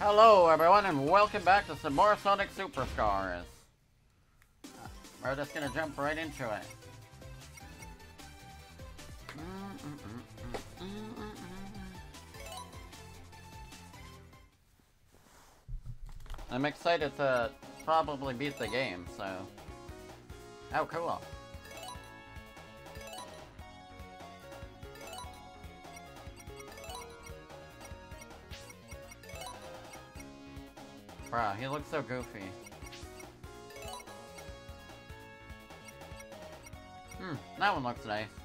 Hello everyone and welcome back to some more Sonic Superstars. We're just gonna jump right into it. I'm excited to probably beat the game, so... Oh, cool. Bruh, he looks so goofy. That one looks nice.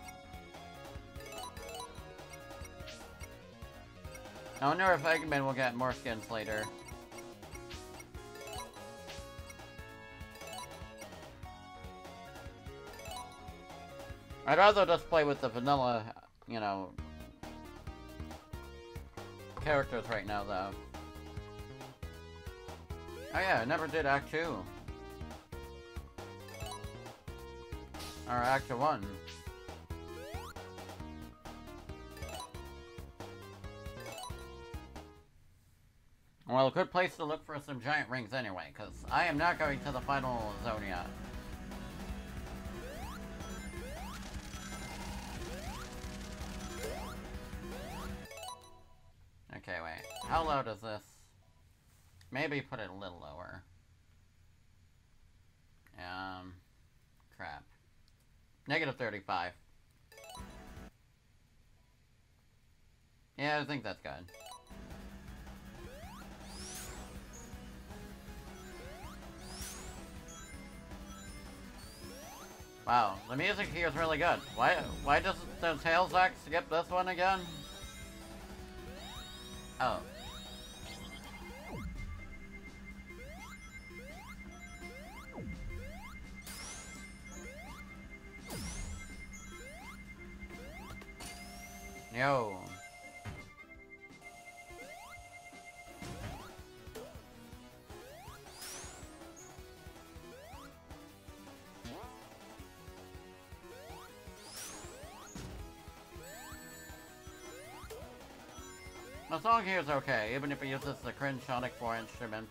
I wonder if Eggman will get more skins later. I'd rather just play with the vanilla, you know, characters right now, though. Oh yeah, I never did Act 2. Or Act 1. Well, a good place to look for some giant rings anyway, because I am not going to the final zone yet. Okay, wait. How loud is this? Maybe put it a little lower. Crap. Negative 35. Yeah, I think that's good. Wow, the music here is really good. Why doesn't the Tails Act skip this one again? Oh. Yo. The song here is okay, even if it uses the cringe Sonic 4 instruments.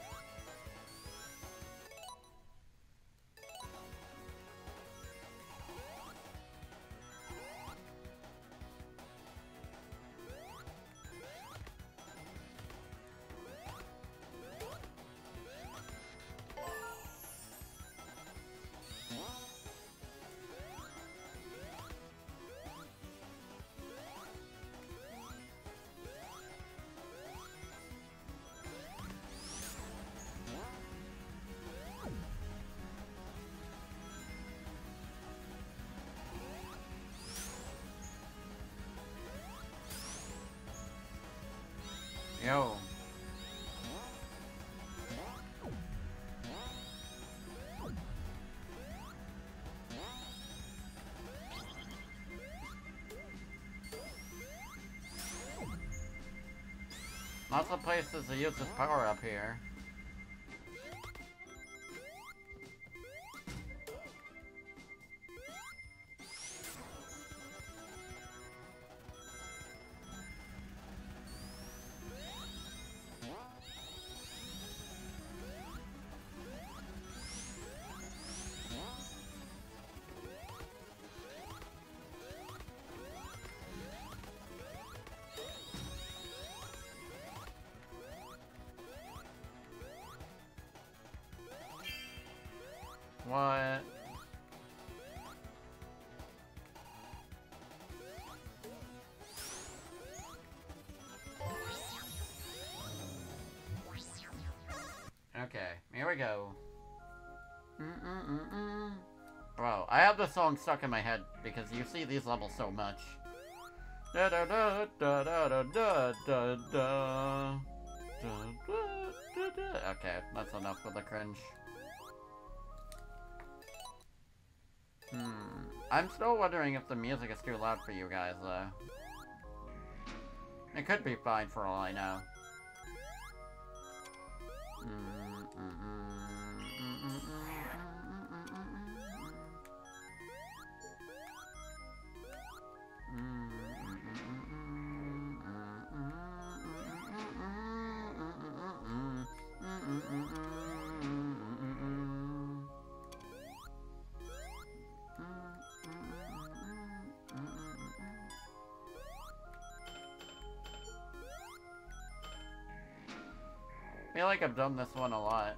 Yo. Lots of places to use this power up here. What? Okay, here we go. Bro, I have this song stuck in my head because you see these levels so much. Da da da da da da da da da. Okay, that's enough for the cringe. I'm still wondering if the music is too loud for you guys, though. It could be fine for all I know. I feel like I've done this one a lot.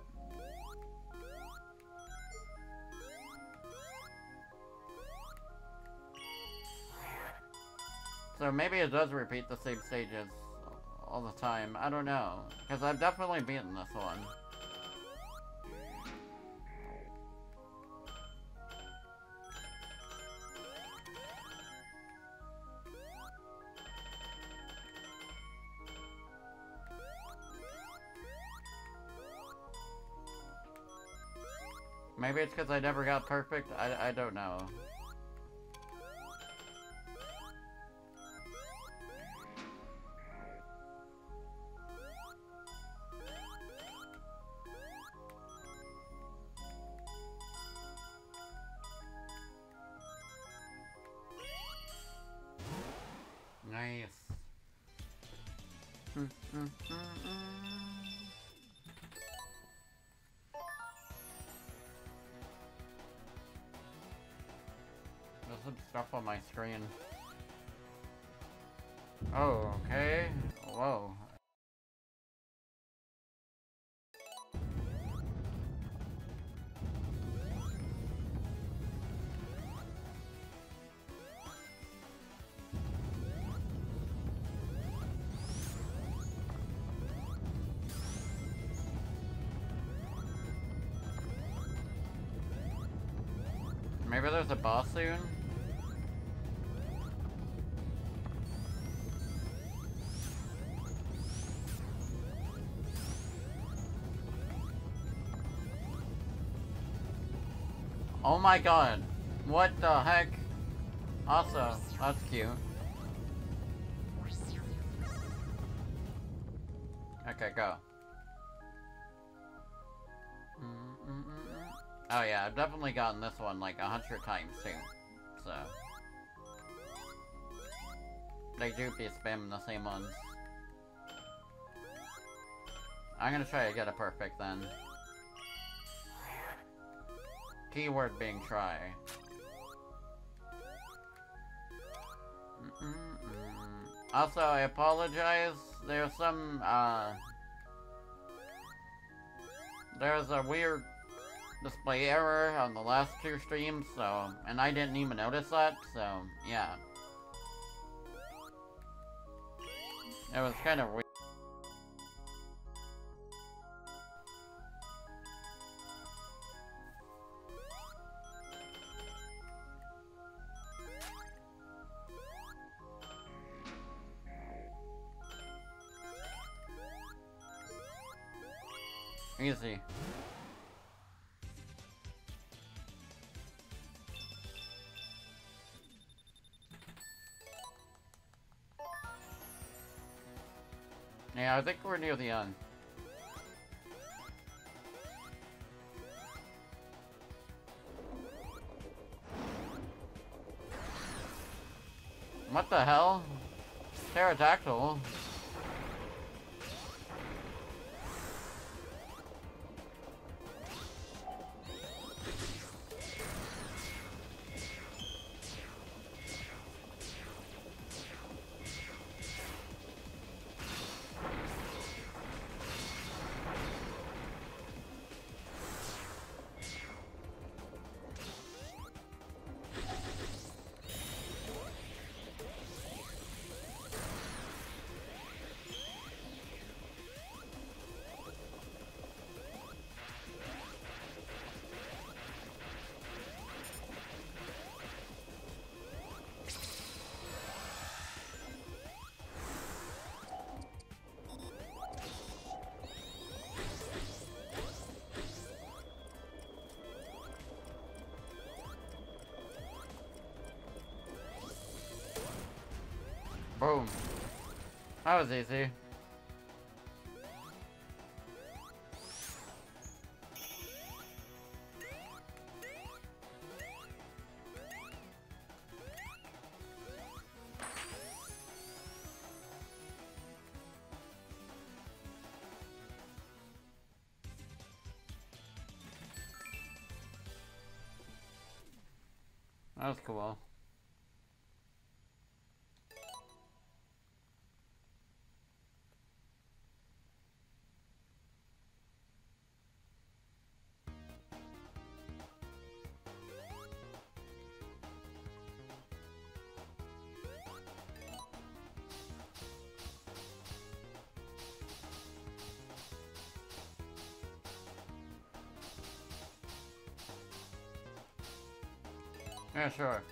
So maybe it does repeat the same stages all the time. I don't know. Because I've definitely beaten this one. Maybe it's because I never got perfect. I don't know. Nice. There's some stuff on my screen. Oh, okay. Whoa. Maybe there's a boss soon? Oh my god. What the heck? Also, that's cute. Okay, go. Oh yeah, I've definitely gotten this one like 100 times too. So they do be spamming the same ones. I'm gonna try to get a perfect then. Keyword being try. Also, I apologize. There's some, there's a weird display error on the last 2 streams, so, and I didn't even notice that, so, yeah. It was kind of weird. Easy. Yeah, I think we're near the end. What the hell? Pterodactyl? Boom. That was easy. That was cool. Yeah, sure.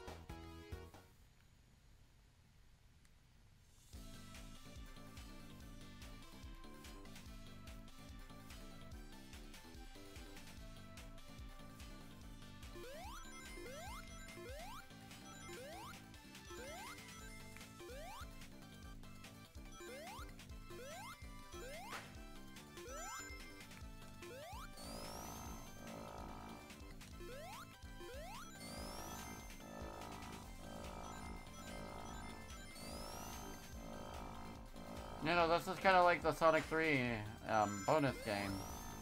You know, this is kind of like the Sonic 3 bonus game.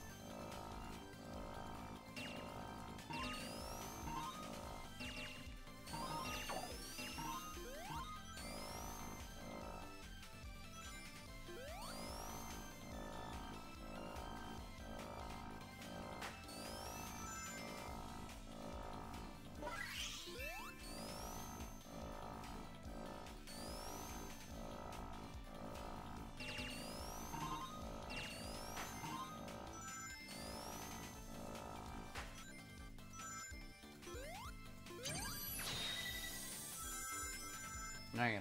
Nice.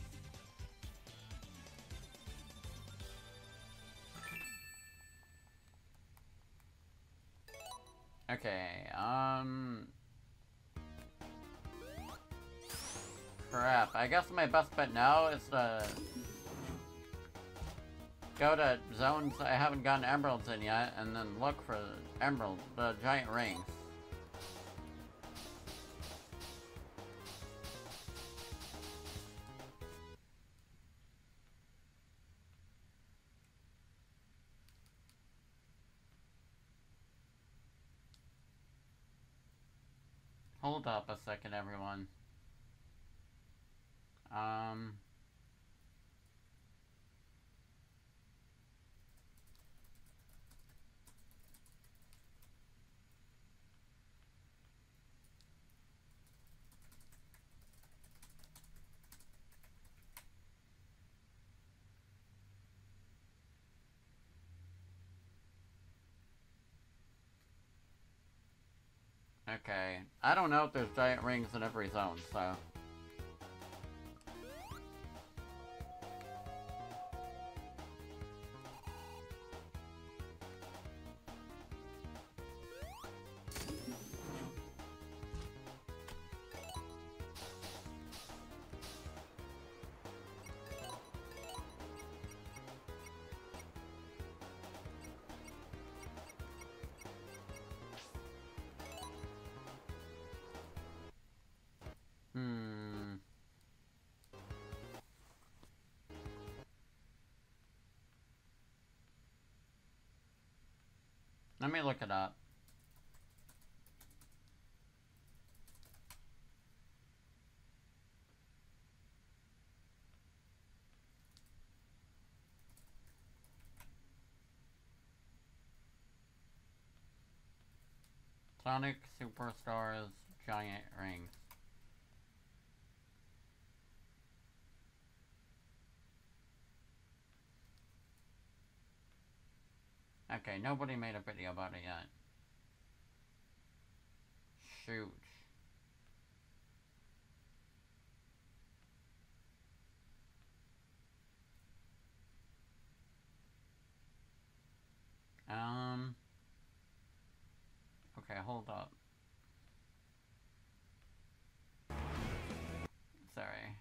Okay, crap. I guess my best bet now is to go to zones I haven't gotten emeralds in yet, and then look for emeralds, the giant rings. Hold up a second, everyone. Okay. I don't know if there's giant rings in every zone, so... Let me look it up. Sonic Superstars Giant Rings. Okay, nobody made a video about it yet. Shoot. Okay, hold up. Sorry.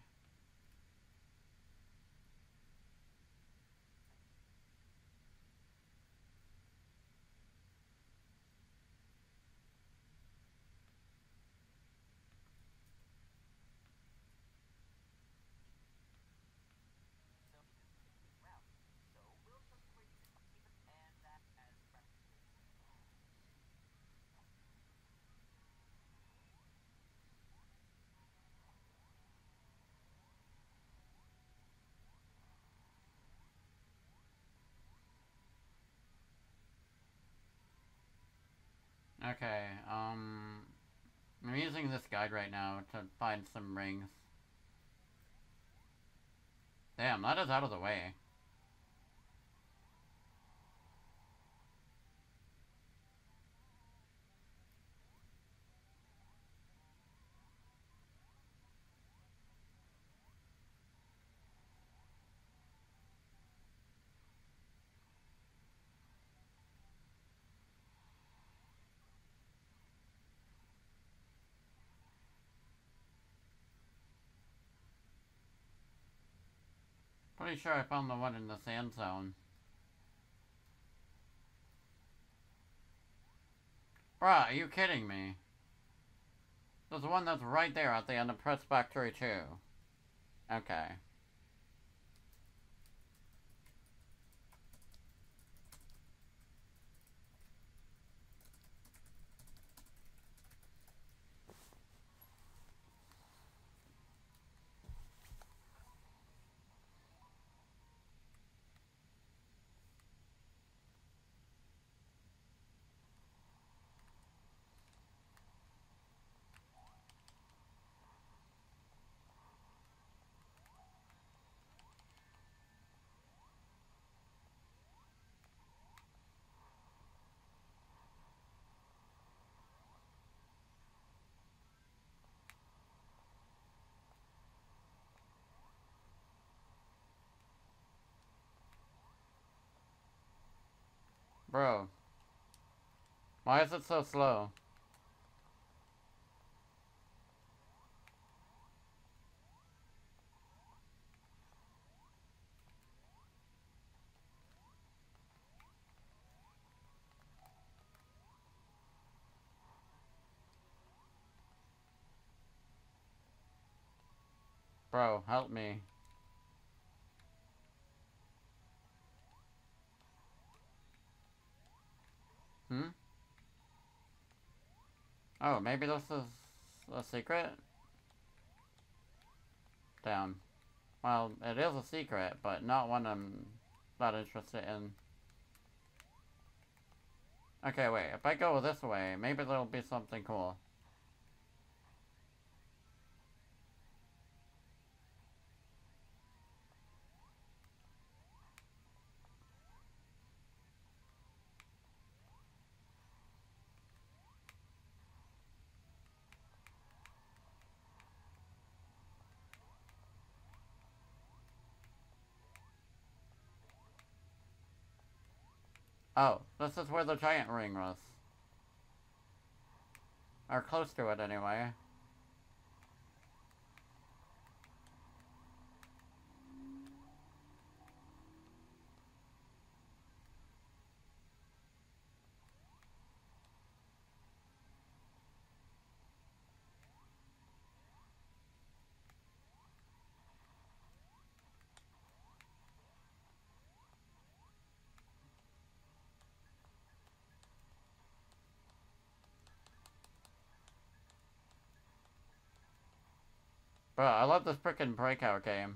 Okay, I'm using this guide right now to find some rings. Damn, that is out of the way. pretty sure I found the one in the sand zone. Bruh, are you kidding me? There's one that's right there at the end of Press Factory 2. Okay. Bro. Why is it so slow? Bro, help me. Hmm? Oh, maybe this is a secret? Damn. Well, it is a secret, but not one I'm not interested in. Okay, wait. If I go this way, maybe there'll be something cool. Oh, this is where the giant ring was. Or close to it, anyway. Bro, I love this frickin' Breakout game.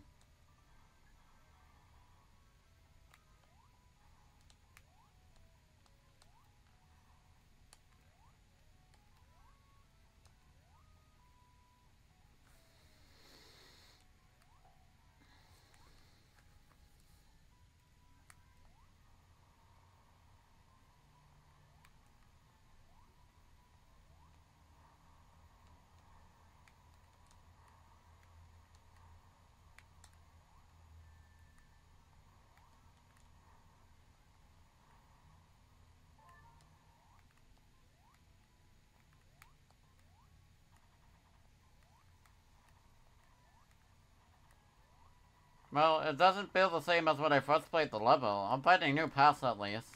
Well, it doesn't feel the same as when I first played the level. I'm finding new paths at least.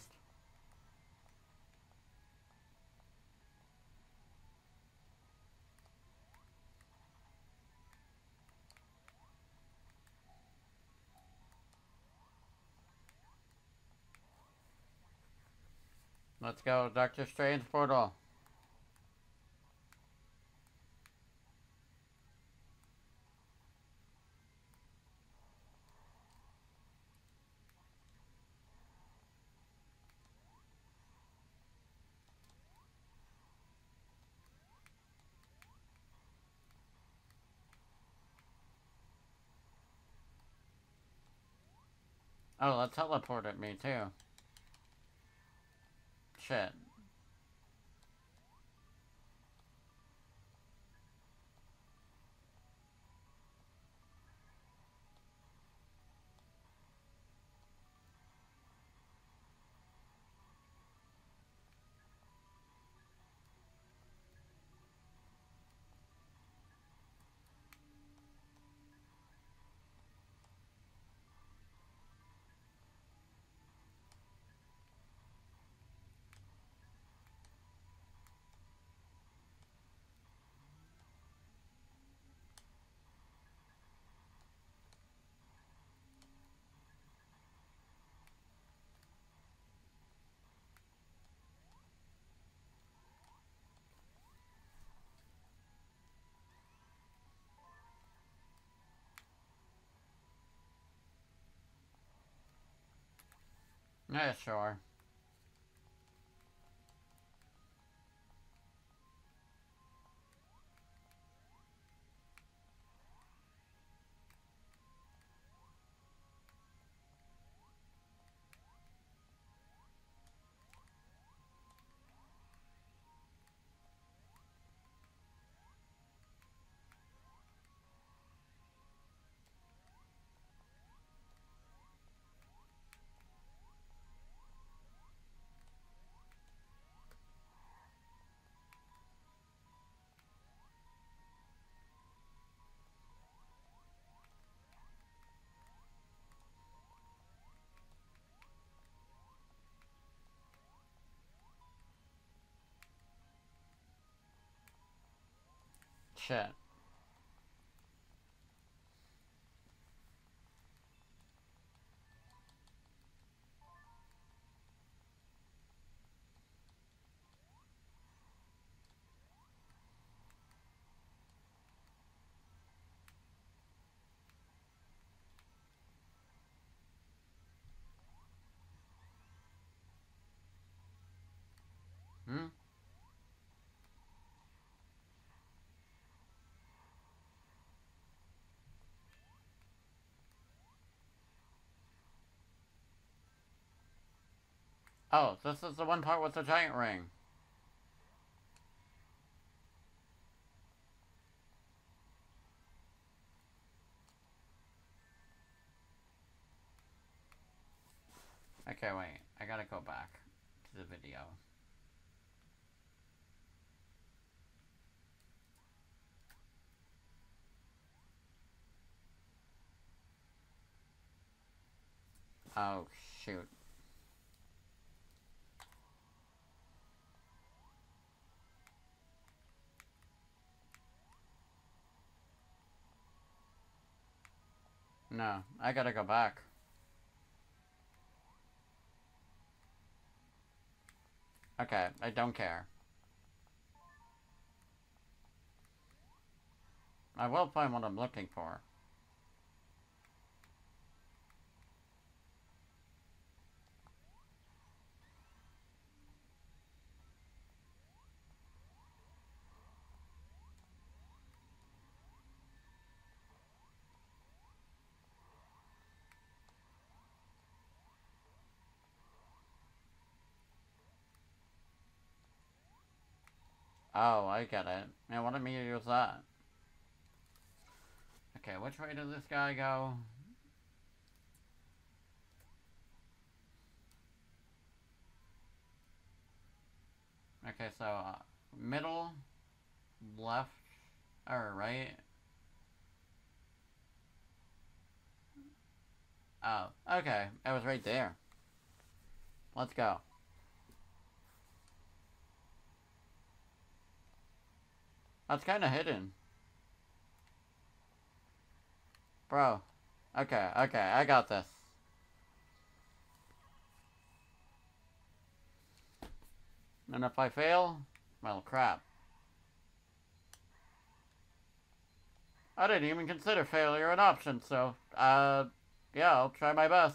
Let's go, Doctor Strange portal. Oh, that teleported me too. Shit. Yeah, sure. Shit. Hmm? Oh, this is the one part with the giant ring. Okay, wait. I gotta go back to the video. Oh, shoot. No, I gotta go back. Okay, I don't care. I will find what I'm looking for. Oh, I get it. It wanted me to use that. Okay, which way does this guy go? Okay, so, middle, left, or right? Oh, okay. It was right there. Let's go. That's kind of hidden. Bro. Okay, okay, I got this. And if I fail, well, crap. I didn't even consider failure an option, so, yeah, I'll try my best.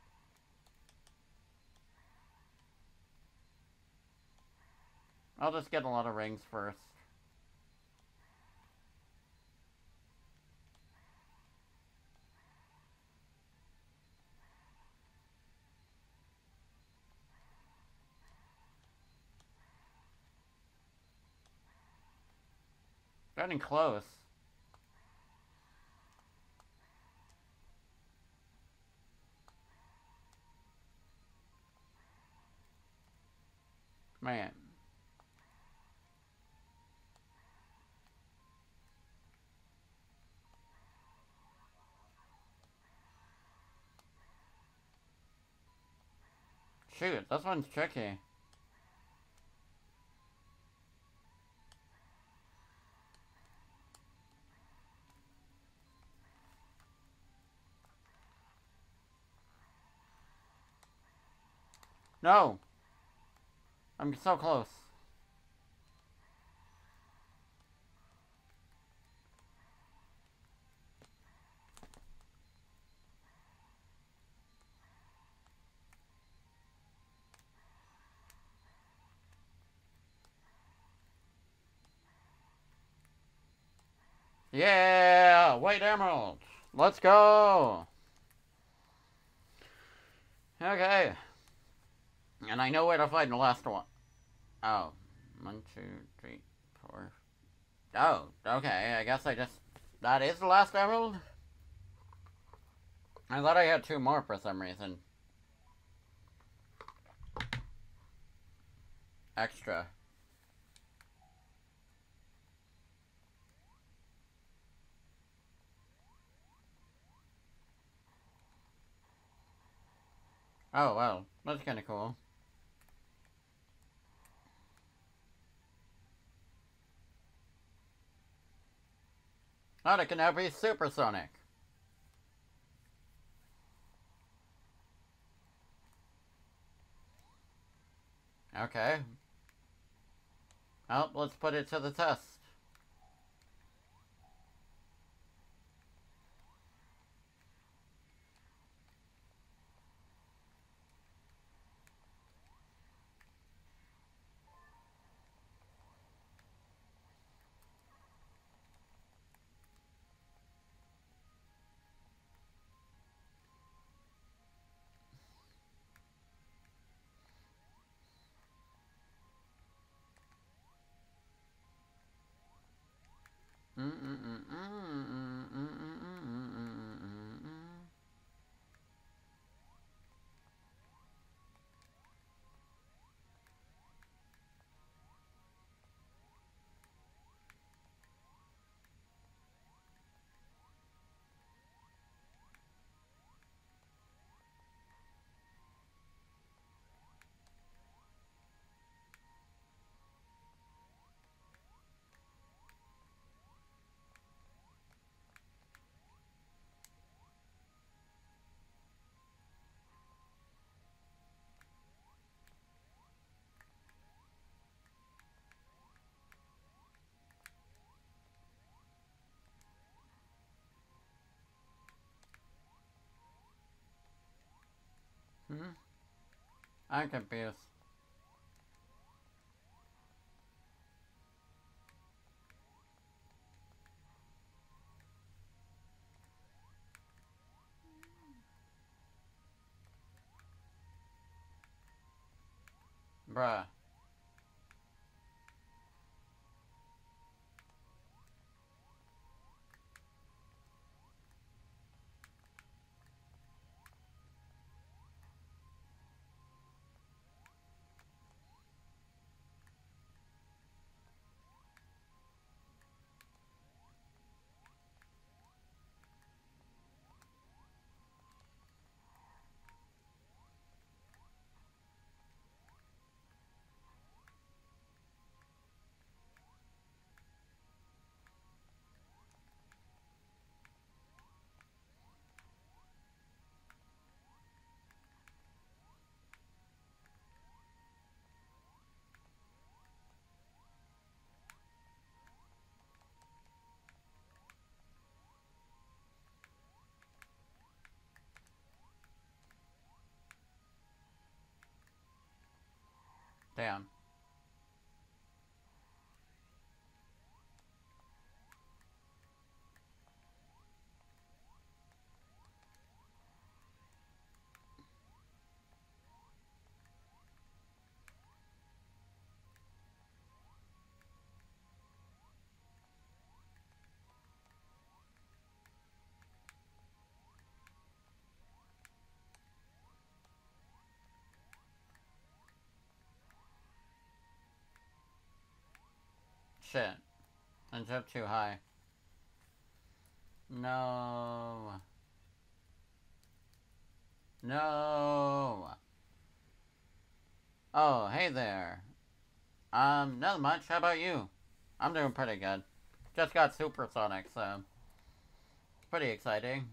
I'll just get a lot of rings first. Getting close. Man. Shoot, this one's tricky. No! I'm so close. Yeah! White Emerald! Let's go! Okay. And I know where to find the last one. Oh. 1, 2, 3, 4. Oh, okay. I guess I just... That is the last emerald? I thought I had 2 more for some reason. Extra. Oh, well. That's kinda cool. Oh, it can now be supersonic. Okay. Well, let's put it to the test. I'm confused. Bruh. Damn. Shit. I jumped too high. No. No. Oh, hey there. Not much. How about you? I'm doing pretty good. Just got supersonic, so it's pretty exciting.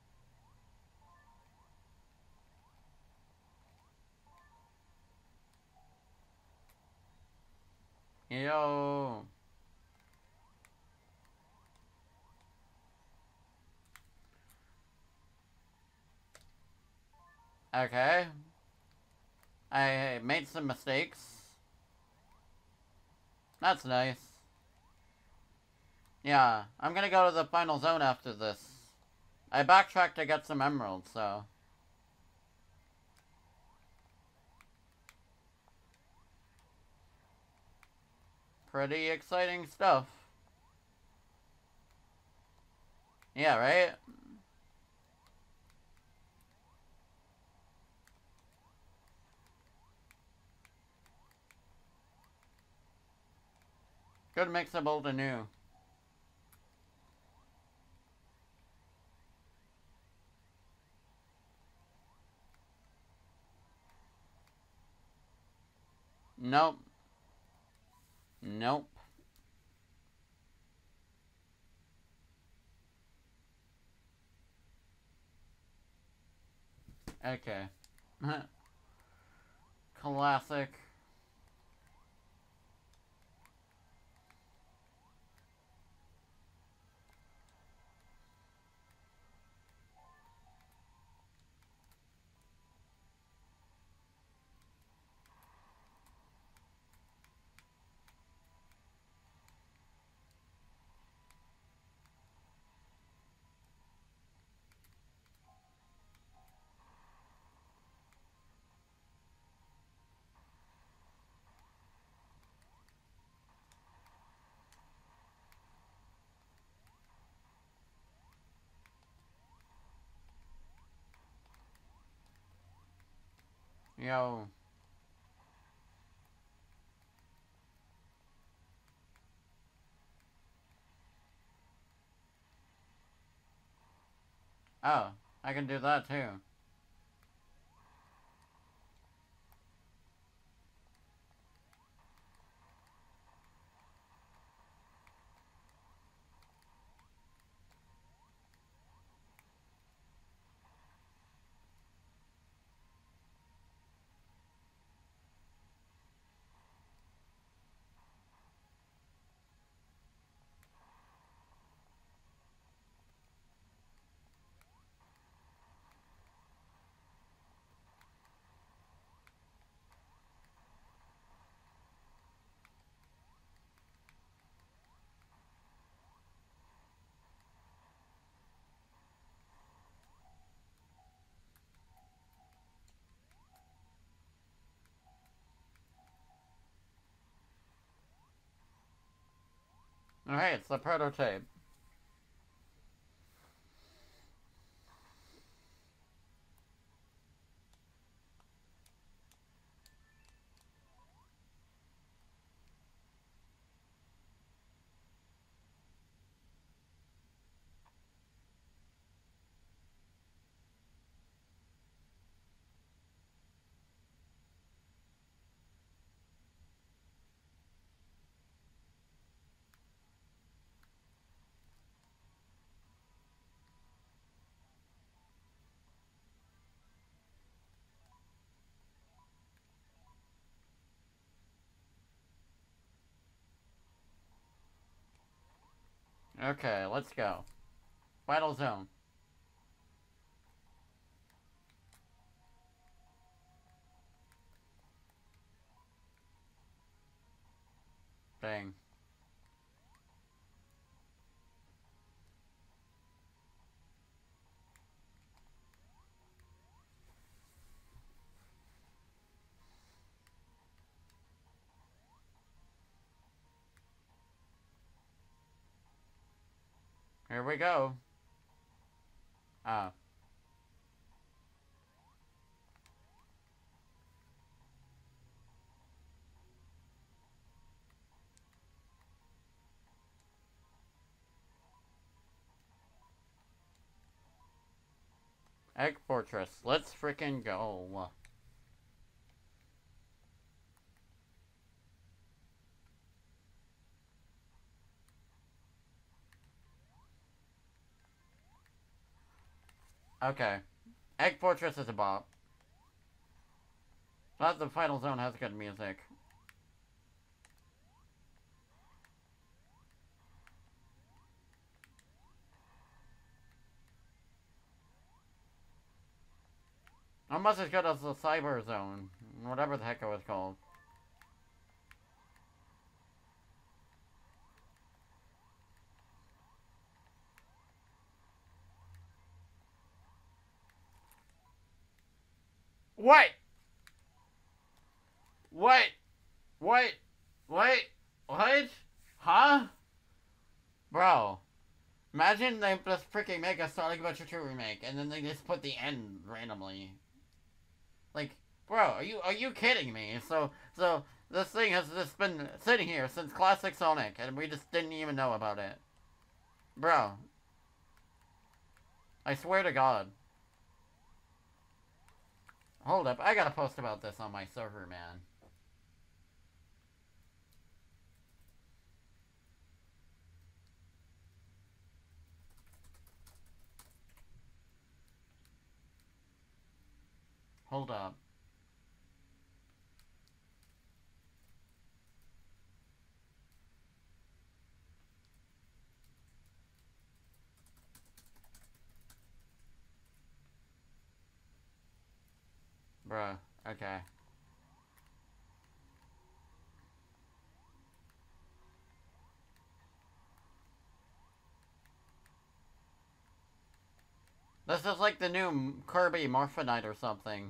Yo. Okay. I made some mistakes. That's nice. Yeah, I'm gonna go to the final zone after this. I backtracked to get some emeralds, so... Pretty exciting stuff. Yeah, right? Good mix of old and new. Nope. Nope. Okay. Classic. Yo. Oh, I can do that too. Alright, it's the prototype. Okay, let's go. Final zone. Dang. Here we go. Ah. Egg Fortress. Let's freaking go. Okay. Egg Fortress is a bop. But the final zone has good music. Almost as good as the Cyber Zone. Whatever the heck it was called. What? What? What? What? What? Huh? Bro. Imagine they just freaking make a Sonic Adventure 2 remake and then they just put the end randomly. Like, bro, are you kidding me? So this thing has just been sitting here since Classic Sonic and we just didn't even know about it. Bro. I swear to God. Hold up, I gotta post about this on my server, man. Hold up. Bruh, okay. This is like the new Kirby Morphinite or something.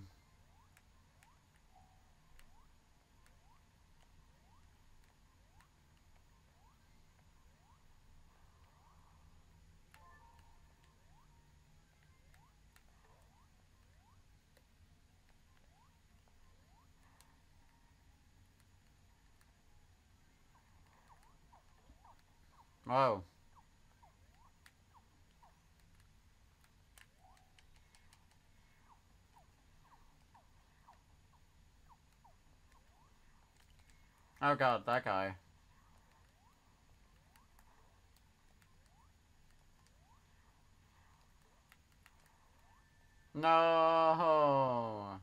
Whoa. Oh god, that guy. No.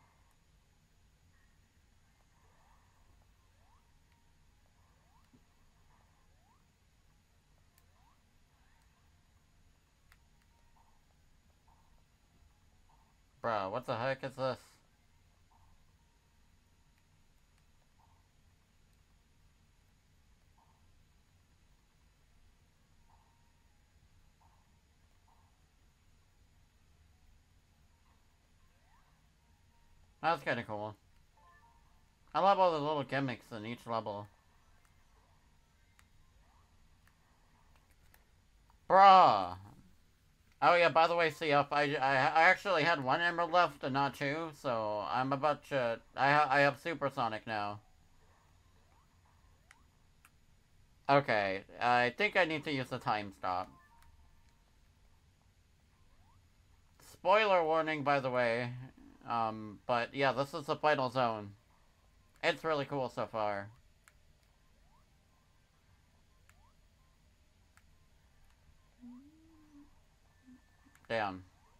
Bro, what the heck is this? That's kinda cool. I love all the little gimmicks in each level. Bruh. Oh yeah, by the way, CF, I actually had one emerald left and not two, so I'm about to... I have Supersonic now. Okay, I think I need to use the time stop. Spoiler warning, by the way. But yeah, this is the final zone. It's really cool so far. Damn.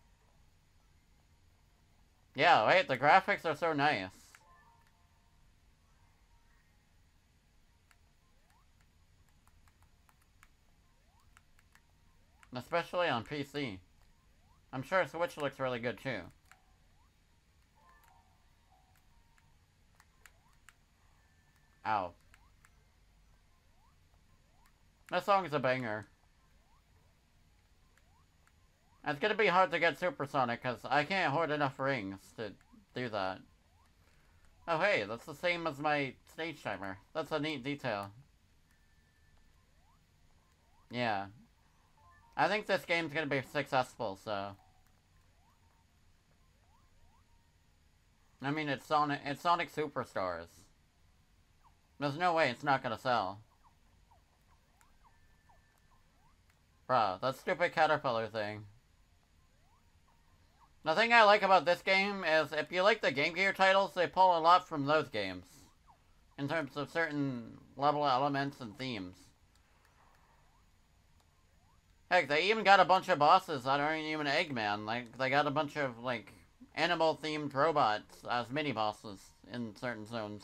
Yeah, wait, the graphics are so nice. Especially on PC. I'm sure Switch looks really good too. Ow. This song is a banger. It's gonna be hard to get Supersonic because I can't hoard enough rings to do that. Oh hey, that's the same as my stage timer. That's a neat detail. Yeah. I think this game's gonna be successful, so... I mean, it's Sonic Superstars. There's no way it's not gonna sell. Bruh, that stupid caterpillar thing. The thing I like about this game is if you like the Game Gear titles, they pull a lot from those games. In terms of certain level elements and themes. Heck, they even got a bunch of bosses that aren't even Eggman. Like, they got a bunch of, like, animal-themed robots as mini-bosses in certain zones.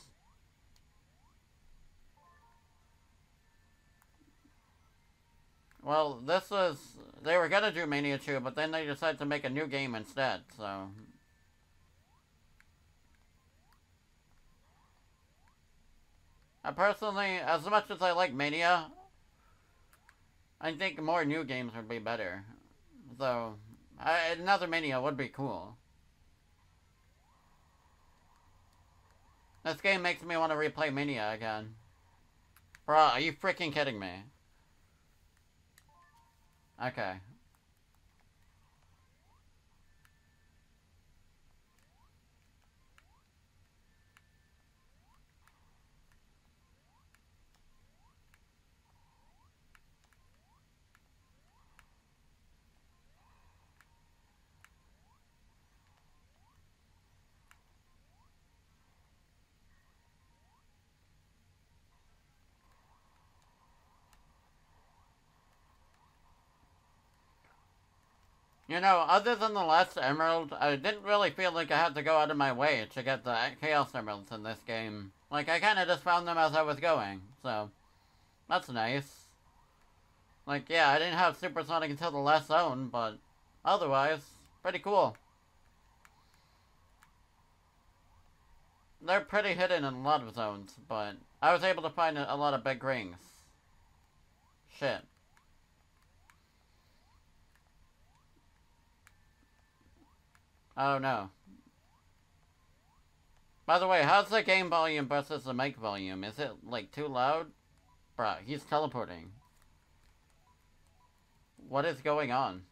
Well, this was... They were gonna do Mania 2, but then they decided to make a new game instead, so... I personally, as much as I like Mania, I think more new games would be better. So, another Mania would be cool. This game makes me want to replay Mania again. Bro, are you freaking kidding me? Okay. You know, other than the last emerald, I didn't really feel like I had to go out of my way to get the Chaos Emeralds in this game. Like, I kinda just found them as I was going, so that's nice. Like, yeah, I didn't have Supersonic until the last zone, but otherwise, pretty cool. They're pretty hidden in a lot of zones, but I was able to find a lot of big rings. Shit. Oh no. By the way, how's the game volume versus the mic volume? Is it, like, too loud? Bruh, he's teleporting. What is going on?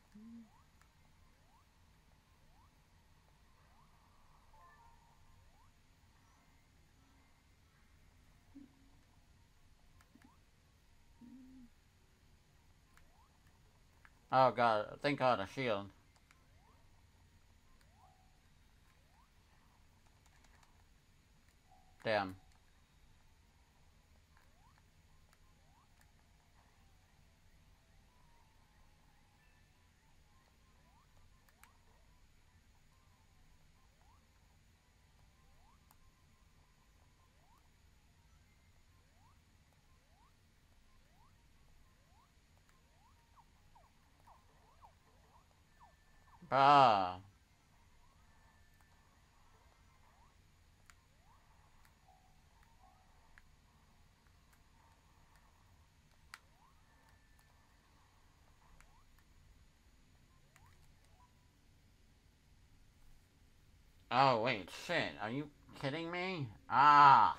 Oh god, thank god, a shield. Damn. Ah. Oh, wait, shit. Are you kidding me? Ah.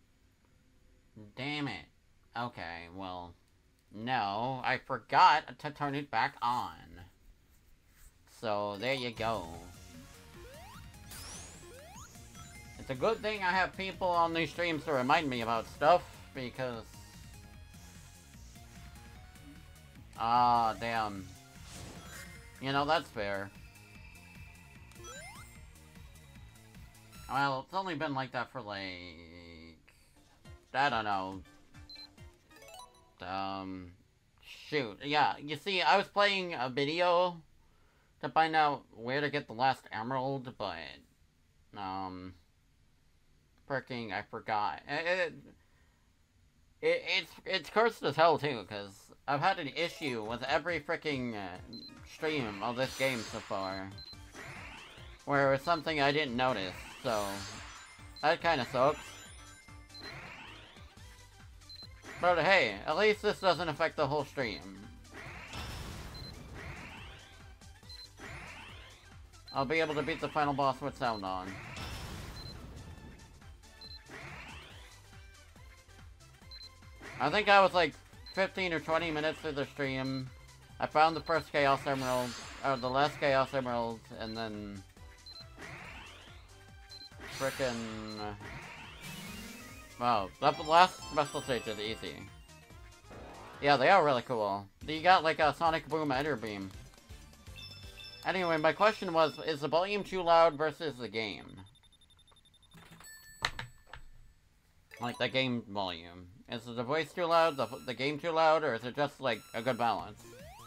Damn it. Okay, well, no, I forgot to turn it back on. So, there you go. It's a good thing I have people on these streams to remind me about stuff, because... Ah, damn. You know, that's fair. Well, it's only been like that for, like... I don't know. Shoot. Yeah, you see, I was playing a video to find out where to get the last emerald, but... Freaking, I forgot. It's cursed as hell, too, because I've had an issue with every freaking stream of this game so far. Where it was something I didn't notice, so... That kinda sucks. But hey, at least this doesn't affect the whole stream. I'll be able to beat the final boss with sound on. I think I was like 15 or 20 minutes through the stream. I found the first Chaos Emerald, or the last Chaos Emerald, and then... Frickin'... Wow, that last special stage is easy. Yeah, they are really cool. You got like a Sonic Boom Ender Beam. Anyway, my question was, is the volume too loud versus the game? Like, the game volume. Is the voice too loud, the game too loud, or is it just, like, a good balance?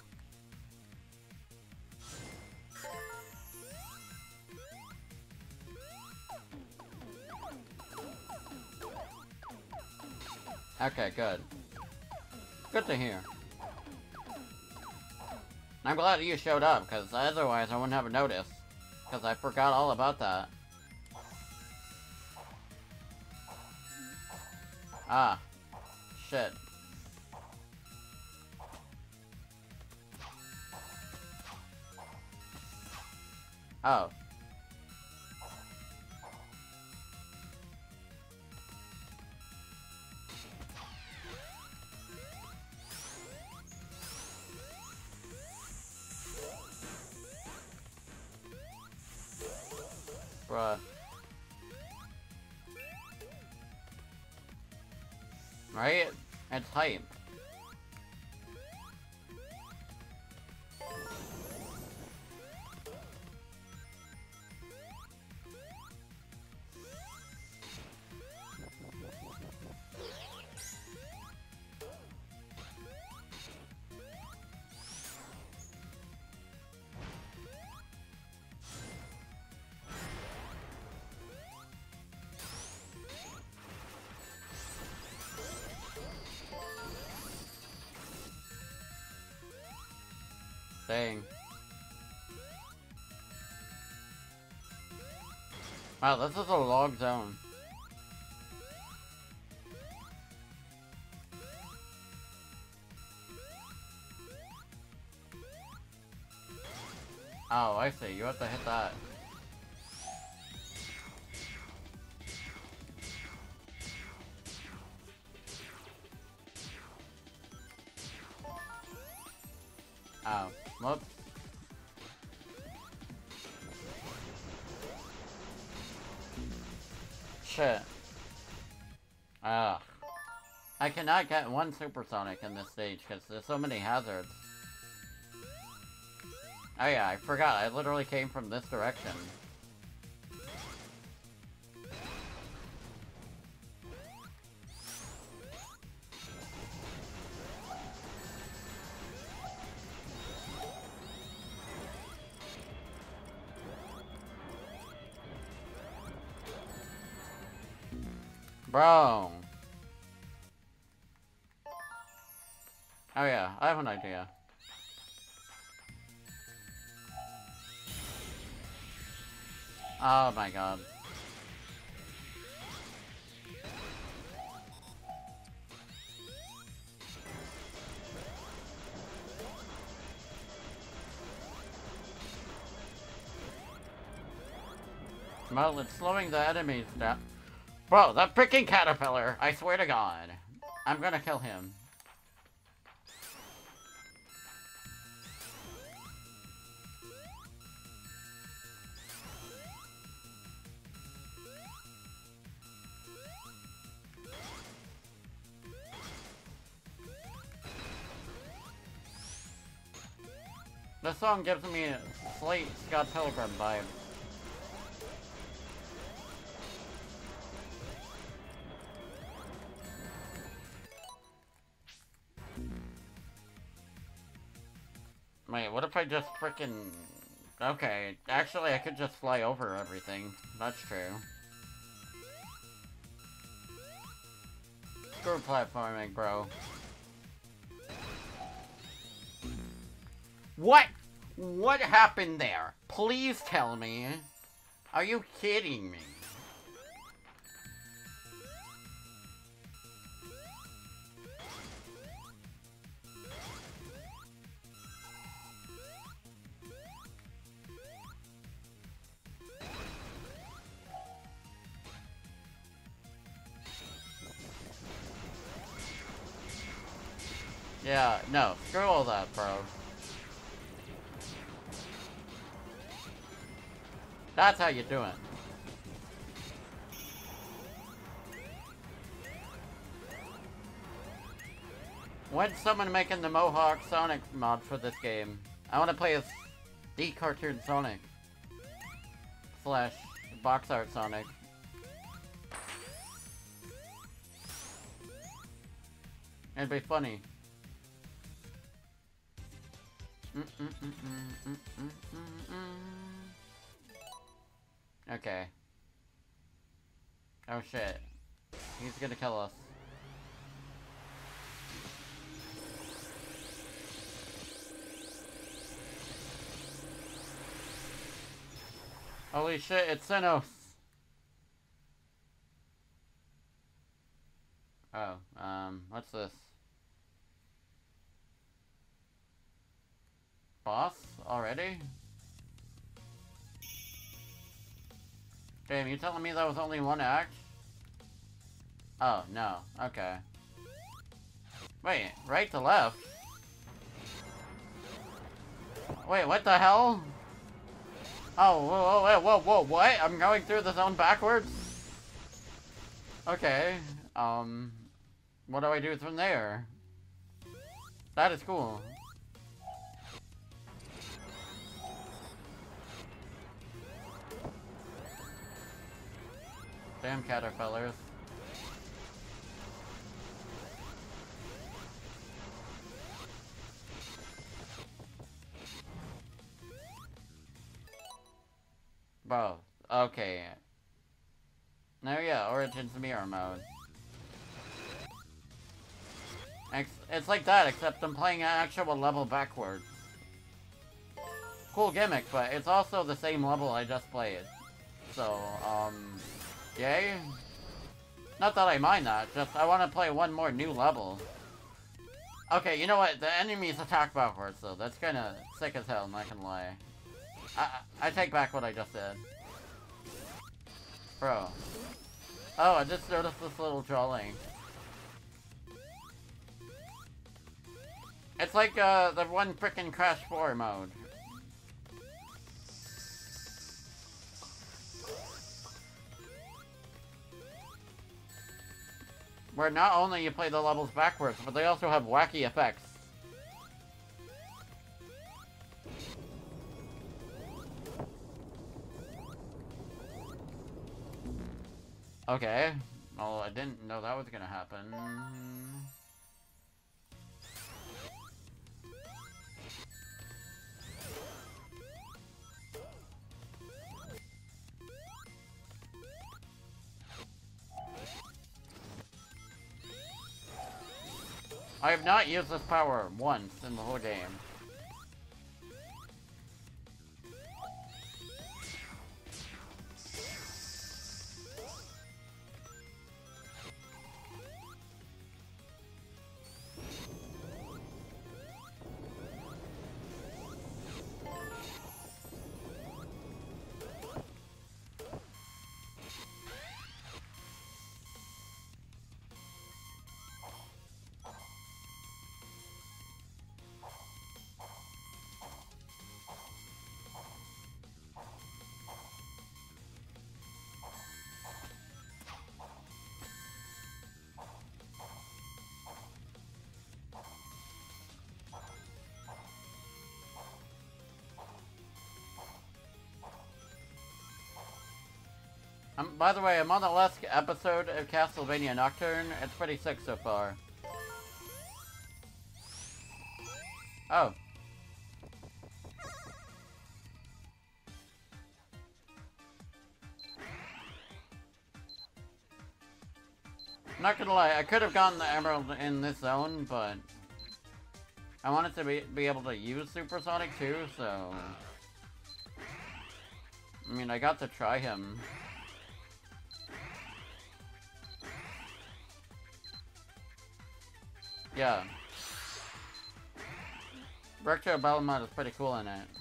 Okay, good. Good to hear. I'm glad you showed up, because otherwise I wouldn't have noticed. Because I forgot all about that. Ah. Shit. Oh. Bruh. Right? It's hype. Dang. Wow, this is a log zone. Oh, I see. You have to hit that. Oh, whoops. Shit. Ugh. I cannot get one supersonic in this stage because there's so many hazards. Oh yeah, I forgot. I literally came from this direction. Bro. Oh yeah, I have an idea. Oh my god. Well, it's slowing the enemies down. Bro, that freaking caterpillar! I swear to god. I'm gonna kill him. This song gives me a slight Scott Pilgrim vibe. Wait, what if I just frickin'... Okay, actually I could just fly over everything. That's true. Screw platforming, bro. What? What happened there? Please tell me. Are you kidding me? Yeah, no, screw all that, bro. That's how you do it. When's someone making the Mohawk Sonic mod for this game? I want to play as the cartoon Sonic. / box art Sonic. It'd be funny. Okay. Oh shit. He's gonna kill us. Holy shit, it's Sinnoh! Oh, what's this? Boss? Already? Damn, you telling me that was only one act? Oh, no. Okay. Wait, right to left? Wait, what the hell? Oh, whoa, whoa, whoa, whoa, what? I'm going through the zone backwards? Okay, what do I do from there? That is cool. Damn caterpillars. Bro, okay. No, yeah, Origins Mirror mode. It's like that, except I'm playing an actual level backwards. Cool gimmick, but it's also the same level I just played. So, yay? Not that I mind that, just I want to play one more new level. Okay, you know what? The enemies attack backwards, though. That's kind of sick as hell, I'm not gonna lie. I take back what I just said. Bro. Oh, I just noticed this little drawing. It's like, the one frickin' Crash 4 mode. Where not only you play the levels backwards, but they also have wacky effects. Okay. Well, I didn't know that was gonna happen. I have not used this power once in the whole game. By the way, I'm on the last episode of Castlevania Nocturne. It's pretty sick so far. Oh. I'm not gonna lie, I could have gotten the emerald in this zone, but I wanted to be able to use Supersonic too, so... I mean, I got to try him. Yeah. Rector Belmont is pretty cool in it.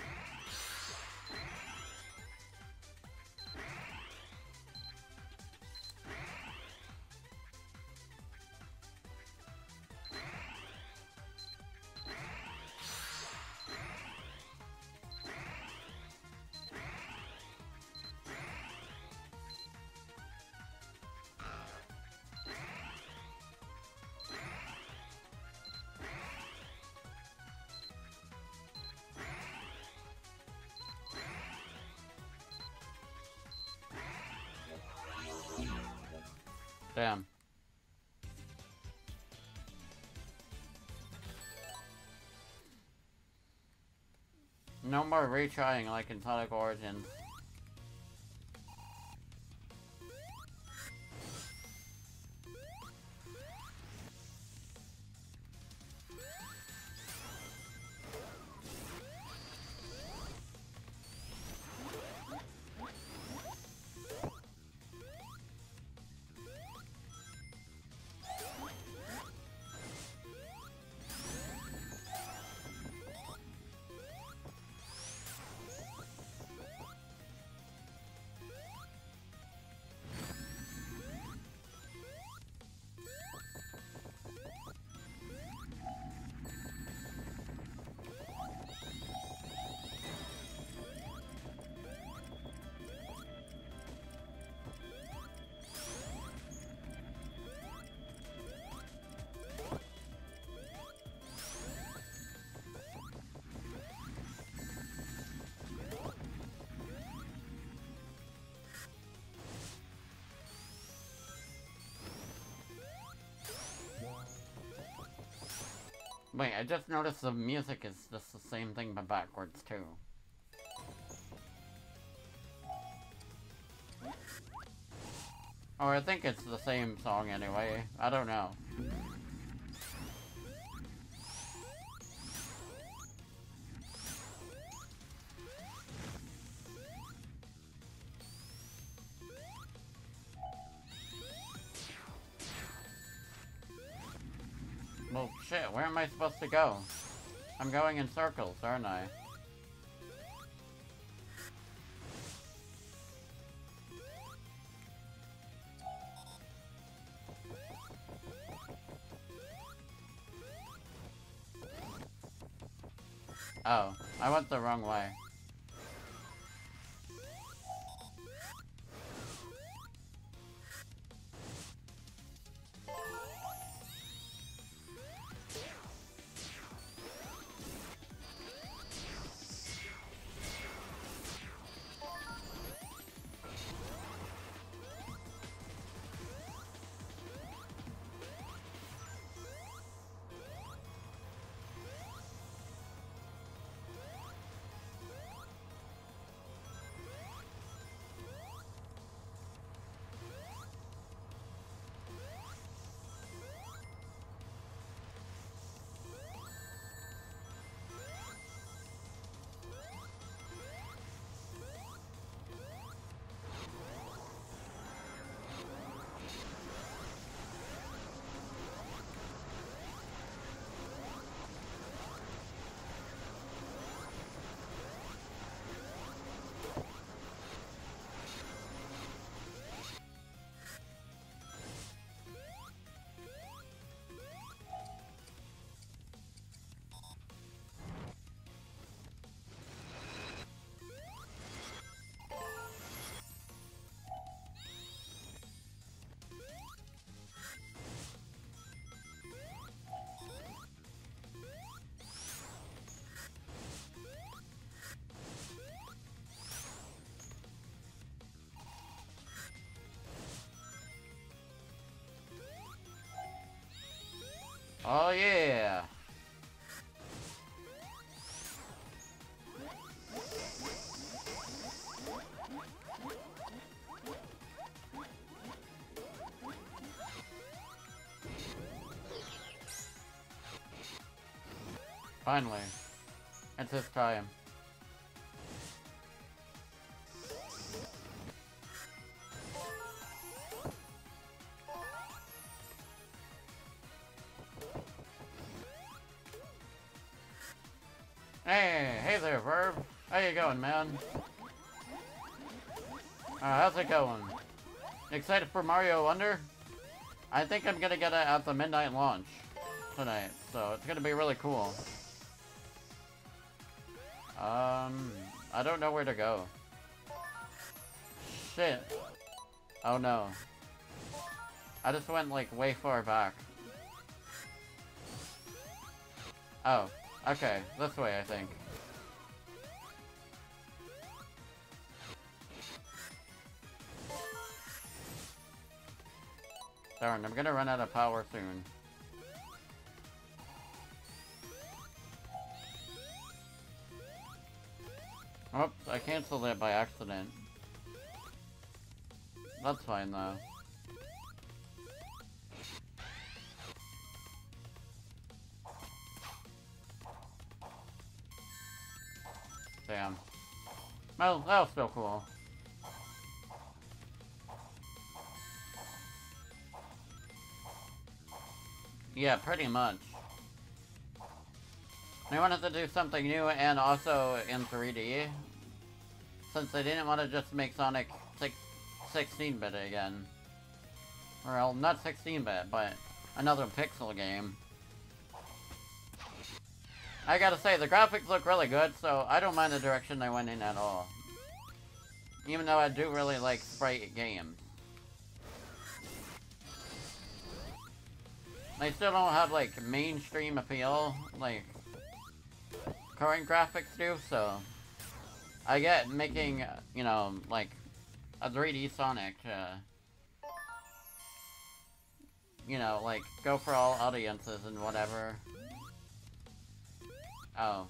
Damn. No more retrying like in Sonic Origins. Wait, I just noticed the music is just the same thing but backwards too. Or I think it's the same song anyway. I don't know. Well, shit, where am I supposed to go? I'm going in circles, aren't I? Oh, I went the wrong way. Oh yeah! Finally. It's this time. Hey there, Verb. How you going, man? How's it going? Excited for Mario Wonder? I think I'm gonna get it at the midnight launch tonight, so it's gonna be really cool. I don't know where to go. Shit. Oh no. I just went like way far back. Oh, okay. This way, I think. Darn, I'm gonna run out of power soon. Oops, I canceled it by accident. That's fine though. Damn. Well, that was still cool. Yeah, pretty much. They wanted to do something new and also in 3D. Since they didn't want to just make Sonic 16-bit again. Well, not 16-bit, but another pixel game. I gotta say, the graphics look really good, so I don't mind the direction they went in at all. Even though I do really like sprite games. They still don't have, like, mainstream appeal, like current graphics do, so I get making, you know, like, a 3D Sonic to, you know, like, go for all audiences and whatever. Oh.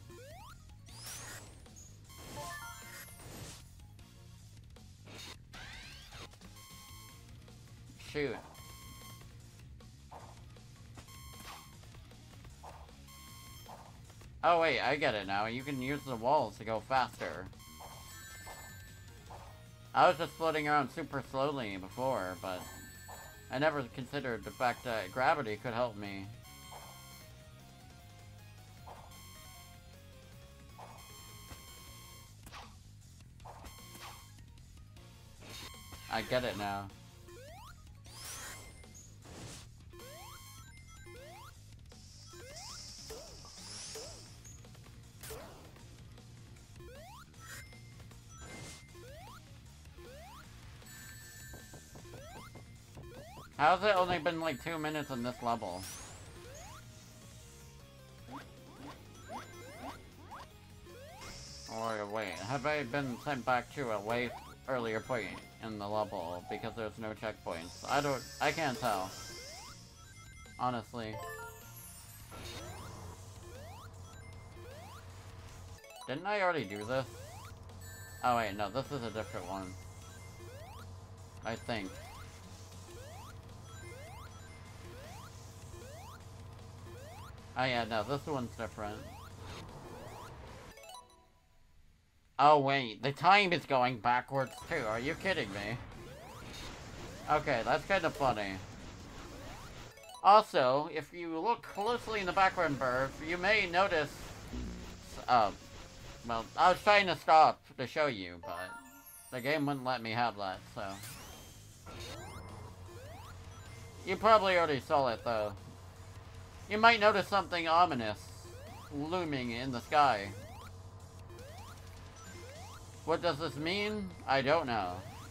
Shoot. Oh wait, I get it now. You can use the walls to go faster. I was just floating around super slowly before, but I never considered the fact that gravity could help me. I get it now. How's it only been like 2 minutes in this level? Or wait, have I been sent back to a way earlier point in the level because there's no checkpoints? I can't tell. Honestly. Didn't I already do this? Oh wait, no, this is a different one. I think. Oh yeah, no, this one's different. Oh wait, the time is going backwards too, are you kidding me? Okay, that's kind of funny. Also, if you look closely in the background burb, you may notice... well, I was trying to stop to show you, but the game wouldn't let me have that, so... You probably already saw it, though. You might notice something ominous looming in the sky. What does this mean? I don't know.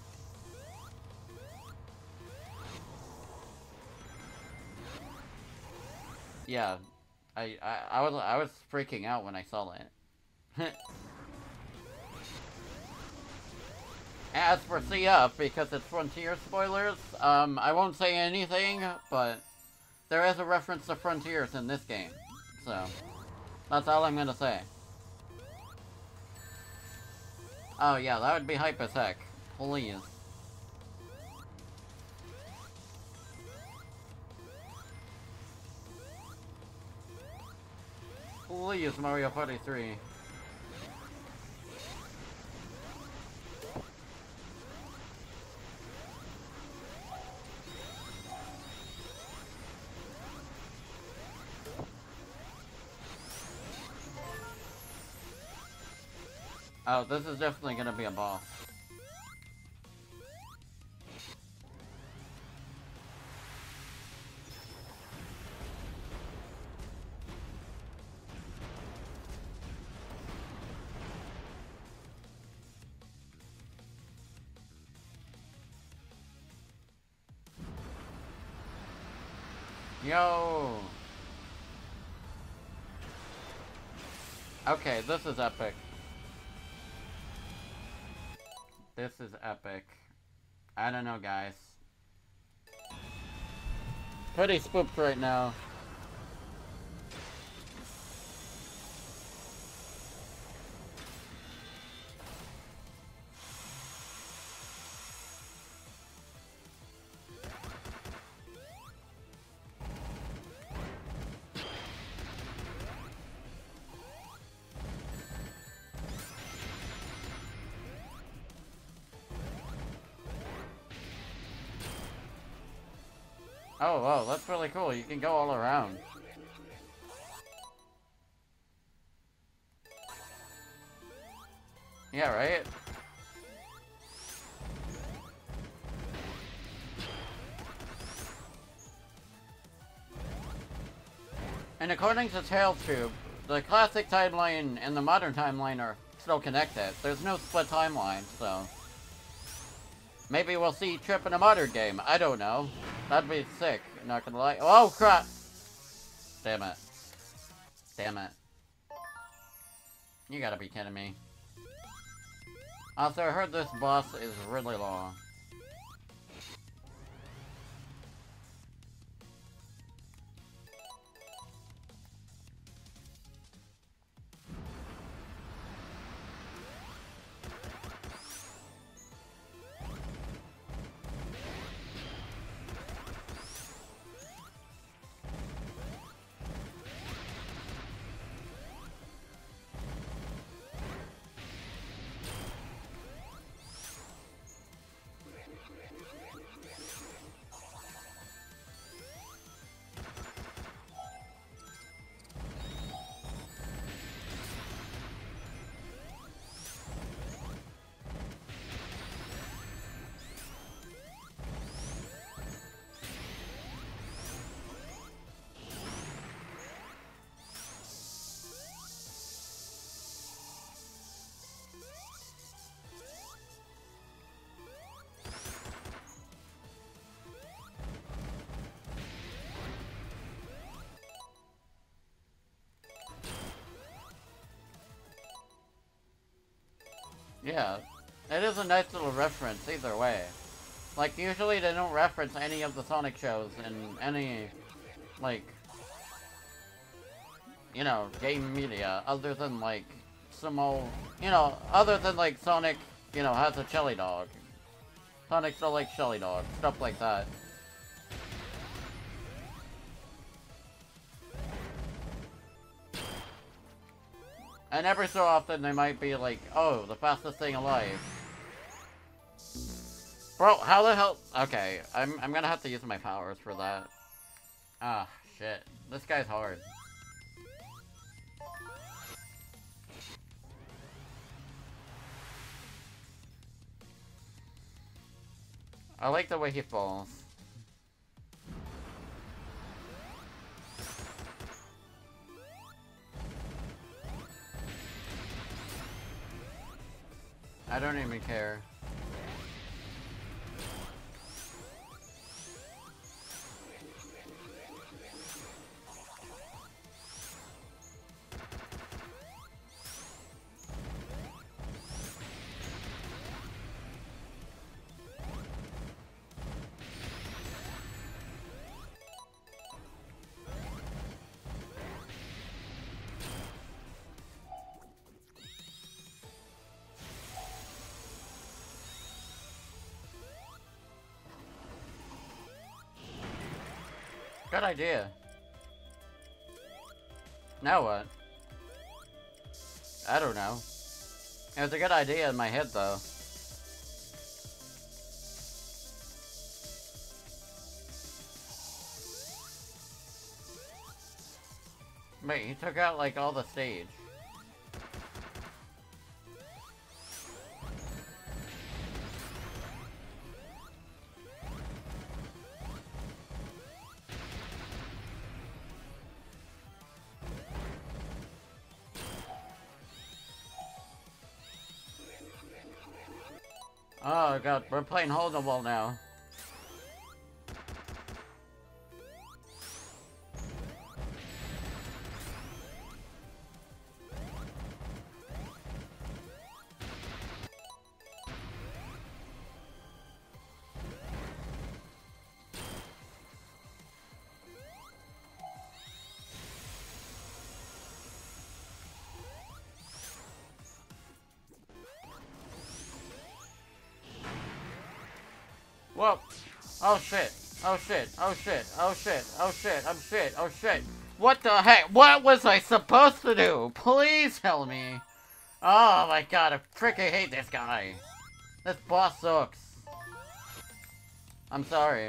Yeah, I was freaking out when I saw it. As for CF, because it's Frontier spoilers, I won't say anything, but there is a reference to Frontiers in this game, so that's all I'm gonna say. Oh yeah, that would be hype as heck. Please. Please, Mario Party 3. Oh, this is definitely gonna be a boss. Yo! Okay, this is epic. This is epic. I don't know, guys. Pretty spooked right now. Oh, whoa, that's really cool. You can go all around. Yeah, right? And according to TaleTube, the classic timeline and the modern timeline are still connected. There's no split timeline, so... Maybe we'll see Trip in a modern game. I don't know. That'd be sick, not gonna lie. Oh, crap! Damn it. Damn it. You gotta be kidding me. Also, I heard this boss is really long. Yeah, it is a nice little reference either way. Like, usually they don't reference any of the Sonic shows in any, like, you know, game media, other than, like, some old, you know, other than, like, Sonic, you know, has a Shelly dog. Sonic still likes Shelly dog, stuff like that. And every so often they might be like, oh, the fastest thing alive. Bro, how the hell? Okay, I'm gonna have to use my powers for that. Ah, shit. This guy's hard. I like the way he falls. I don't even care. Good idea. Now what? I don't know. It was a good idea in my head, though. Wait, he took out, like, all the stage. Oh god, we're playing Hold the Wall now. Whoa! Oh shit! Oh shit! Oh shit! Oh shit! Oh shit! I'm shit! Oh shit! What the heck? What was I supposed to do? Please tell me! Oh my god, I freaking hate this guy! This boss sucks. I'm sorry.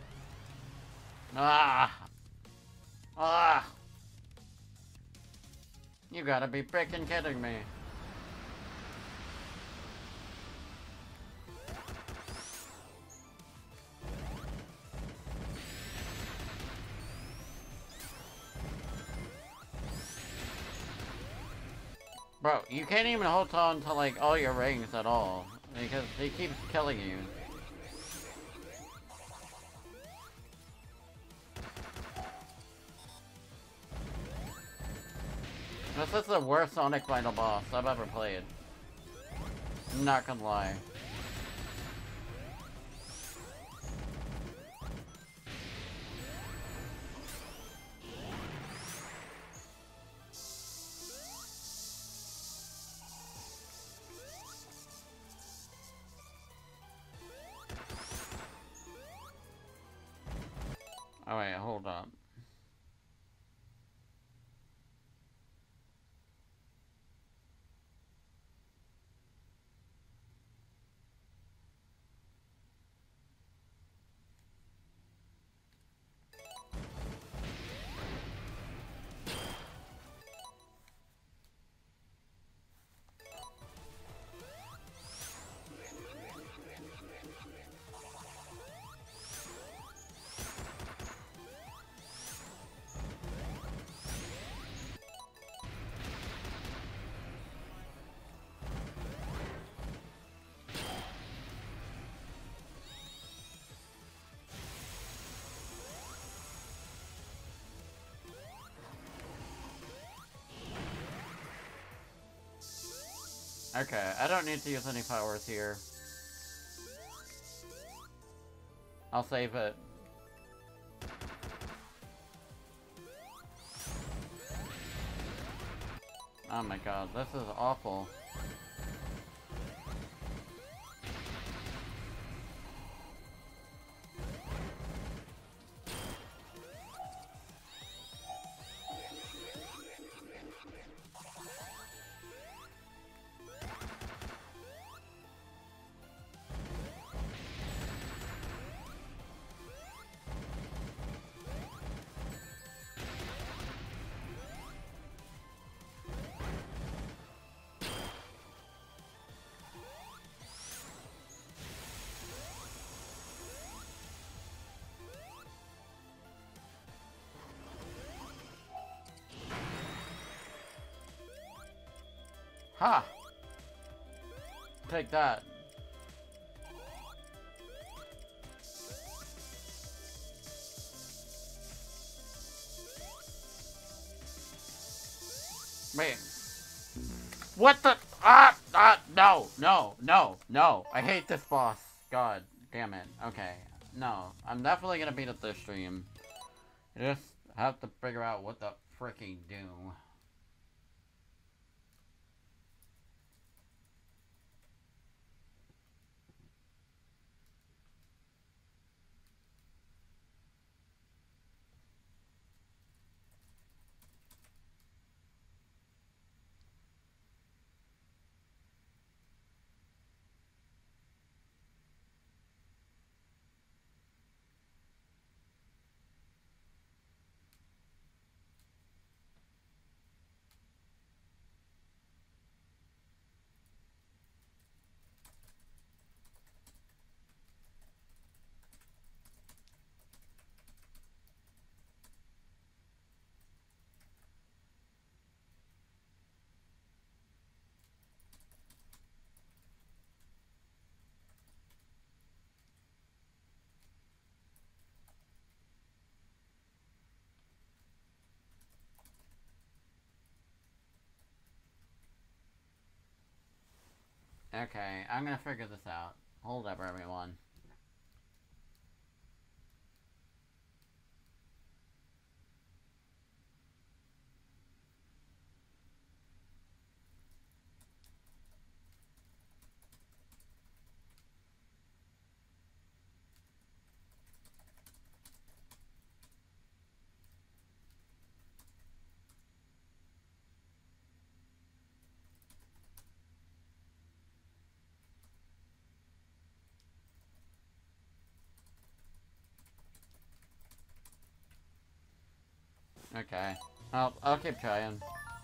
Ah! Ah! You gotta be freaking kidding me. Bro, you can't even hold on to, like, all your rings at all. Because he keeps killing you. This is the worst Sonic final boss I've ever played. I'm not gonna lie. Oh wait, hold up. Okay, I don't need to use any powers here. I'll save it. Oh my god, this is awful. Ha! Take that. Wait. What the? No, no, no, no. I hate this boss. God damn it. Okay. No, I'm definitely gonna beat it this stream. I just have to figure out what the fricking do. Okay, I'm gonna figure this out. Hold up, everyone. Okay. I'll keep trying.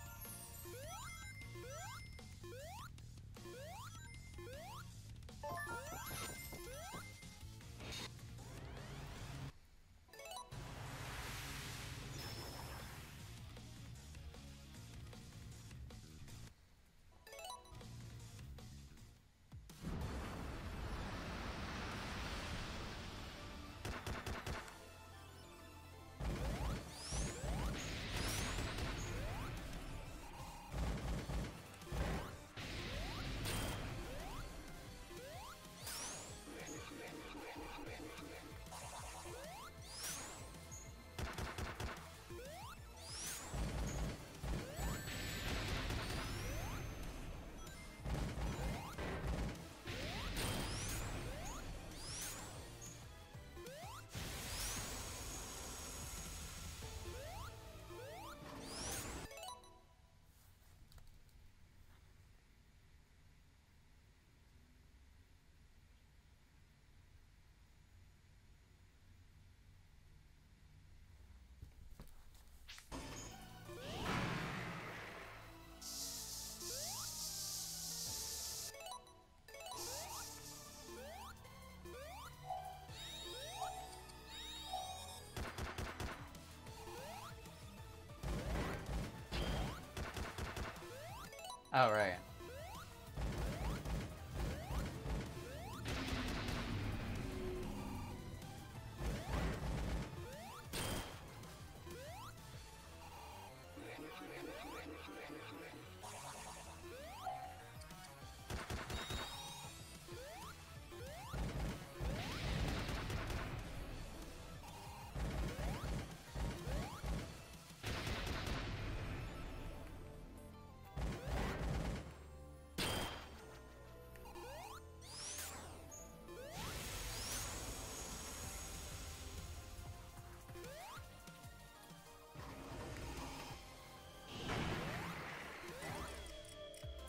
Oh, right.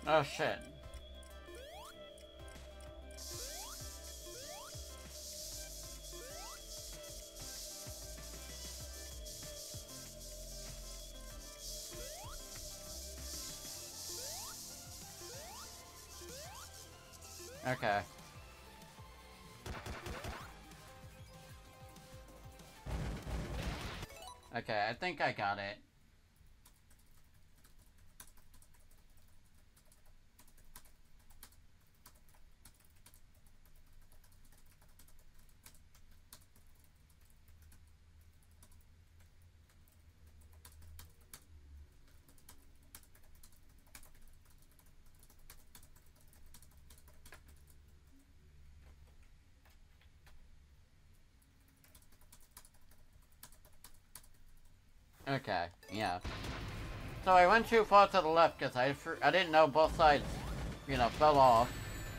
Oh shit. Okay. Okay, I think I got it. Okay, yeah. So I went too far to the left because I didn't know both sides, you know, fell off.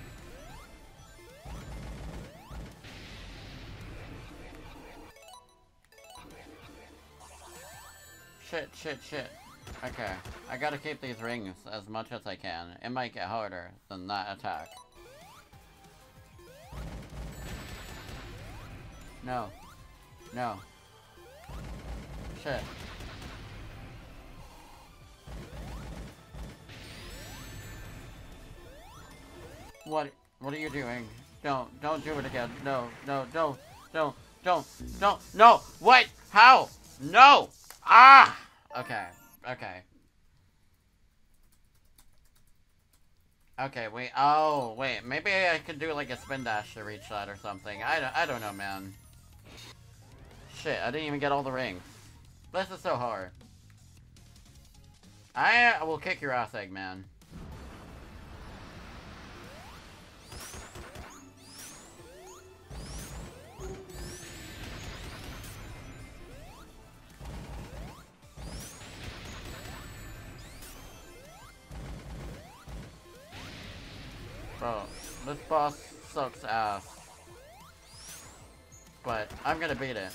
Shit, shit, shit. Okay, I gotta keep these rings as much as I can. It might get harder than that attack. No. No. Shit. What are you doing? Don't do it again. No, don't, no, what? How? No! Ah! Okay, okay. Okay, wait, oh, wait, maybe I could do like a spin dash to reach that or something. I don't know, man. Shit, I didn't even get all the rings. This is so hard. I will kick your ass, Eggman. Bro, this boss sucks ass. But I'm gonna beat it.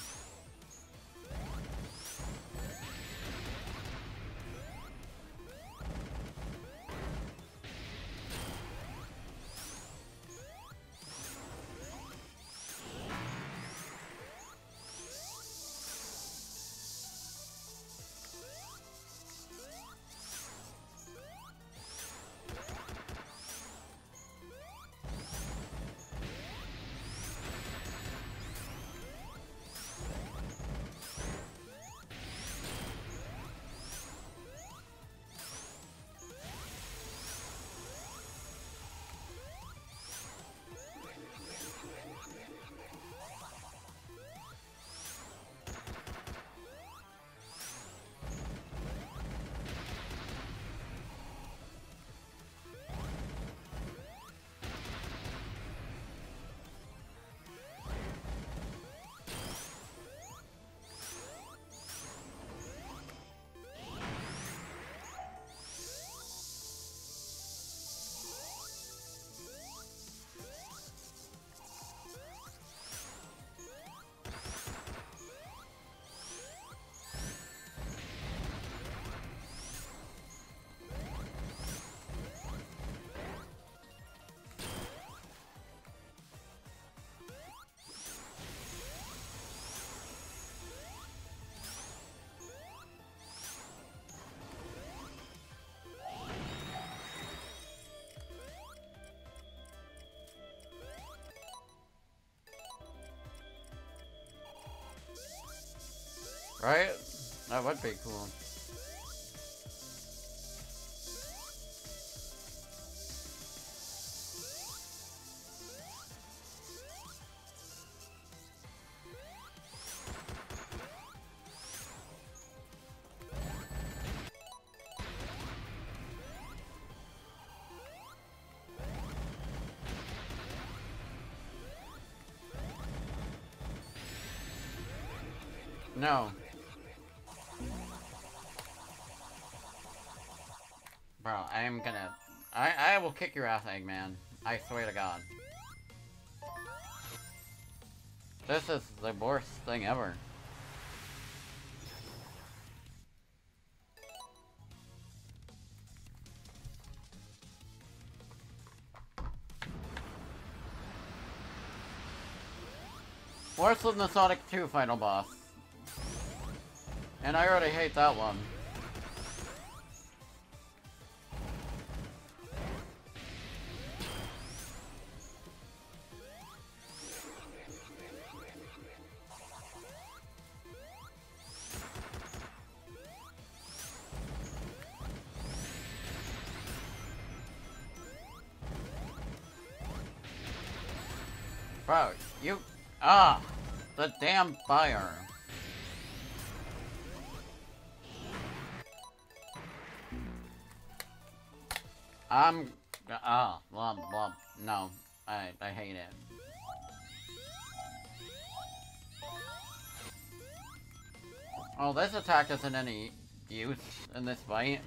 Right? That would be cool. No. Bro, I am gonna... I will kick your ass, Eggman. I swear to God. This is the worst thing ever. Worse than the Sonic 2 final boss. And I already hate that one. Bro, you... Ah! The damn fire. Blah, blah. No. I hate it. Oh, this attack isn't any use in this fight.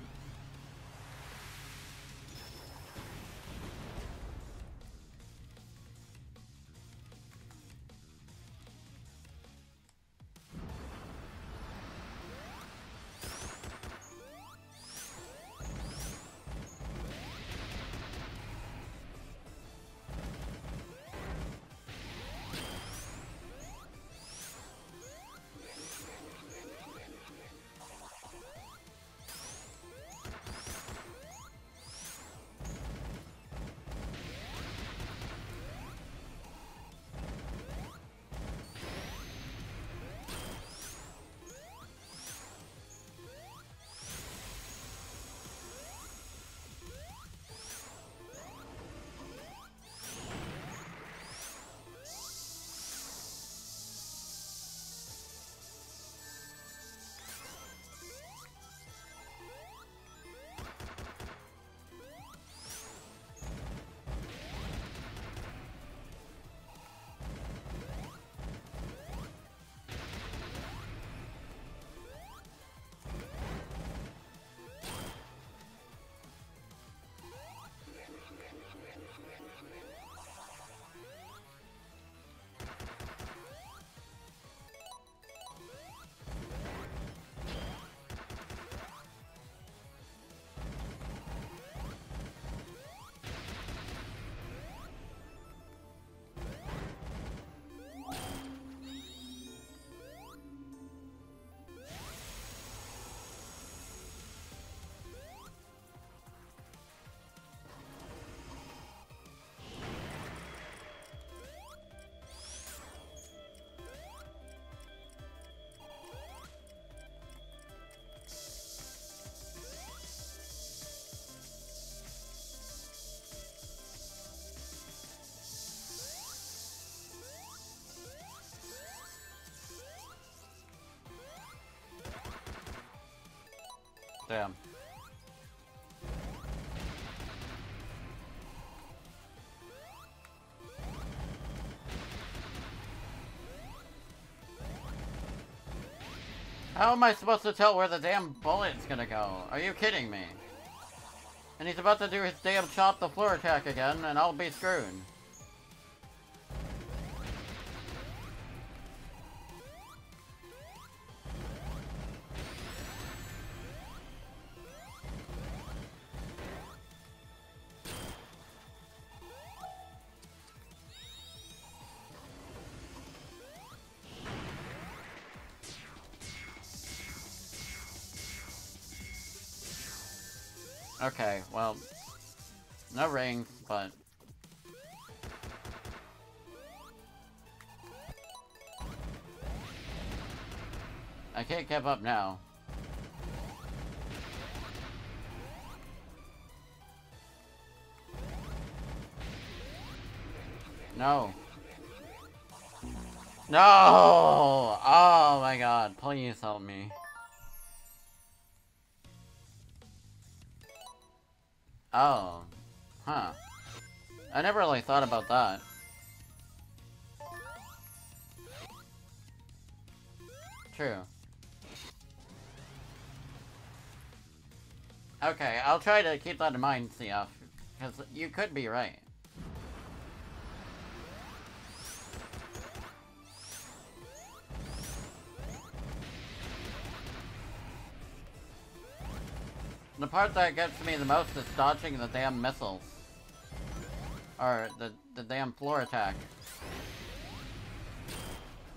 Damn. How am I supposed to tell where the damn bullet's gonna go? Are you kidding me? And he's about to do his damn chop the floor attack again, and I'll be screwed. Okay, well, no rings, but... I can't give up now. No. No! Oh my god, please help me. Oh. Huh. I never really thought about that. True. Okay, I'll try to keep that in mind, CF. Because you could be right. The part that gets me the most is dodging the damn missiles. Or the damn floor attack.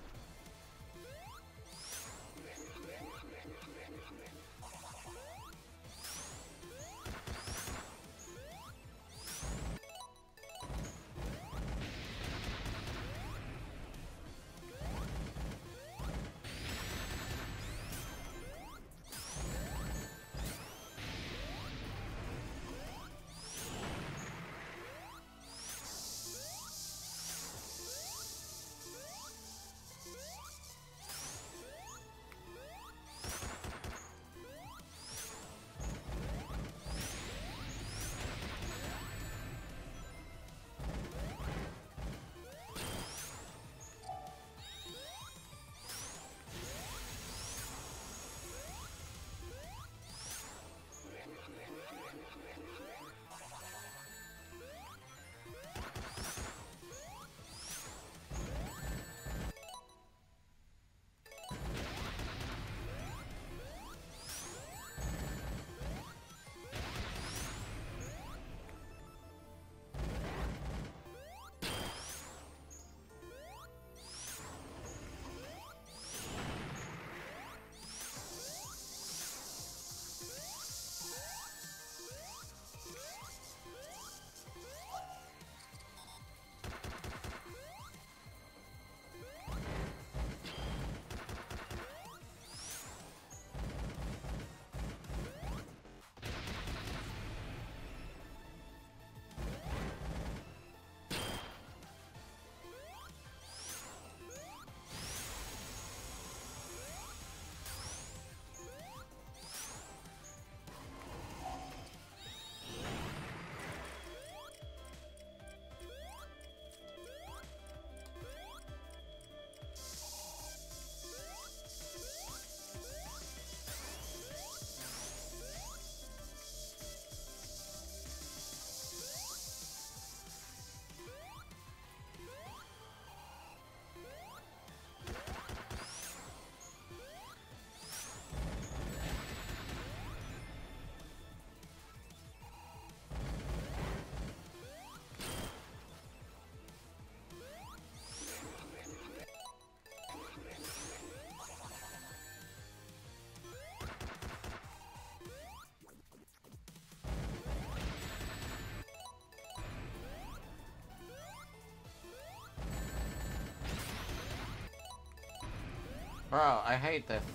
Bro, I hate this.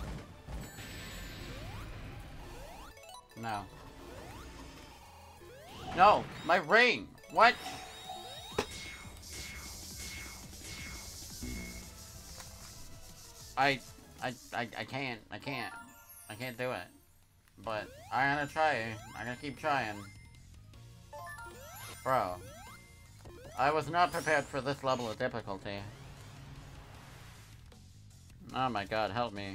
No. No! My ring! What? I can't do it. But I'm gonna try. I'm gonna keep trying. Bro. I was not prepared for this level of difficulty. Oh my god, help me.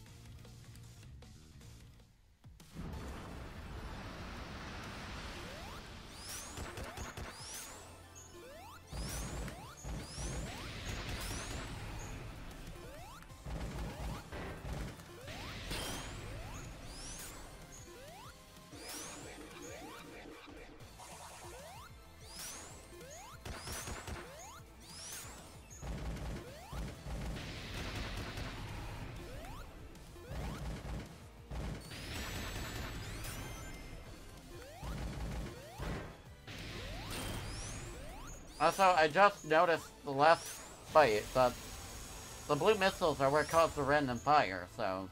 Also, I just noticed the last fight that the blue missiles are what cause the random fire, so...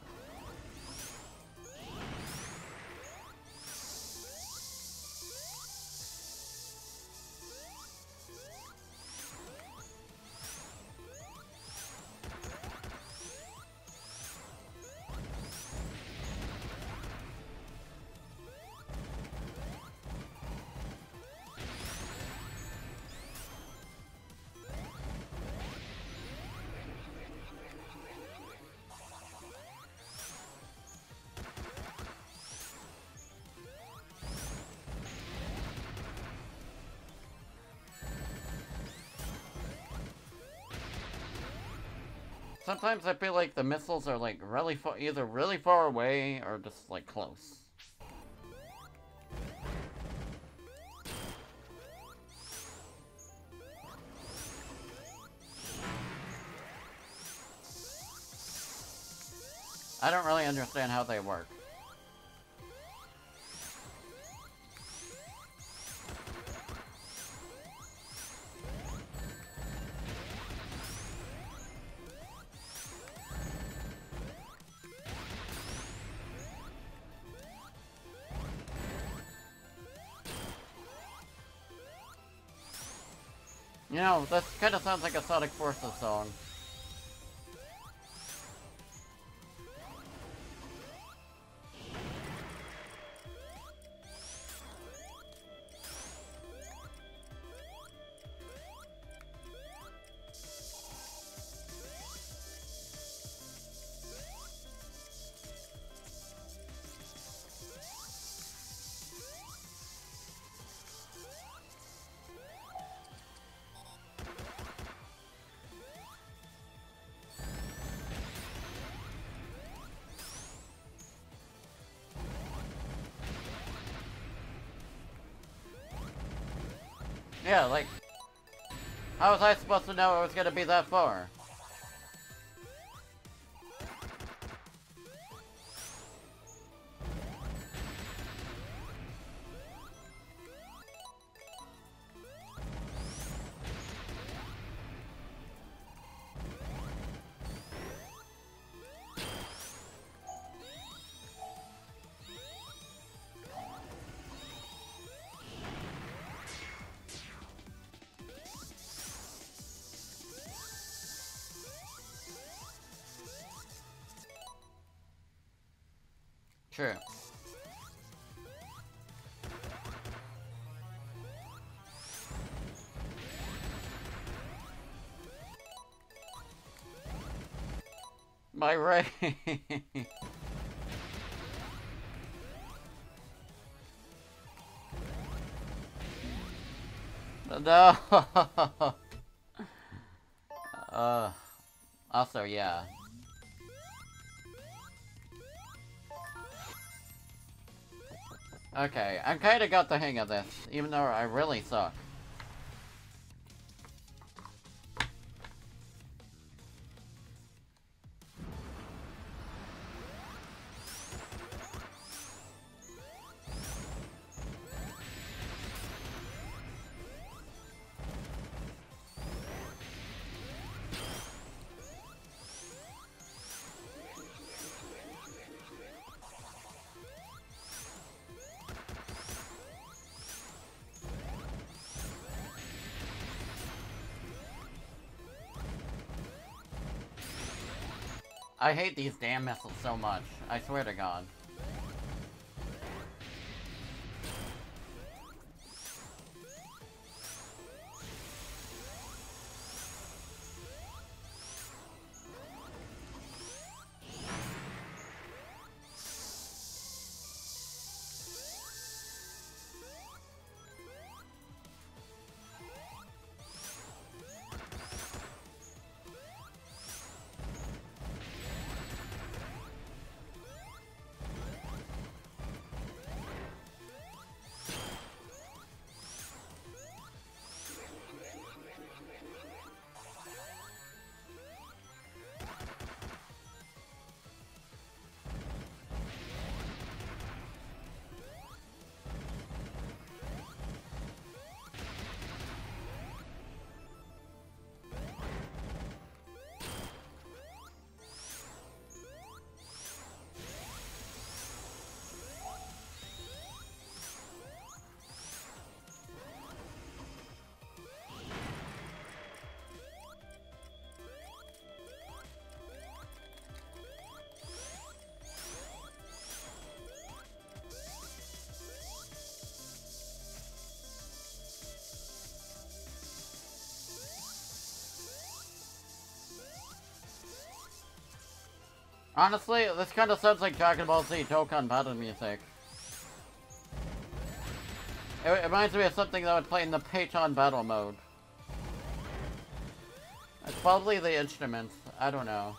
Sometimes I feel like the missiles are like really far, either really far away or just like close. I don't really understand how they work. You know, this kind of sounds like a Sonic Forces song. Yeah, like, how was I supposed to know it was gonna be that far? True. My ray. No. Also, yeah. Okay, I kinda got the hang of this, even though I really suck. I hate these damn missiles so much. I swear to God. Honestly, this kind of sounds like Dragon Ball Z Dokkan battle music. It reminds me of something that would play in the Peiton battle mode. It's probably the instruments. I don't know.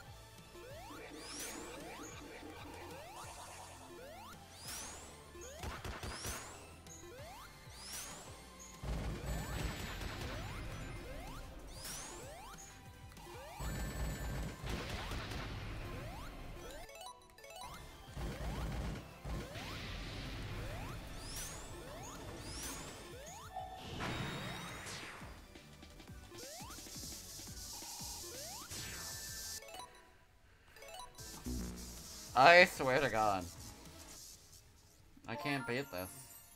I swear to God. I can't beat this.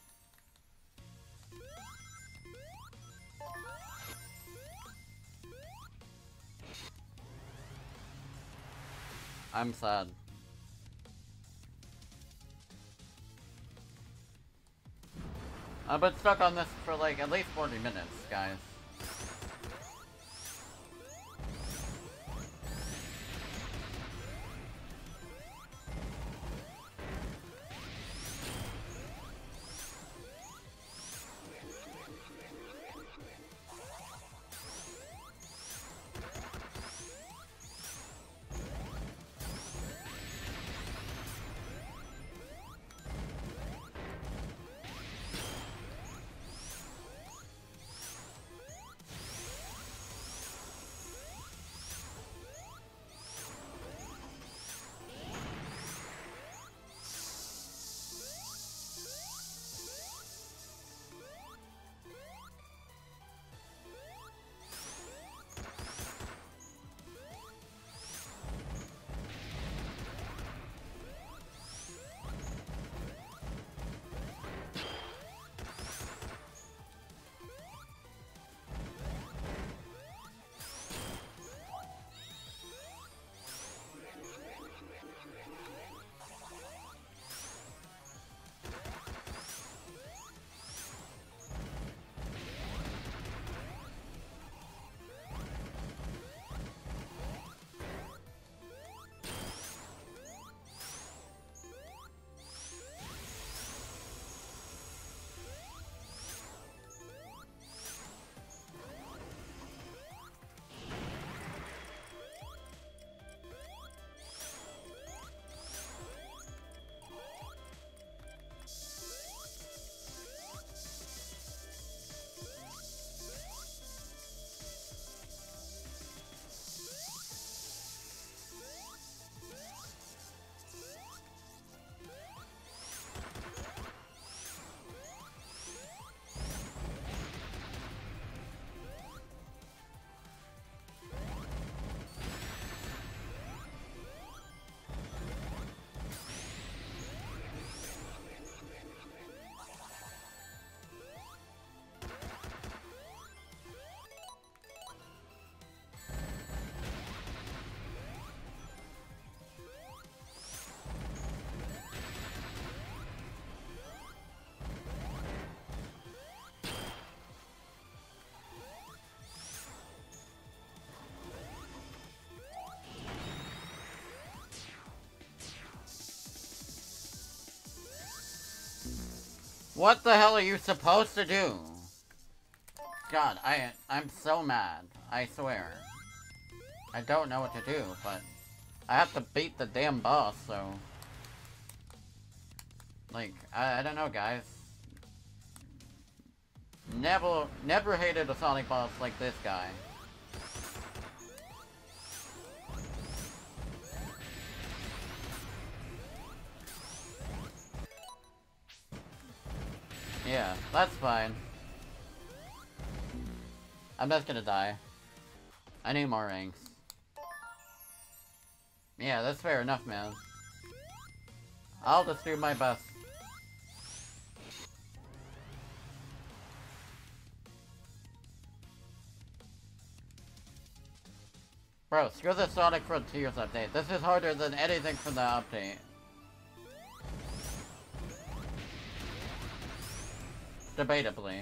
I'm sad. I've been stuck on this for like at least 40 minutes, guys. What the hell are you supposed to do? God, I'm so mad. I swear. I don't know what to do, but I have to beat the damn boss, so... Like, I don't know, guys. Never hated a Sonic boss like this guy. Yeah, that's fine. I'm just gonna die. I need more ranks. Yeah, that's fair enough, man. I'll just do my best. Bro, screw the Sonic Frontiers update. This is harder than anything from the update. Debatably.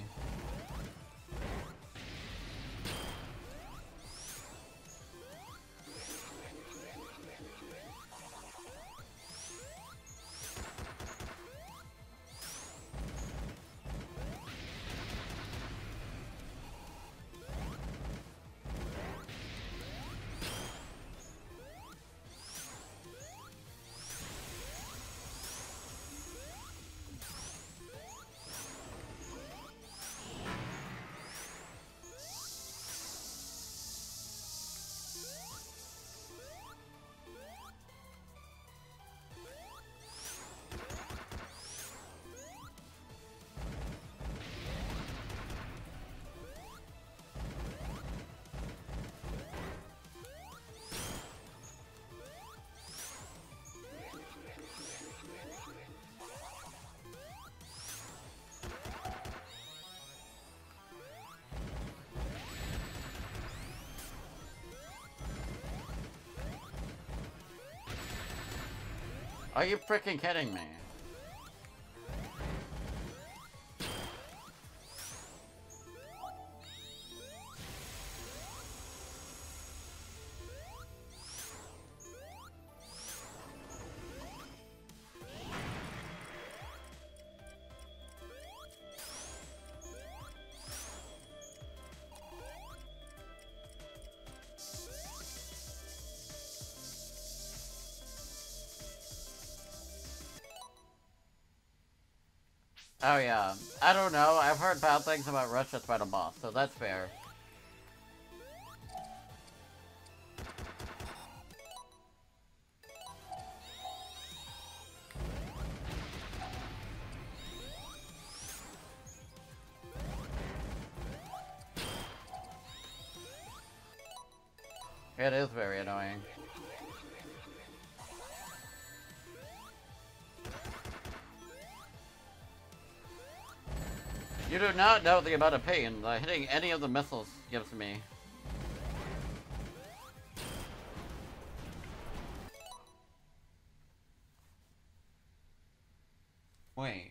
Are you freaking kidding me? Oh yeah, I don't know, I've heard bad things about Russia's Final Boss, so that's fair. It is very annoying. You do not know the amount of pain that hitting any of the missiles gives me. Wait.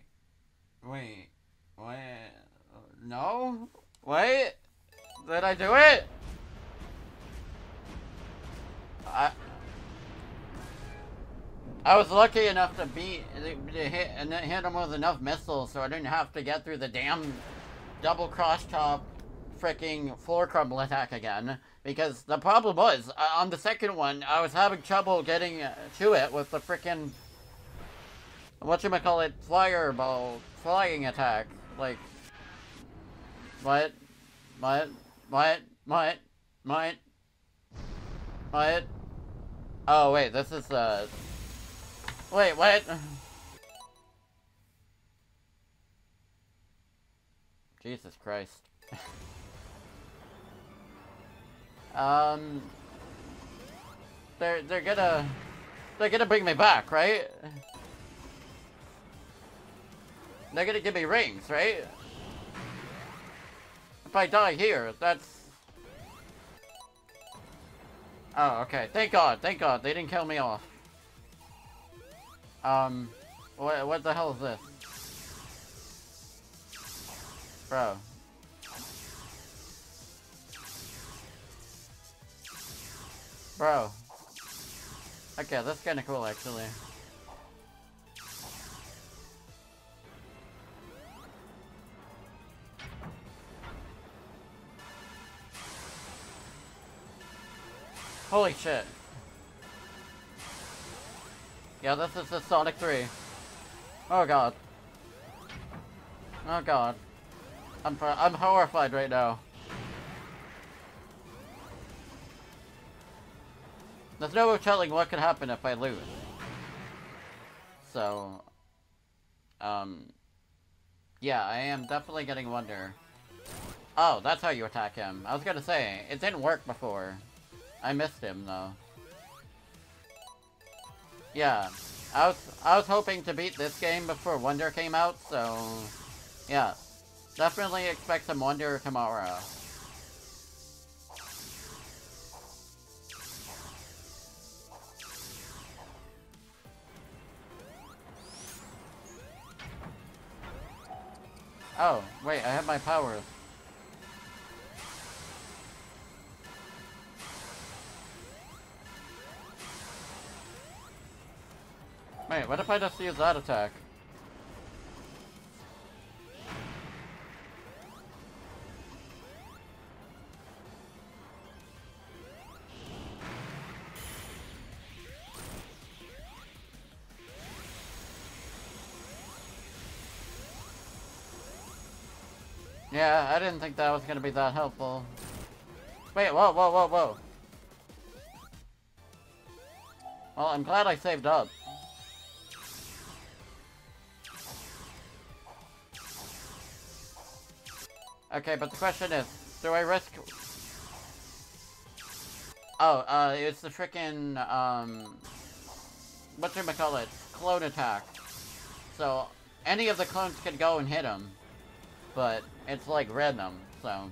No? Wait? Did I do it? I was lucky enough to hit him with enough missiles so I didn't have to get through the damn double cross chop freaking floor crumble attack again. Because the problem was, on the second one, I was having trouble getting to it with the freaking whatchamacallit fireball flying attack. Like, what? Oh wait, this is wait, what? Jesus Christ. They're gonna bring me back, right? They're gonna give me rings, right? If I die here, that's... Oh, okay. Thank God, they didn't kill me off. What the hell is this? Bro. Bro. Okay, that's kinda cool, actually. Holy shit. Yeah, this is the Sonic 3. Oh god. Oh god. I'm horrified right now. There's no telling what could happen if I lose. So, yeah, I am definitely getting Wonder. Oh, that's how you attack him. I was gonna say, it didn't work before. I missed him, though. Yeah, I was hoping to beat this game before Wonder came out, so... Yeah, definitely expect some Wonder tomorrow. Oh, wait, I have my powers. Wait, what if I just use that attack? Yeah, I didn't think that was gonna be that helpful. Wait, whoa, whoa, whoa, whoa. Well, I'm glad I saved up. Okay, but the question is, do I risk... Oh, it's the frickin', whatchamacallit, clone attack. So, any of the clones can go and hit him. But, it's like random, so...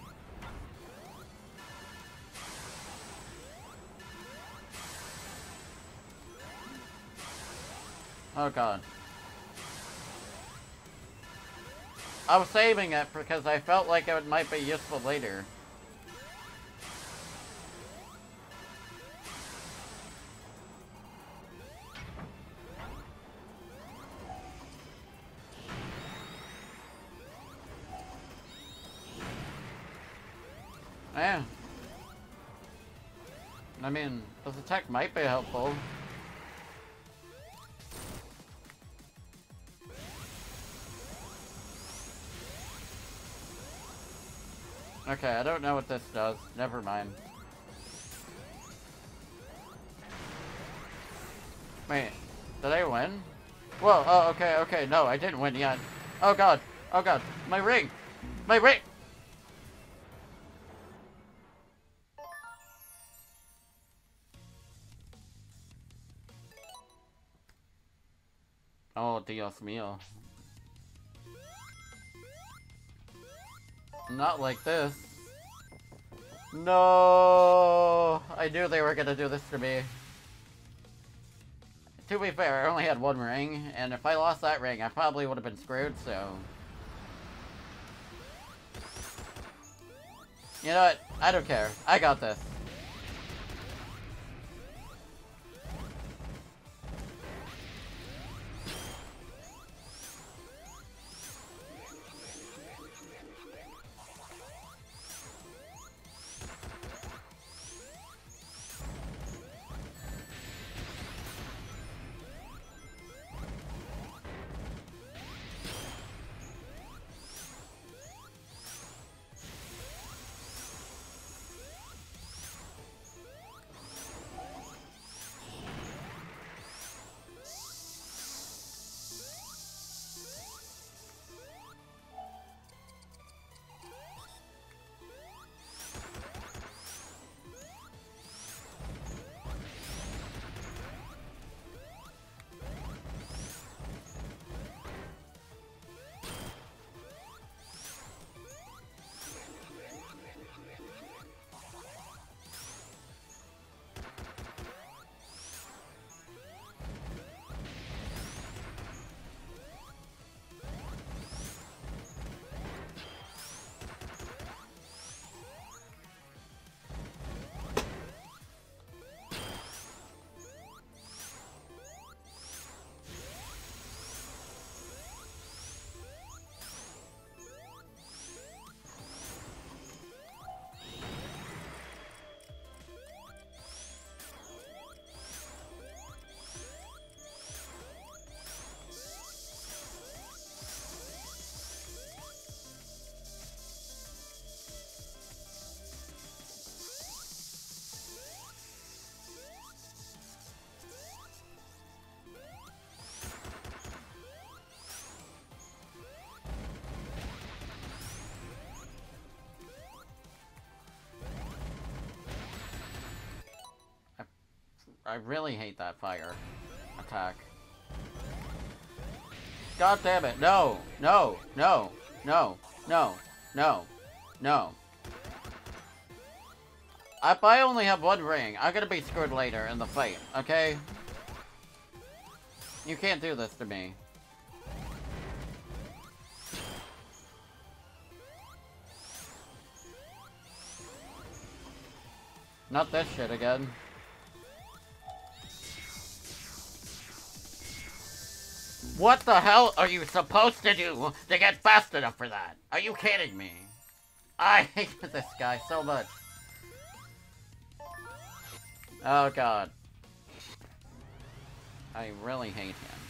Oh god. I was saving it because I felt like it might be useful later. Yeah. I mean, this attack might be helpful. Okay, I don't know what this does. Never mind. Wait, did I win? Whoa, oh, okay, okay, no, I didn't win yet. Oh god, my ring! My ring! Oh, Dios mío. Not like this. No, I knew they were gonna do this to me. To be fair, I only had one ring, and if I lost that ring, I probably would have been screwed, so... You know what? I don't care. I got this. I really hate that fire attack. God damn it. No. No. No. No. No. No. No. If I only have one ring, I'm gonna be screwed later in the fight, okay? You can't do this to me. Not this shit again. What the hell are you supposed to do to get fast enough for that? Are you kidding me? I hate this guy so much. Oh god. I really hate him.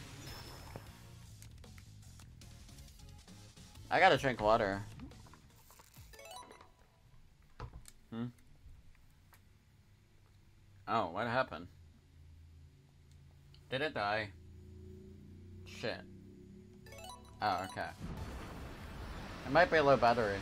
I gotta drink water. Oh, what happened? Did it die? Shit. Oh, okay. It might be a low battery.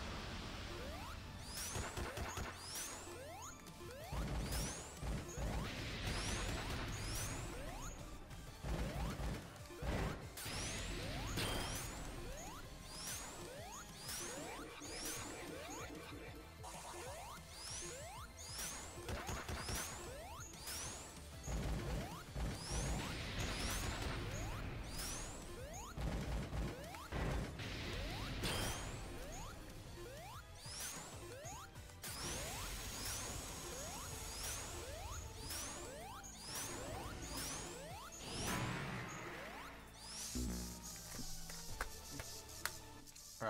Bro,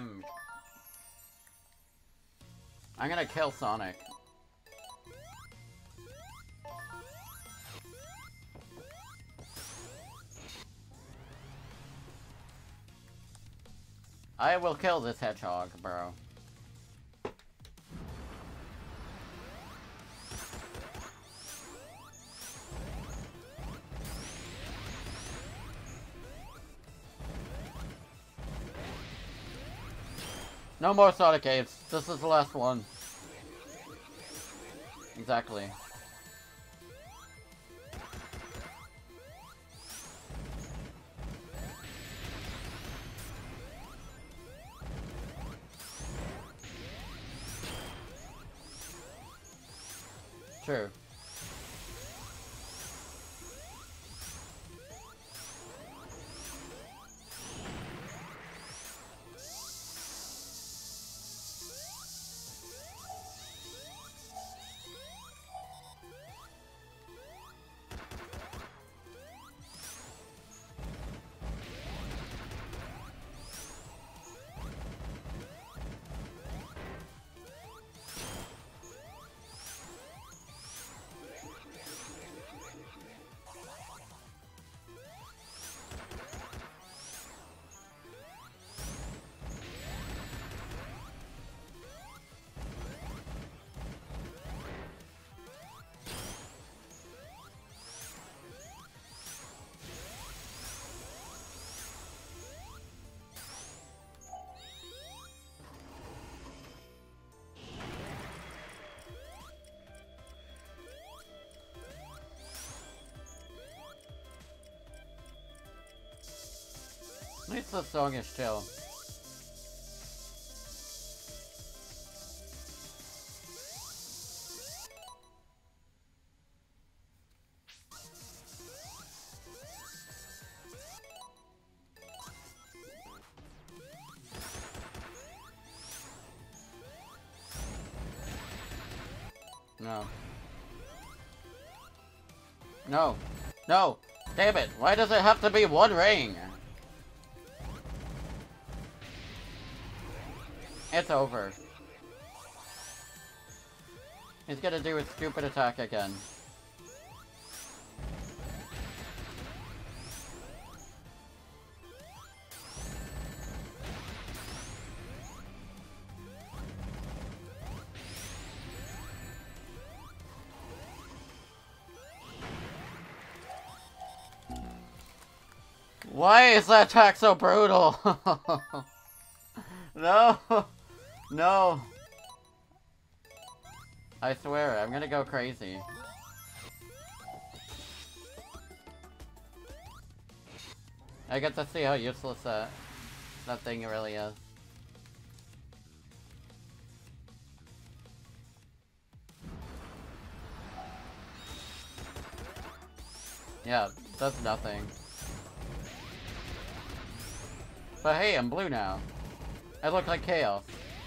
I'm gonna kill Sonic. I will kill this hedgehog, bro. No more Sonic Apes. This is the last one. Exactly. True. At least the song is chill. No. No. No! Damn it! Why does it have to be one ring? It's over. He's gonna do his stupid attack again. Why is that attack so brutal? No! No! I swear, I'm gonna go crazy. I get to see how useless that thing really is. Yeah, does nothing. But hey, I'm blue now. I look like Chaos.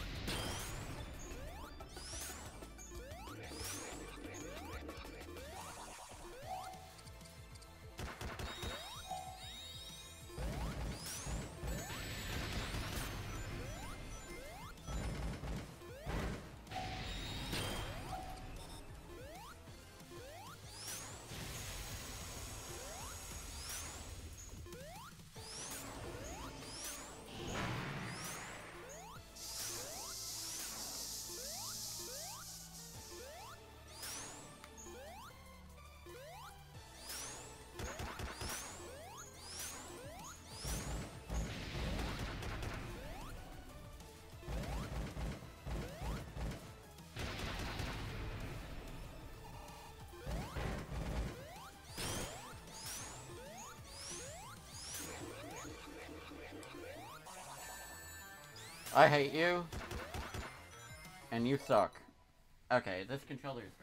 I hate you. And you suck. Okay, this controller is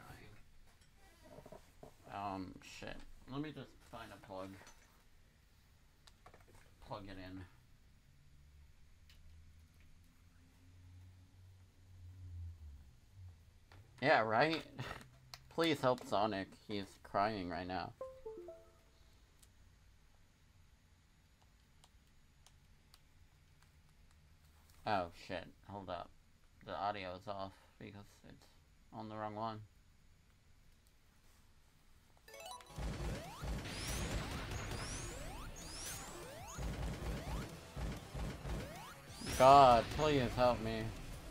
dying. Shit. Let me just find a plug. Plug it in. Yeah, right? Please help Sonic. He's crying right now. Oh, shit. Hold up. The audio is off because it's on the wrong one. God, please help me.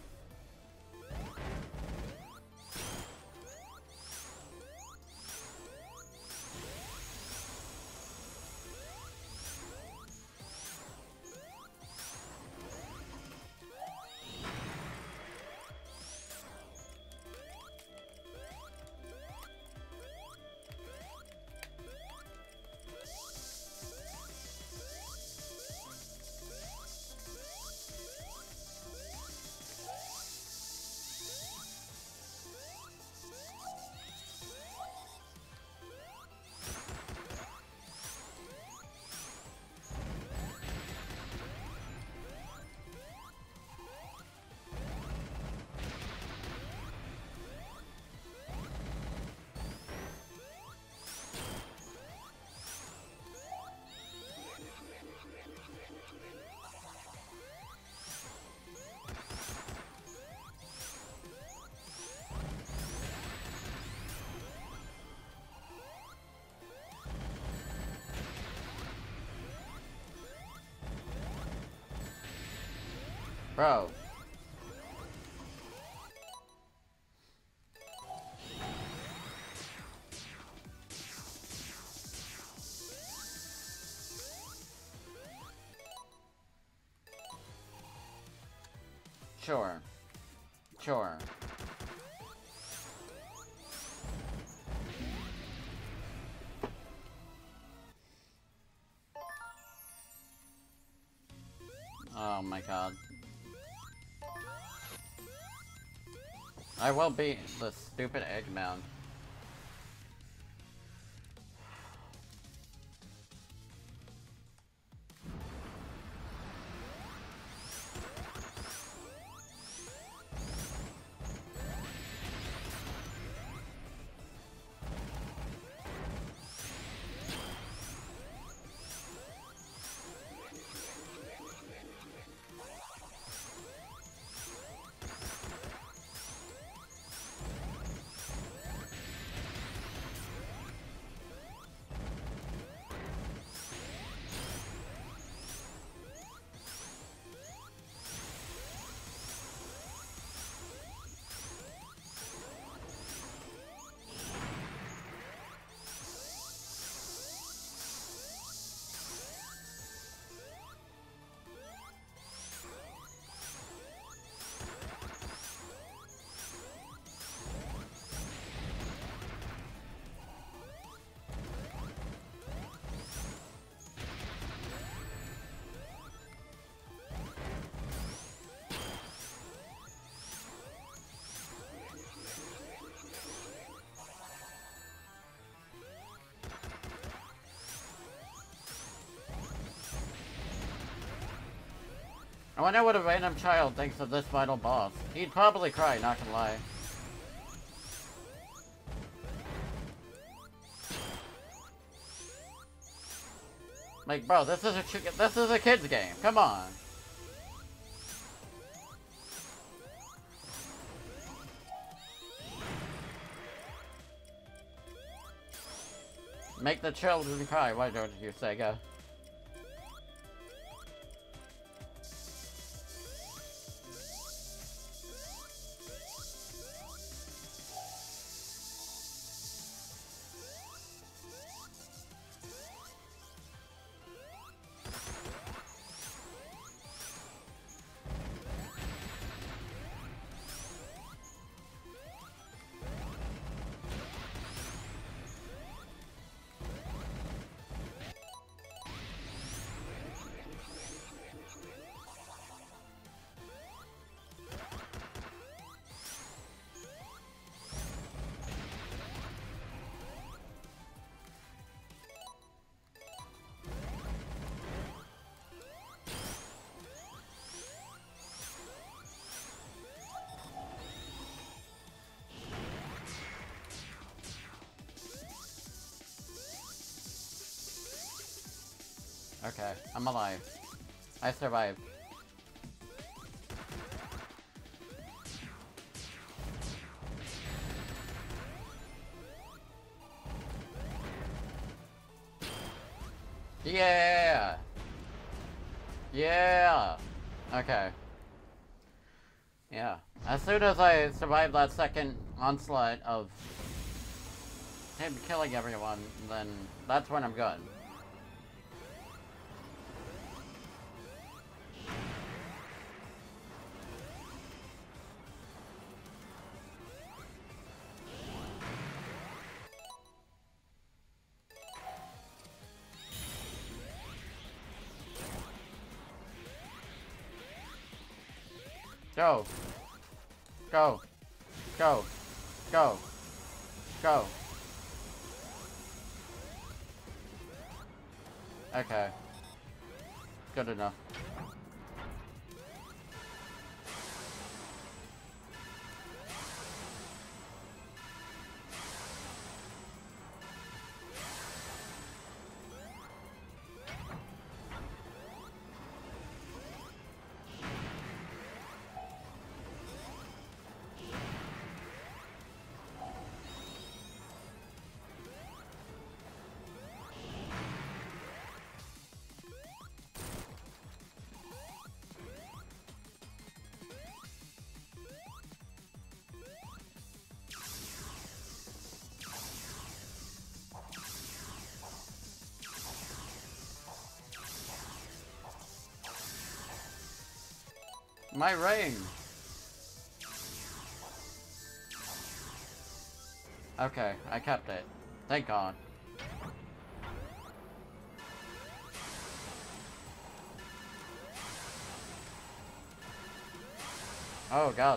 Bro. Sure. Sure. Oh my god. I will beat the stupid Eggman. I wonder what a random child thinks of this final boss. He'd probably cry, not gonna lie. Like, bro, this is a kid's game. Come on. Make the children cry, why don't you, Sega? Okay, I'm alive. I survived. Yeah! Yeah! Okay. Yeah. As soon as I survived that second onslaught of him killing everyone, then that's when I'm good. Go. Go. Go. Go. Go. Okay. Good enough. My ring! Okay, I kept it. Thank God. Oh God.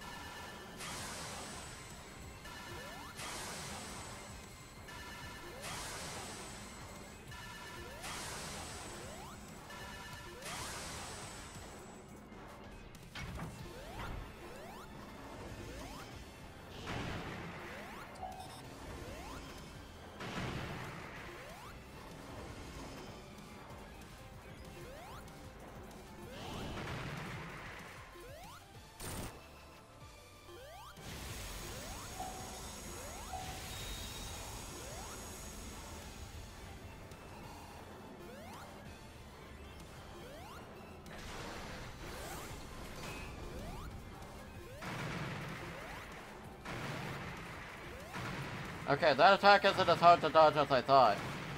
Okay, that attack isn't as hard to dodge as I thought.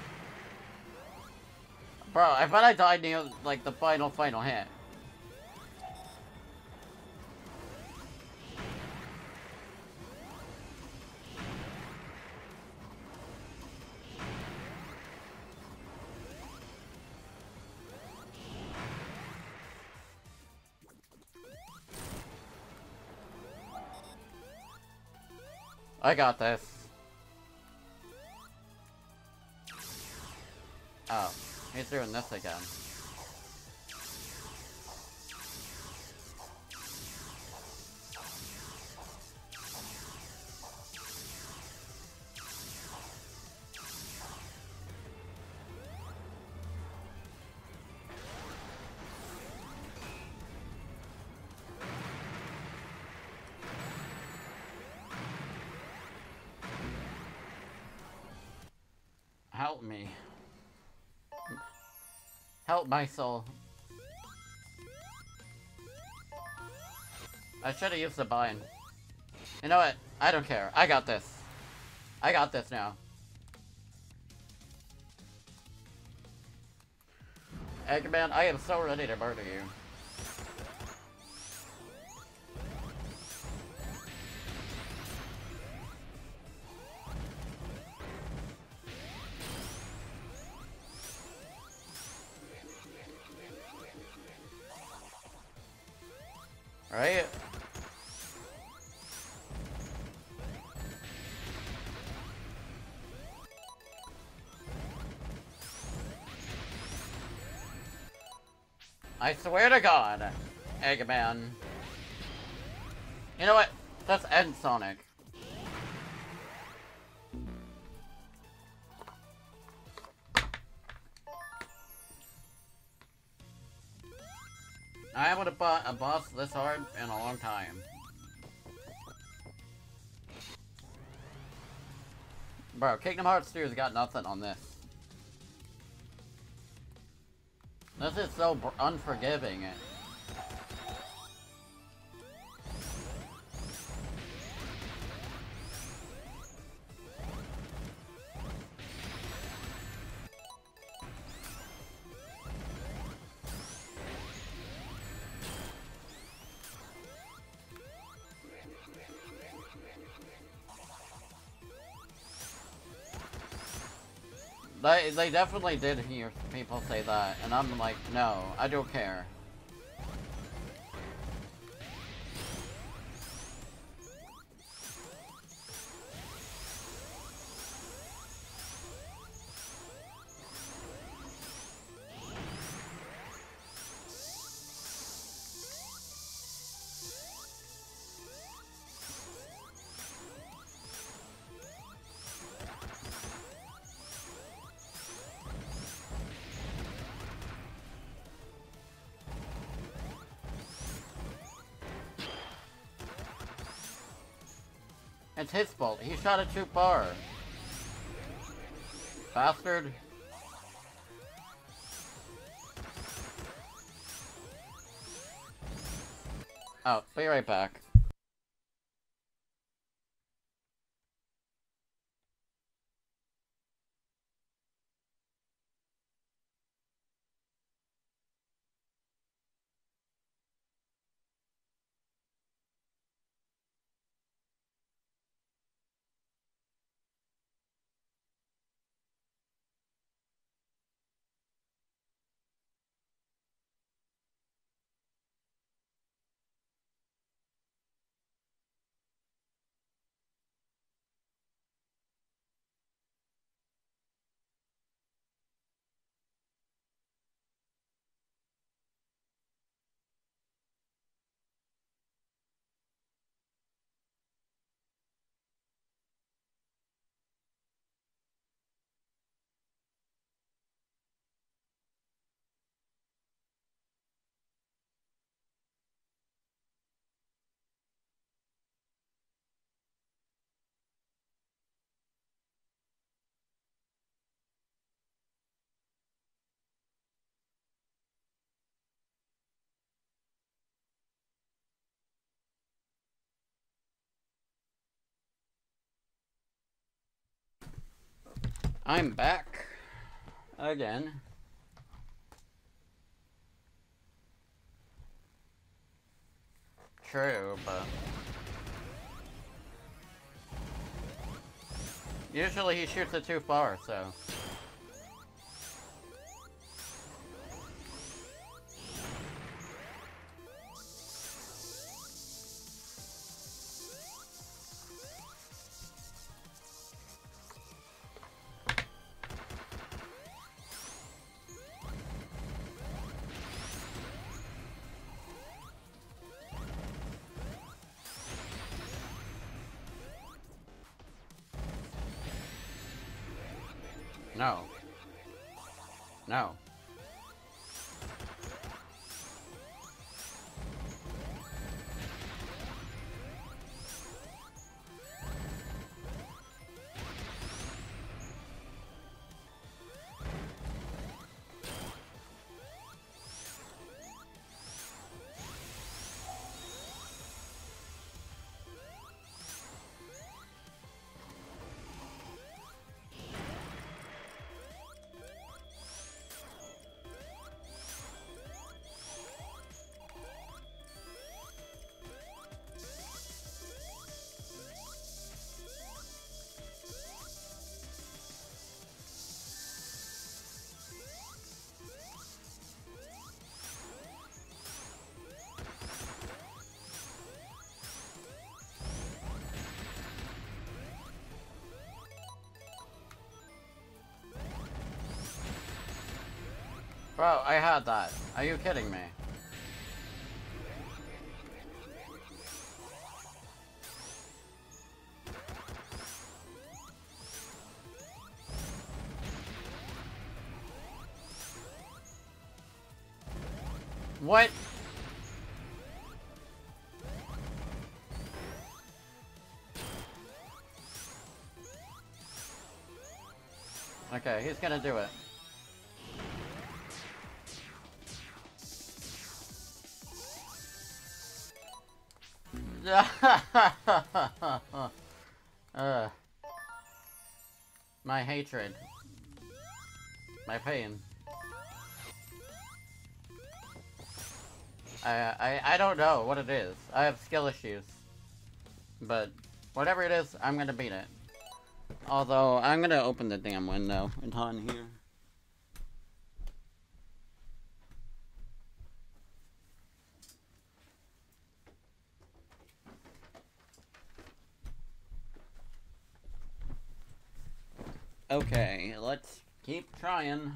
Bro, I bet I died near, like, the final hit. I got this. Oh, he's doing this again. Help me. Help my soul. I should have used the bind. You know what? I don't care. I got this. I got this now. Eggman, I am so ready to murder you. Right? I swear to God, Eggman. You know what? Let's end Sonic. I haven't bought a boss this hard in a long time. Bro, Kingdom Hearts 2 has got nothing on this. This is so unforgiving. They definitely did hear people say that, and I'm like, no, I don't care. It's his fault. He shot it too far. Bastard. Oh, be right back. I'm back. Again. True, but... usually he shoots it too far, so... No. No. Bro, I had that. Are you kidding me? What? Okay, he's gonna do it. My hatred. My pain. I don't know what it is. I have skill issues. But whatever it is, I'm gonna beat it. Although, I'm gonna open the damn window. It's on here. Okay, let's keep trying.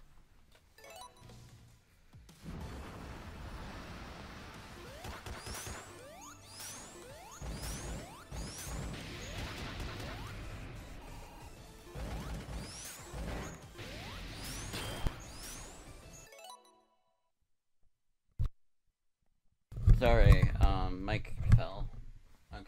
Sorry, mic fell. Okay.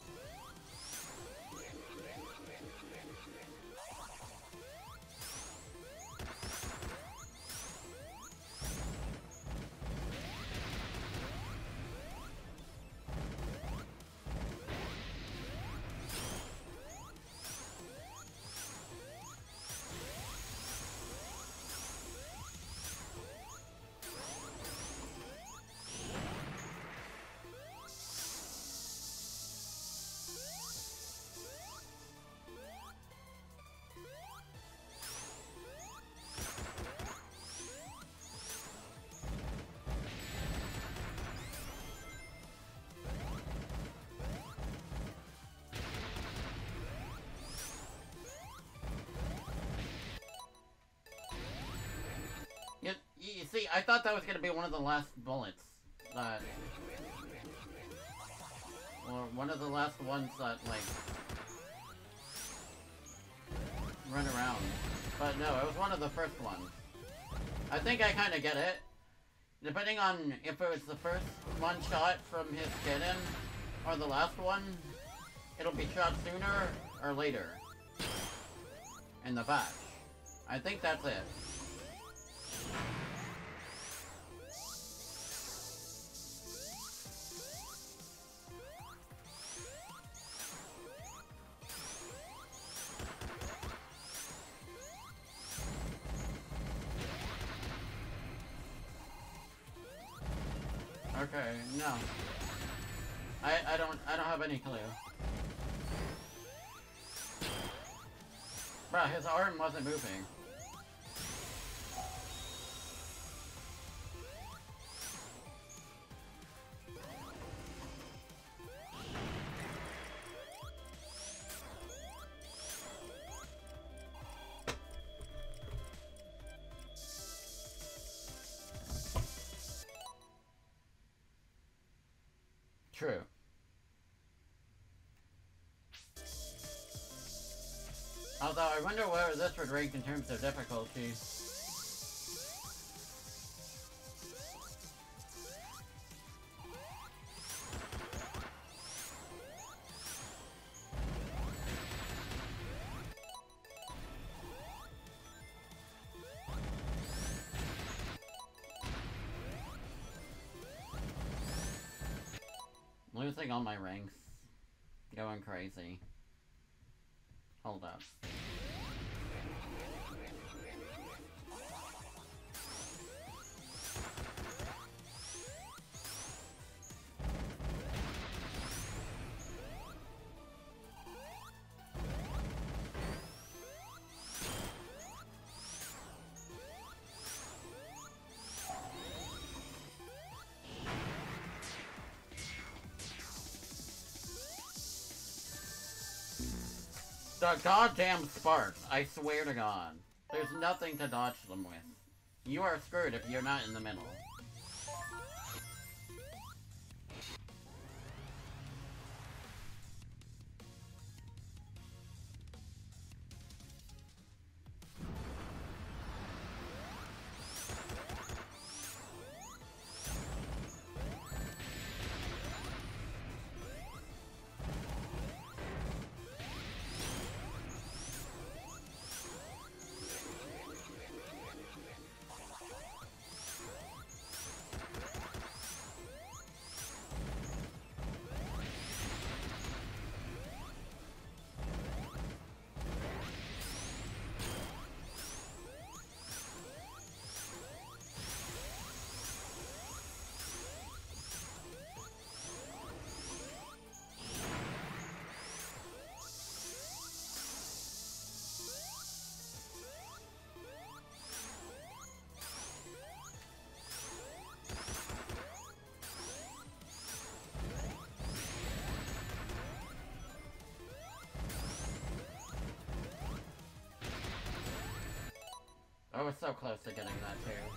You see, I thought that was gonna be one of the last bullets that... Or one of the last ones that, like... run around. But no, it was one of the first ones. I think I kinda get it. Depending on if it was the first one shot from his cannon, or the last one, it'll be shot sooner or later. In the patch. I think that's it. Okay, no. I don't have any clue. Bruh, his arm wasn't moving. True. Although, I wonder where this would rank in terms of difficulty. Losing all my ranks. Going crazy. Hold up. The goddamn sparks, I swear to God. There's nothing to dodge them with. You are screwed if you're not in the middle. I was so close to getting that too.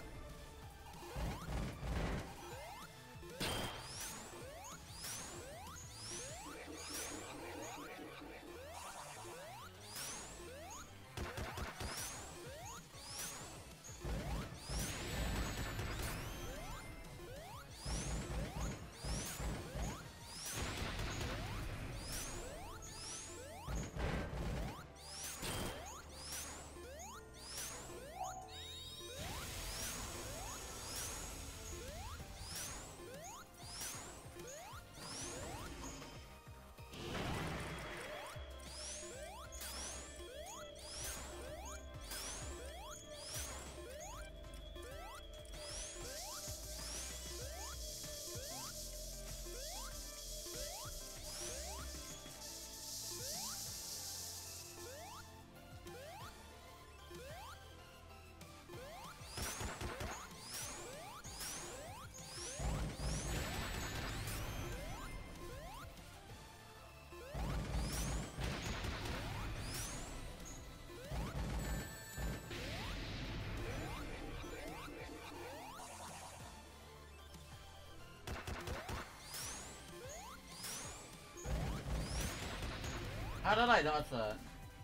How did I dodge that?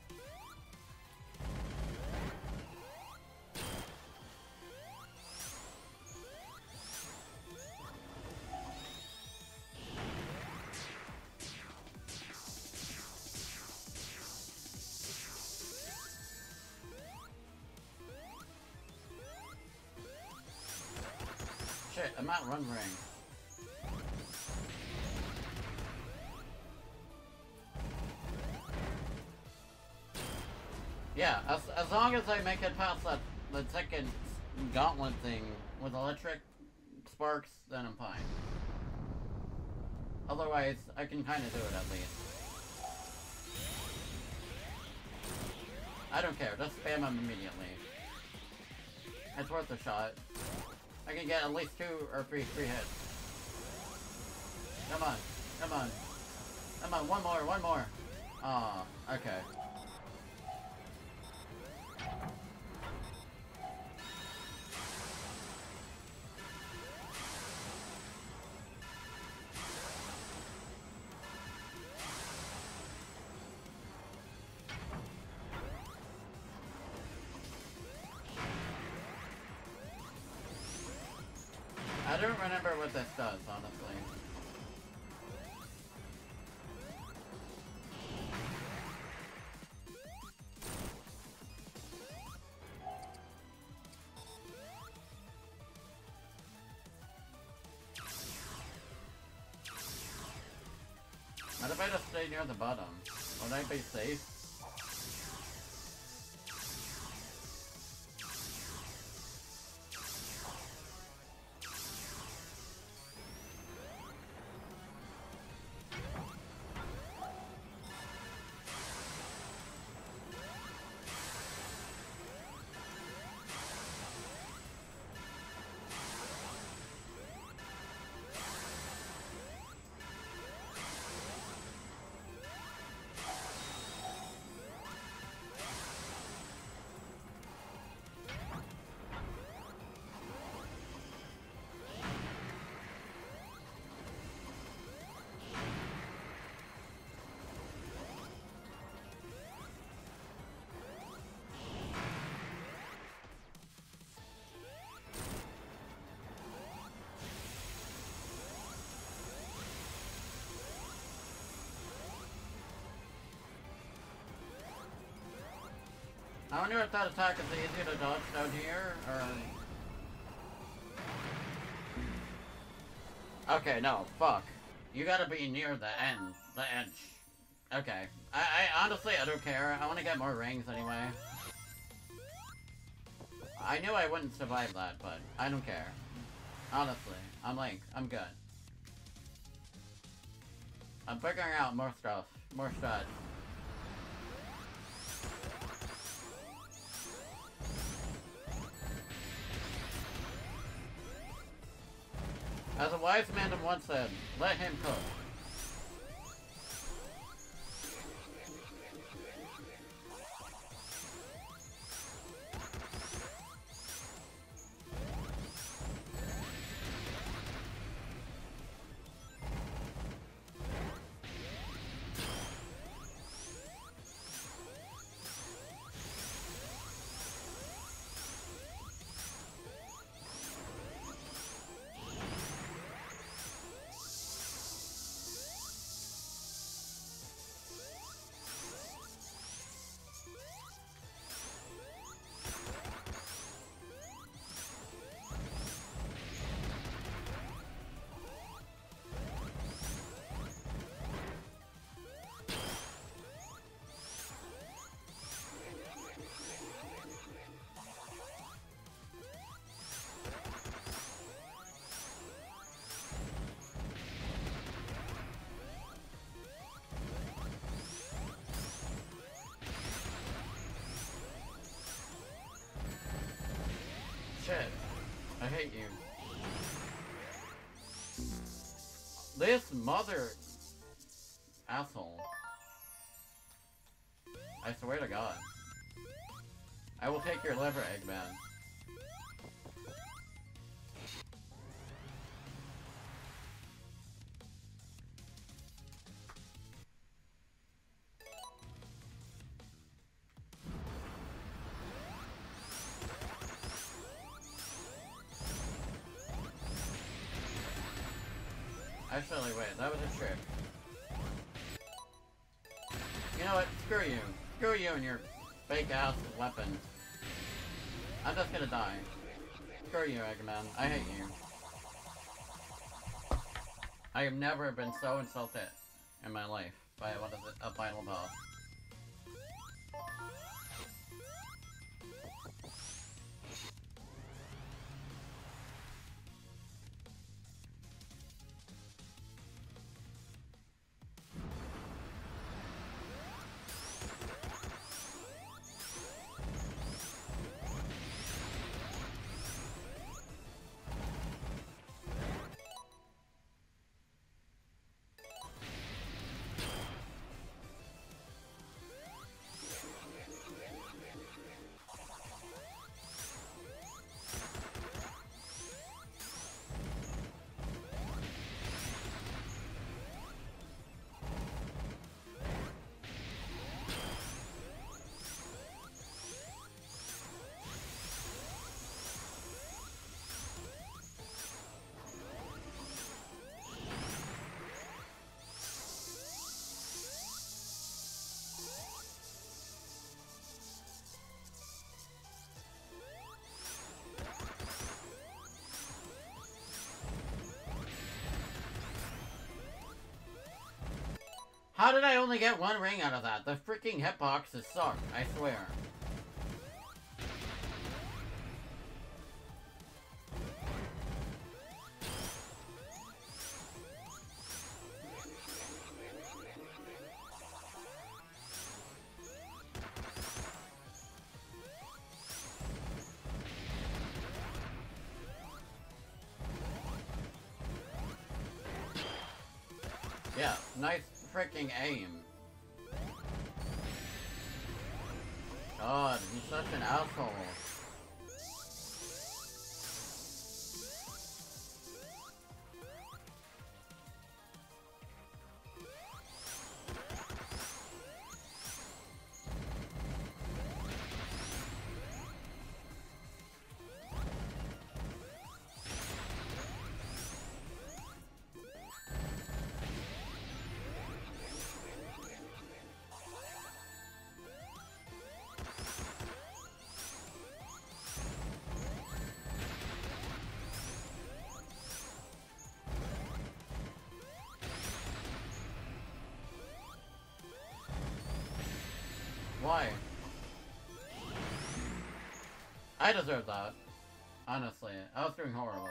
Shit, I'm at run ring. Yeah, as long as I make it past that the second gauntlet thing with electric sparks, then I'm fine. Otherwise, I can kind of do it at least. I don't care, just spam them immediately. It's worth a shot. I can get at least 2 or 3 free hits. Come on, come on. Come on, one more. Aw, okay. I don't remember what this does, honestly. What if I just stay near the bottom? Would I be safe? I wonder if that attack is easier to dodge down here, or... Okay, no, fuck. You gotta be near the end, the edge. Okay. I honestly, I don't care. I want to get more rings anyway. I knew I wouldn't survive that, but I don't care. Honestly, I'm Link. I'm good. I'm figuring out more stuff. More strats. As a wise man once said, let him cook. Shit. I hate you. This mother... asshole. I swear to God. I will take your liver, Eggman. Actually, wait, that was a trick. You know what? Screw you. Screw you and your fake-ass weapon. I'm just gonna die. Screw you, Eggman. I hate you. I have never been so insulted in my life by a final boss. How did I only get one ring out of that? The freaking hitboxes suck, I swear. Yeah, nice freaking aim. God, he's such an asshole. I deserve that. Honestly, I was doing horrible.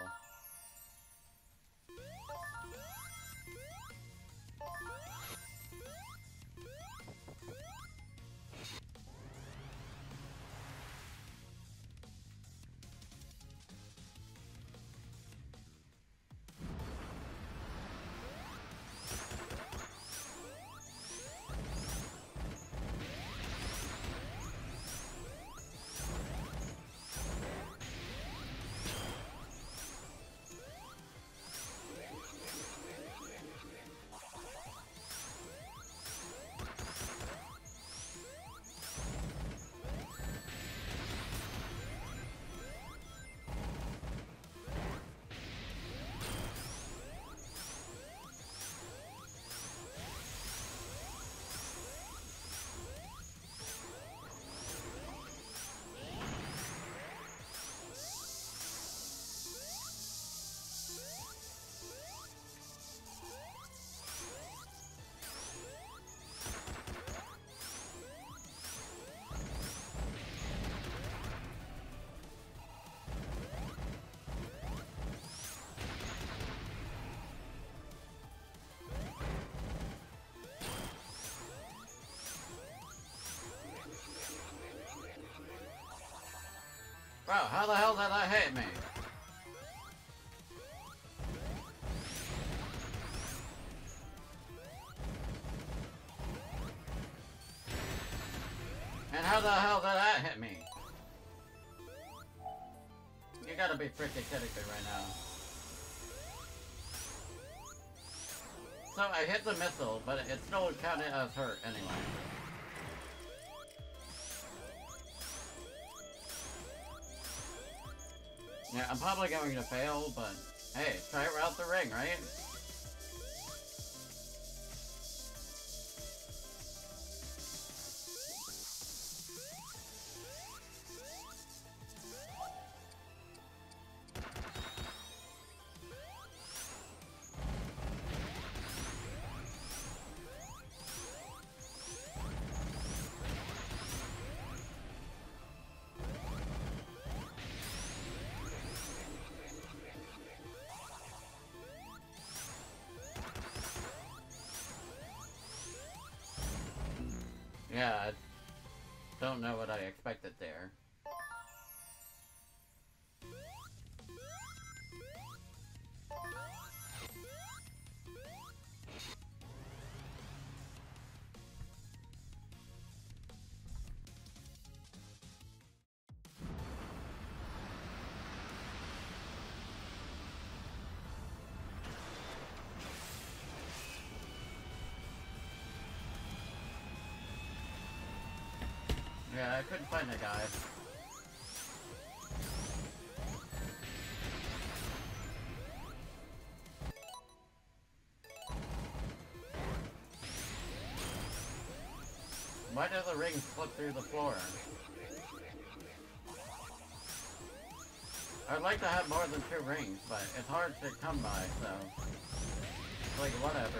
Bro, how the hell did that hit me? And how the hell did that hit me? You gotta be freaking kidding me right now. So I hit the missile, but it still counted as hurt anyway. Yeah, I'm probably going to fail, but hey, try it out the ring, right? Yeah, I don't know what I expected there. Yeah, I couldn't find a guy. Why does the ring slip through the floor? I'd like to have more than 2 rings, but it's hard to come by, so... like, whatever.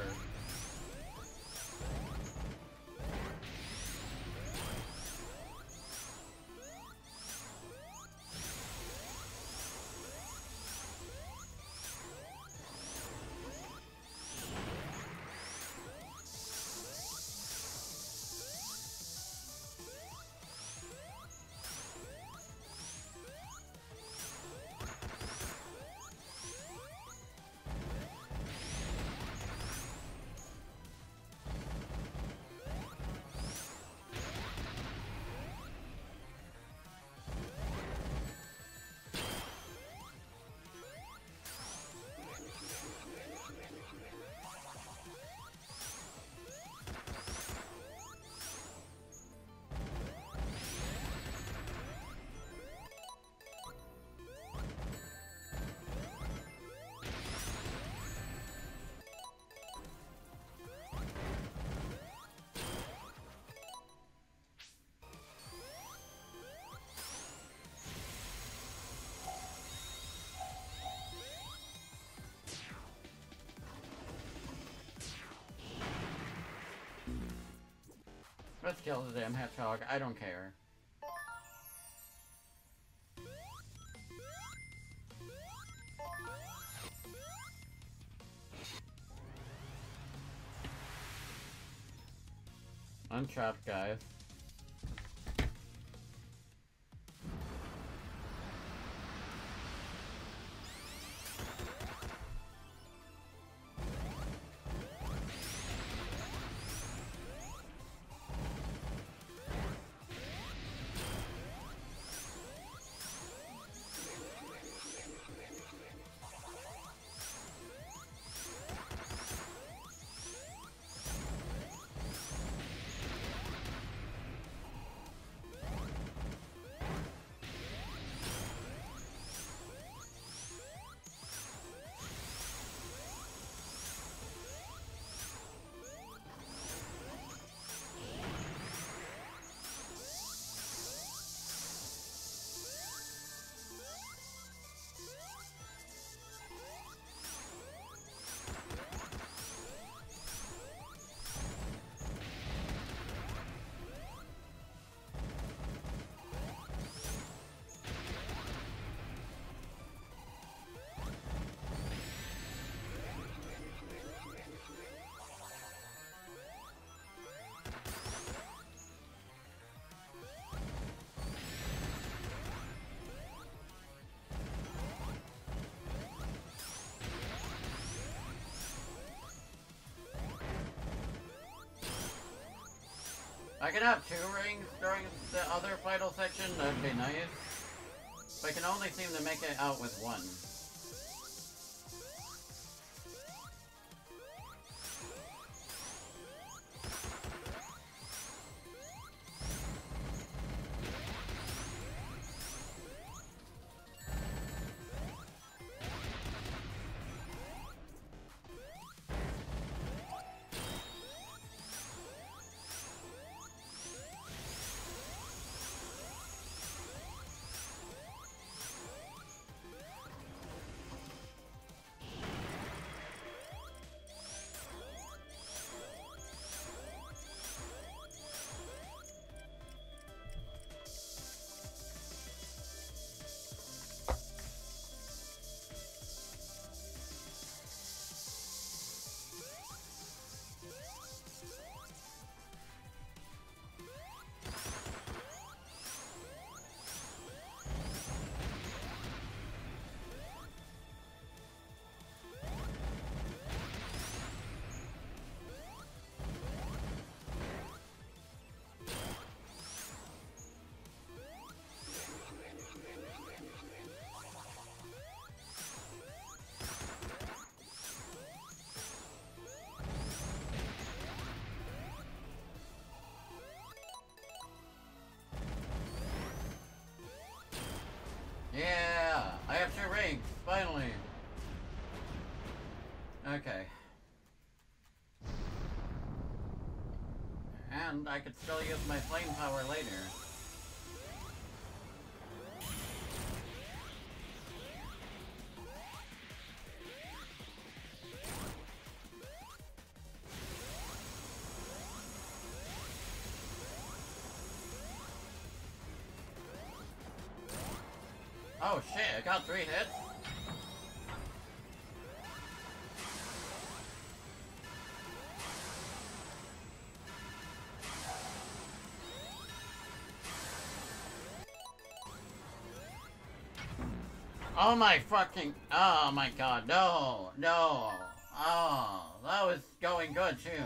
Let's kill the damn hedgehog, I don't care. Untrapped, guys. I could have 2 rings during the other final section, that'd be nice. But I can only seem to make it out with 1. Yeah, I have 2 rings, finally. Okay. And I could still use my flame power later. Oh shit, I got 3 hits? Oh my fucking, oh my god, no, no. Oh, that was going good too.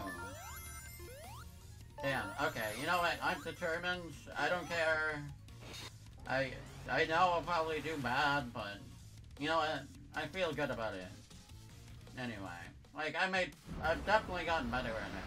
Damn, okay, you know what, I'm determined, I don't care. I know I'll probably do bad, but you know what? I feel good about it. Anyway, like I've definitely gotten better at it.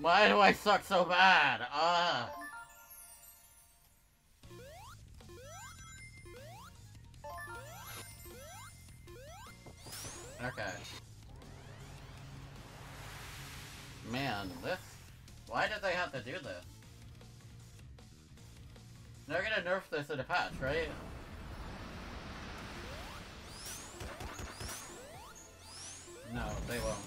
Why do I suck so bad? Okay. Man, this... Why did they have to do this? They're gonna nerf this in a patch, right? No, they won't.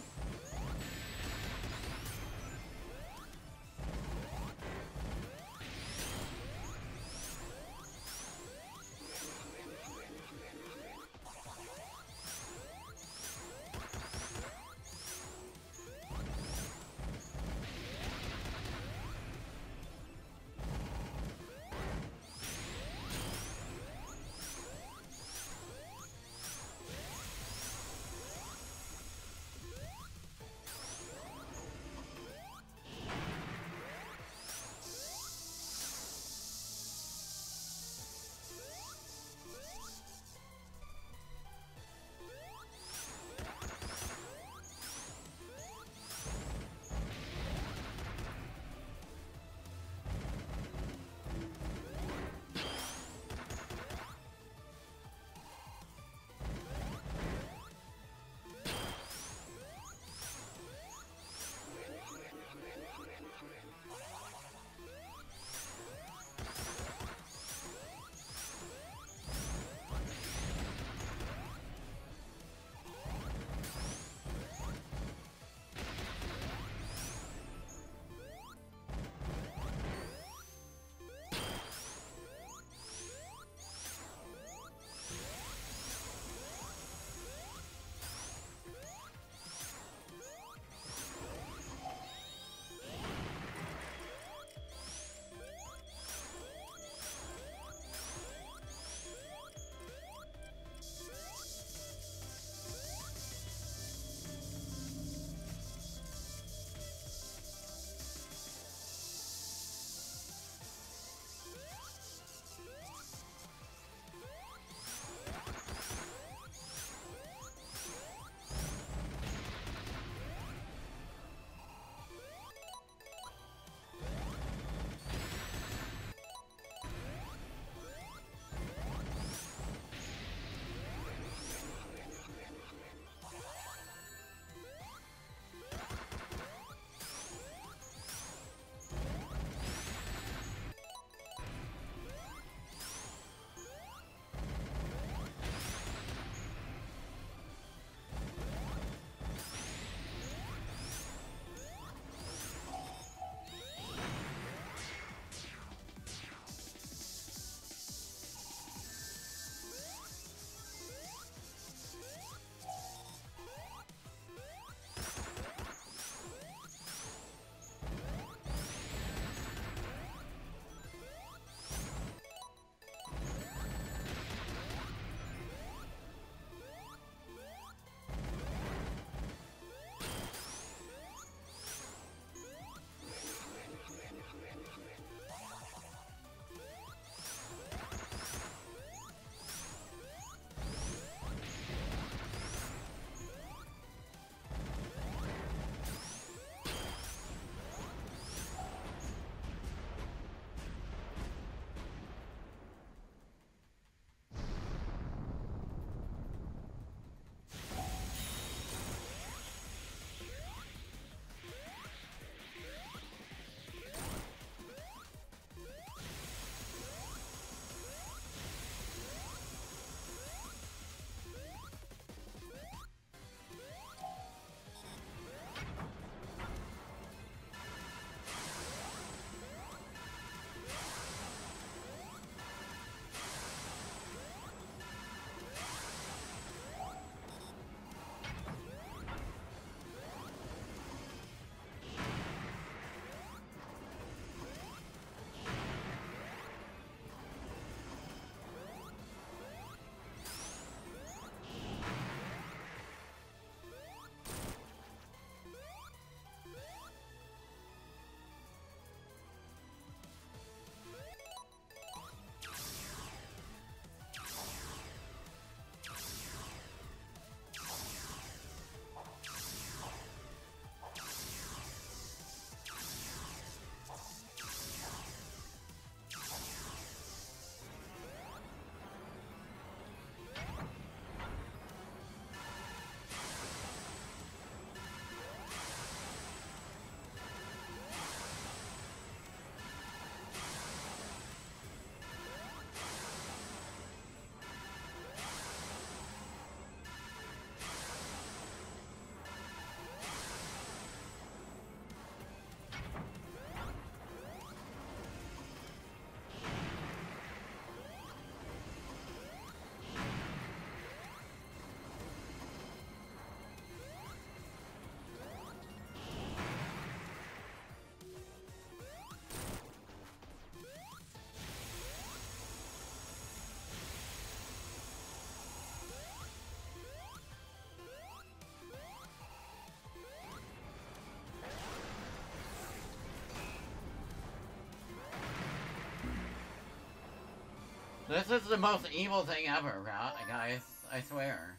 This is the most evil thing ever, guys. I swear.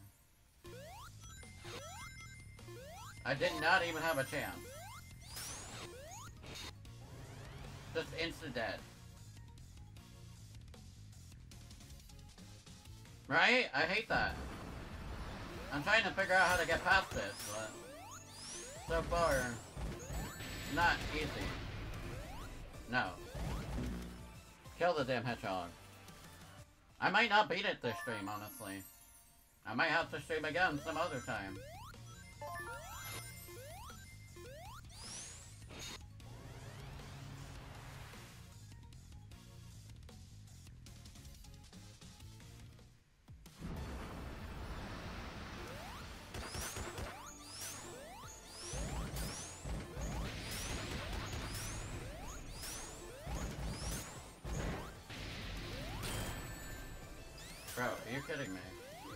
I did not even have a chance. Just instant dead. Right? I hate that. I'm trying to figure out how to get past this, but so far, not easy. No. Kill the damn hedgehog. I might not beat it this stream, honestly. I might have to stream again some other time. Bro, are you kidding me?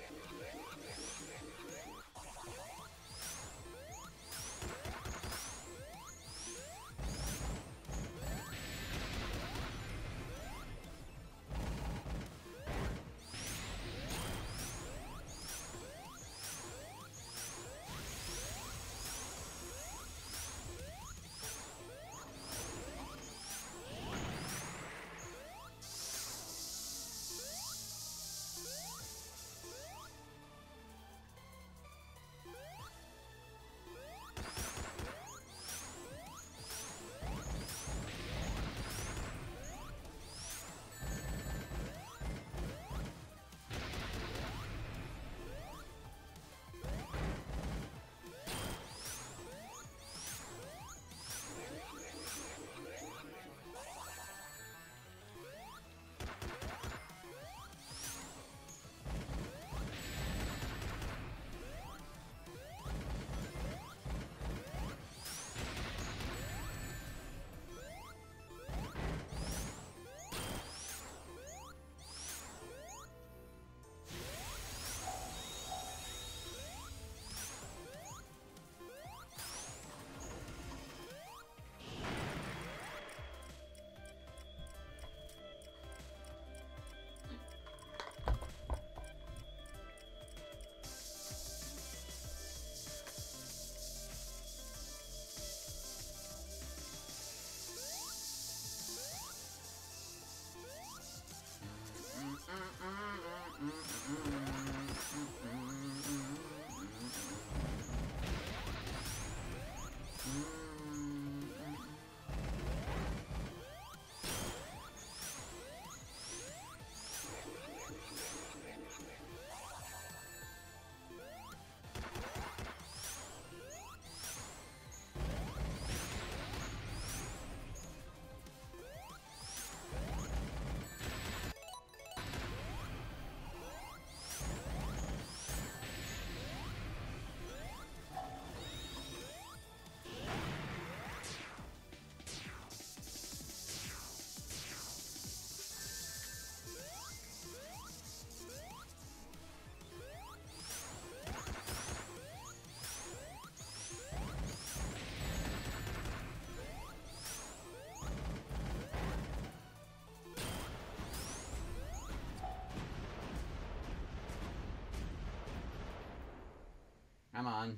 Come on.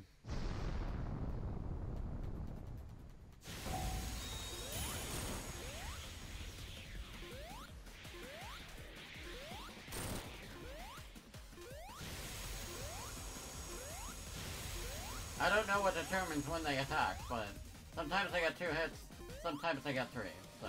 I don't know what determines when they attack, but sometimes I get 2 hits, sometimes I get 3, so...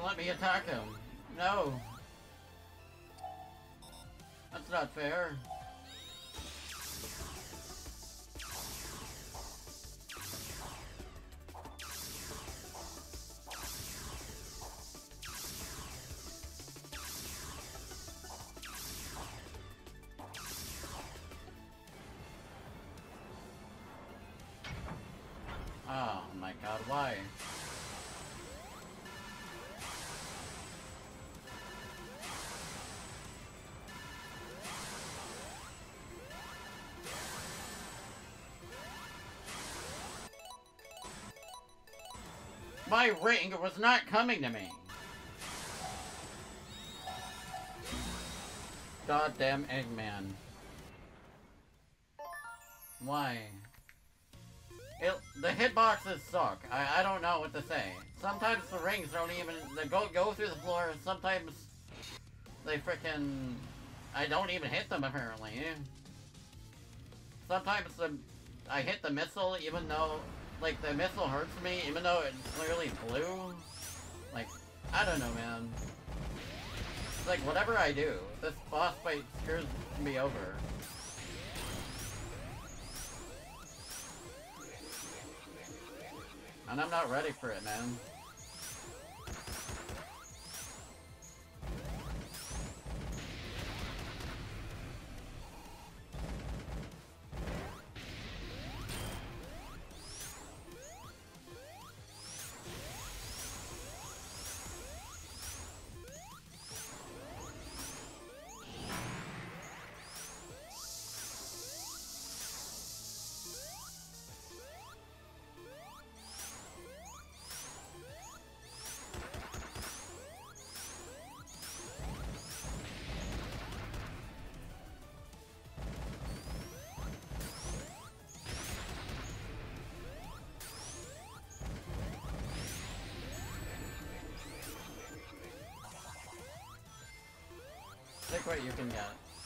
let me attack him. No. That's not fair. Oh my god, why? My ring was not coming to me. Goddamn Eggman. Why? The hitboxes suck. I don't know what to say. Sometimes the rings don't even... They go through the floor, and sometimes they frickin'... I don't even hit them, apparently. Sometimes I hit the missile even though... Like, the missile hurts me even though it's clearly blue. Like, I don't know, man. It's like, whatever I do, this boss fight screws me over. And I'm not ready for it, man. Take what you can get.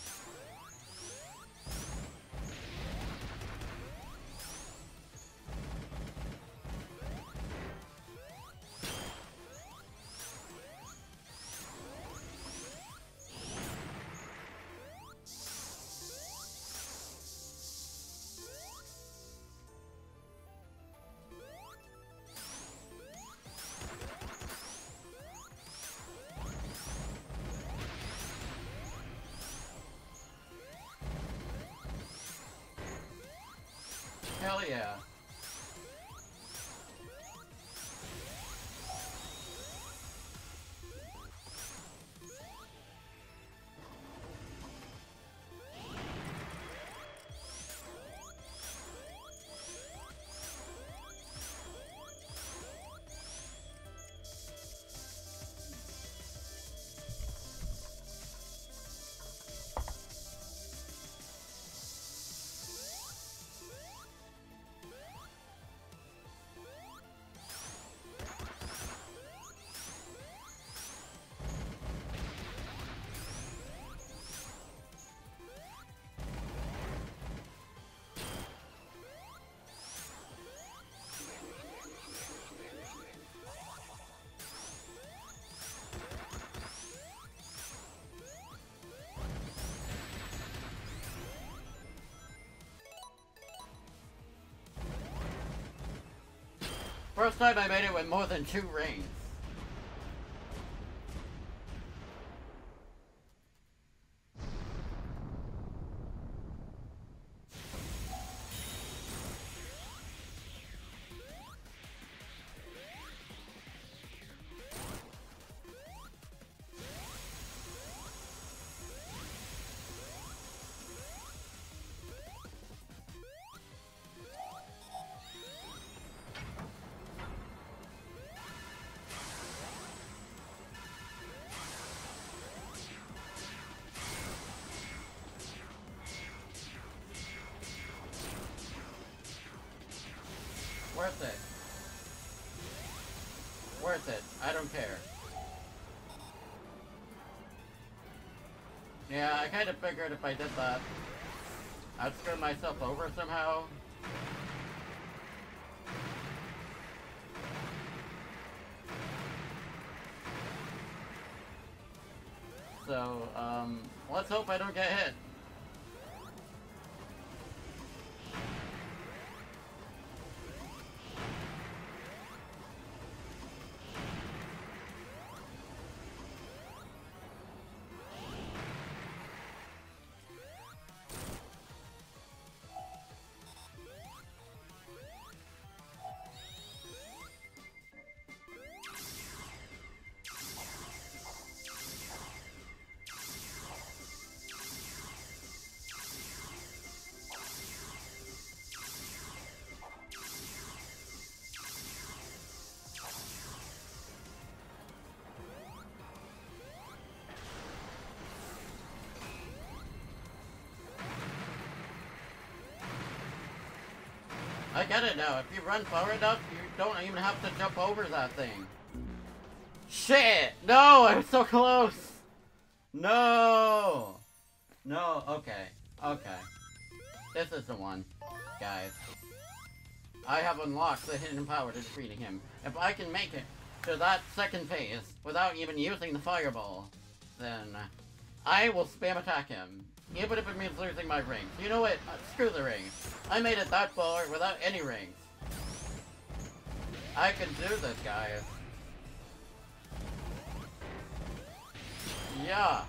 Hell yeah. First time I made it with more than 2 rings. Worth it. Worth it. I don't care. Yeah, I kind of figured if I did that, I'd screw myself over somehow. so, let's hope I don't get hit. I get it now. If you run far enough, you don't even have to jump over that thing. Shit! No! I'm so close! No! No, okay. Okay. This is the one, guys. I have unlocked the hidden power to defeating him. If I can make it to that second phase without even using the fireball, then I will spam attack him. Even if it means losing my rings. You know what? Screw the rings. I made it that far without any rings. I can do this, guys. Yeah.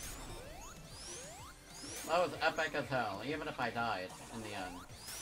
That was epic as hell, even if I died in the end.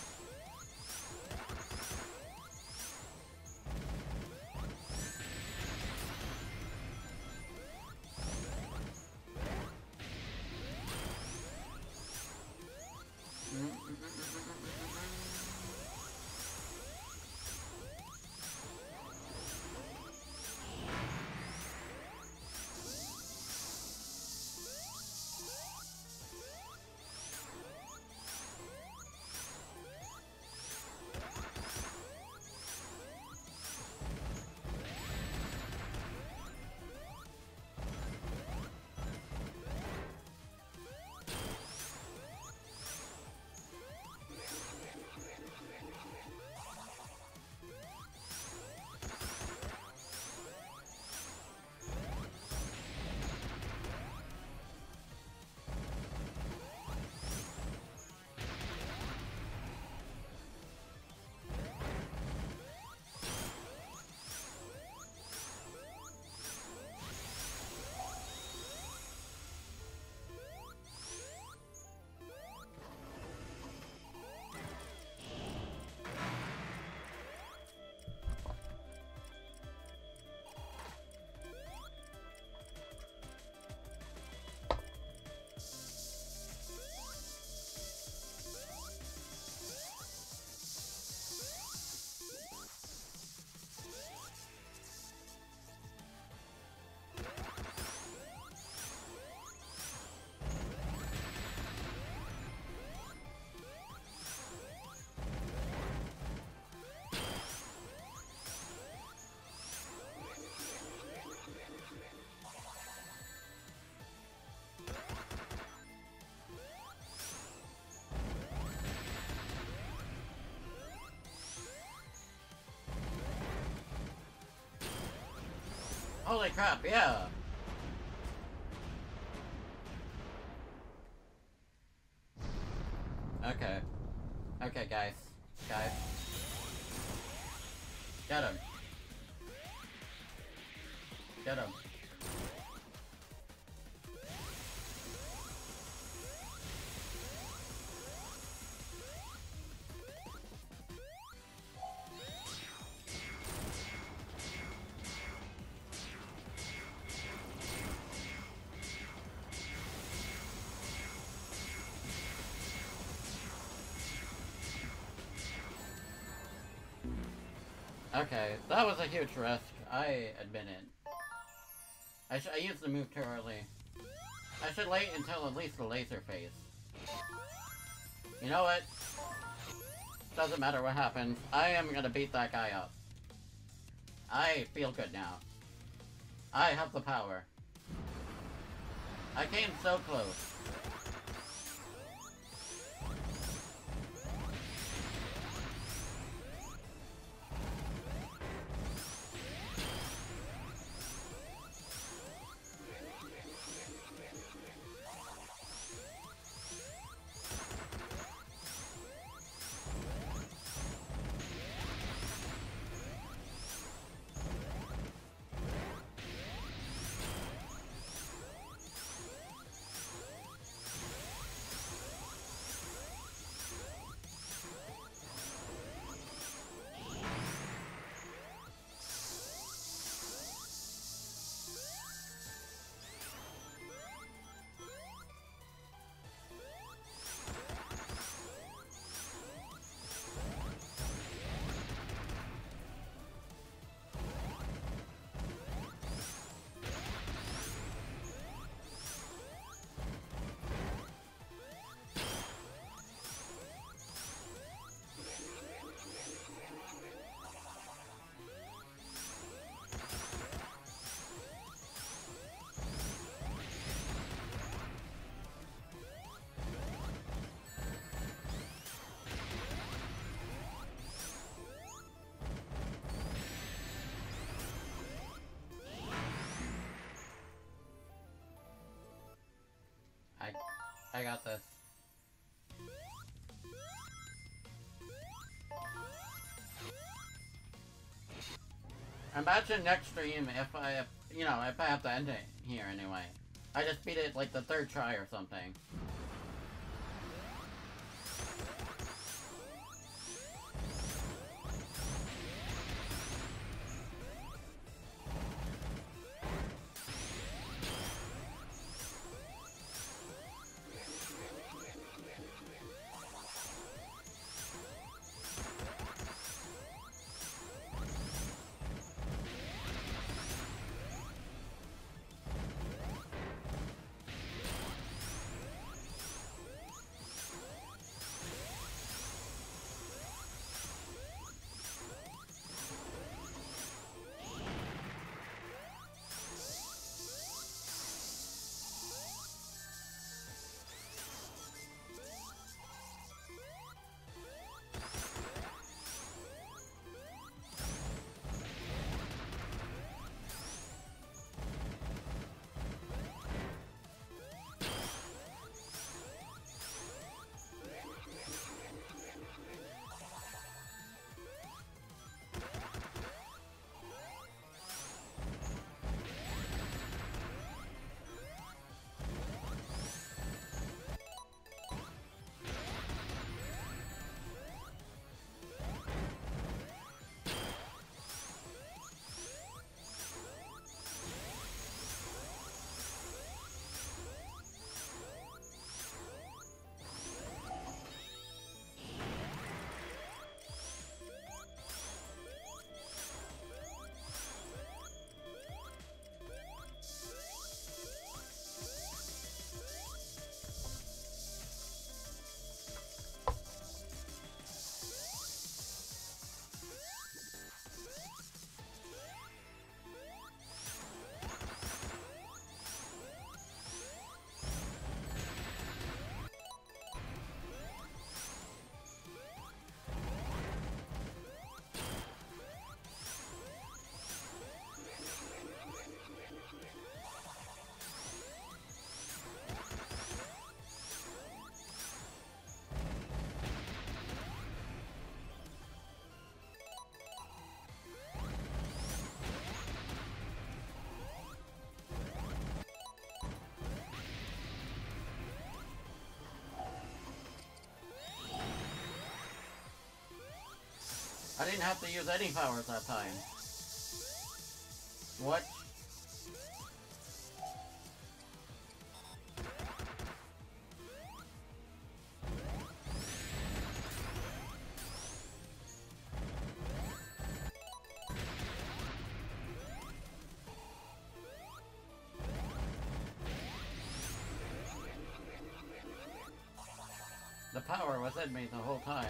Holy crap, yeah. Okay. Okay, guys. Guys. Get him. Get him. Okay, that was a huge risk. I admit it. I used the move too early. I should wait until at least the laser phase. You know what? Doesn't matter what happens. I am gonna beat that guy up. I feel good now. I have the power. I came so close. I got this. Imagine next stream if I, you know, if I have to end it here anyway. I just beat it like the third try or something. I didn't have to use any powers that time. What? The power was in me the whole time.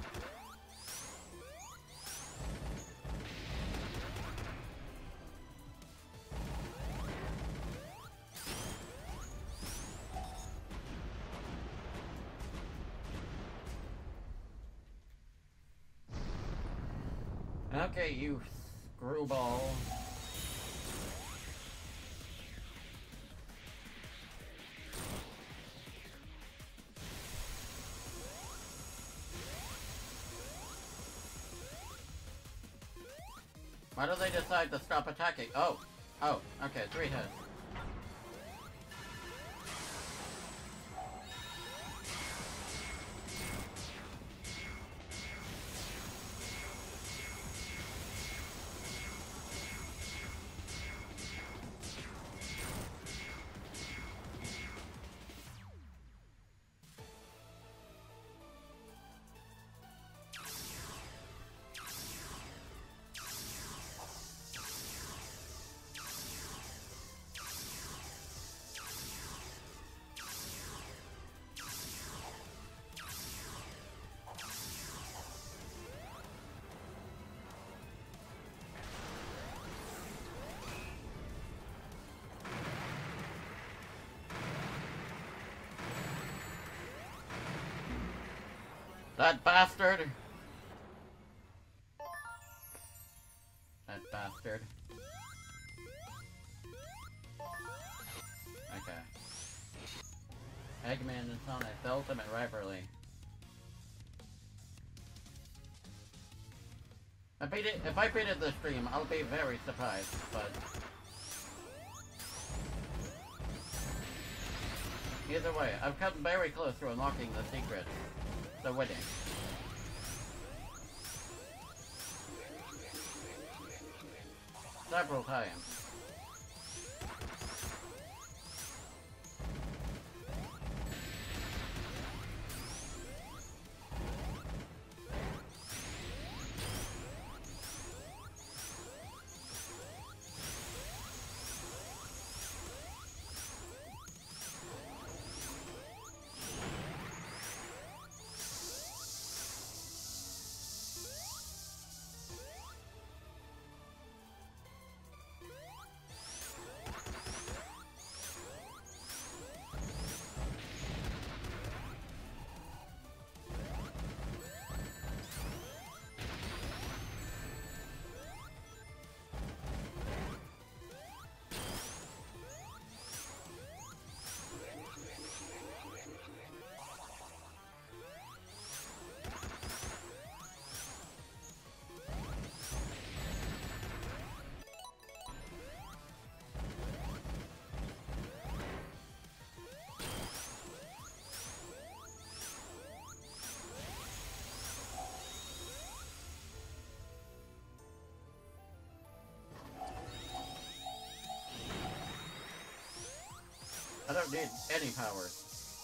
Okay, you screwball. Why do they decide to stop attacking? Oh. Oh, okay, 3 hits. That bastard! That bastard. Okay. Eggman and Sonic, the ultimate rivalry. If I beat it this stream, I'll be very surprised, but... Either way, I've come very close to unlocking the secret. The winning. Several times. I don't need any powers.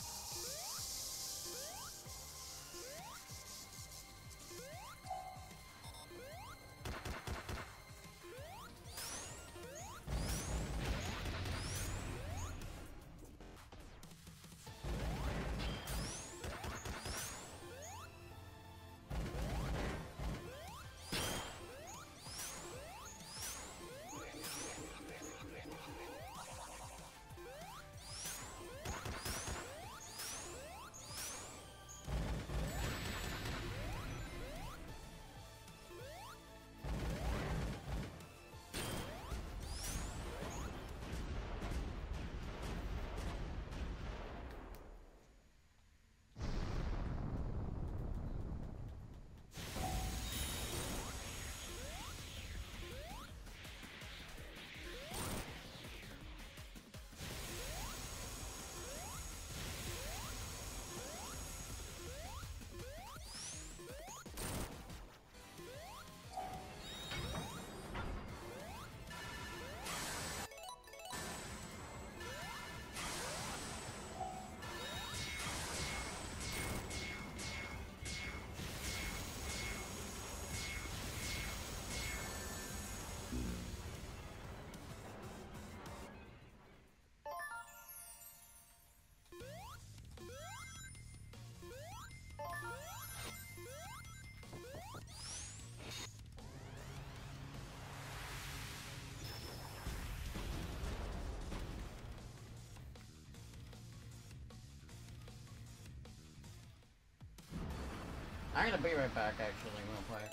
I'm gonna be right back, actually, real quick.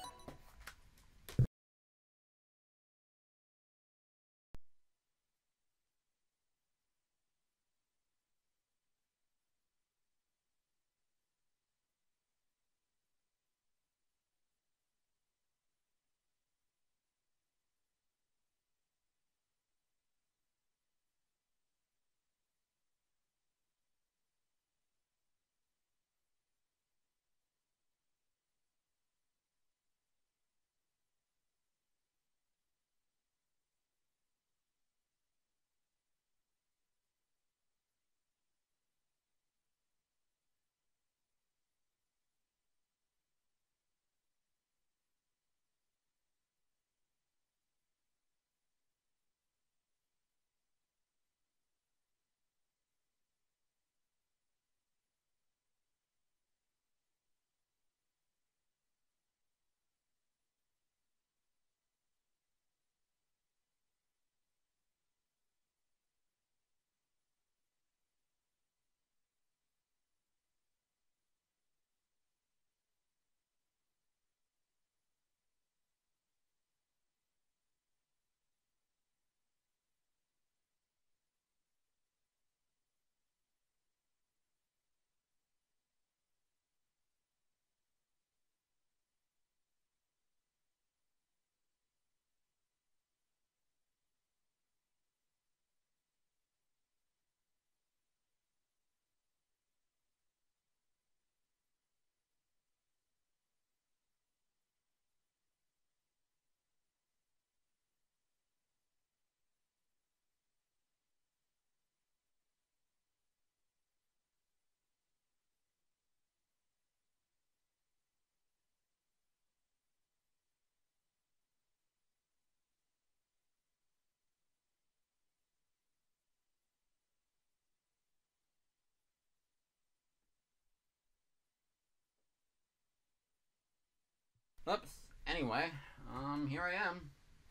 Oops. Anyway, here I am.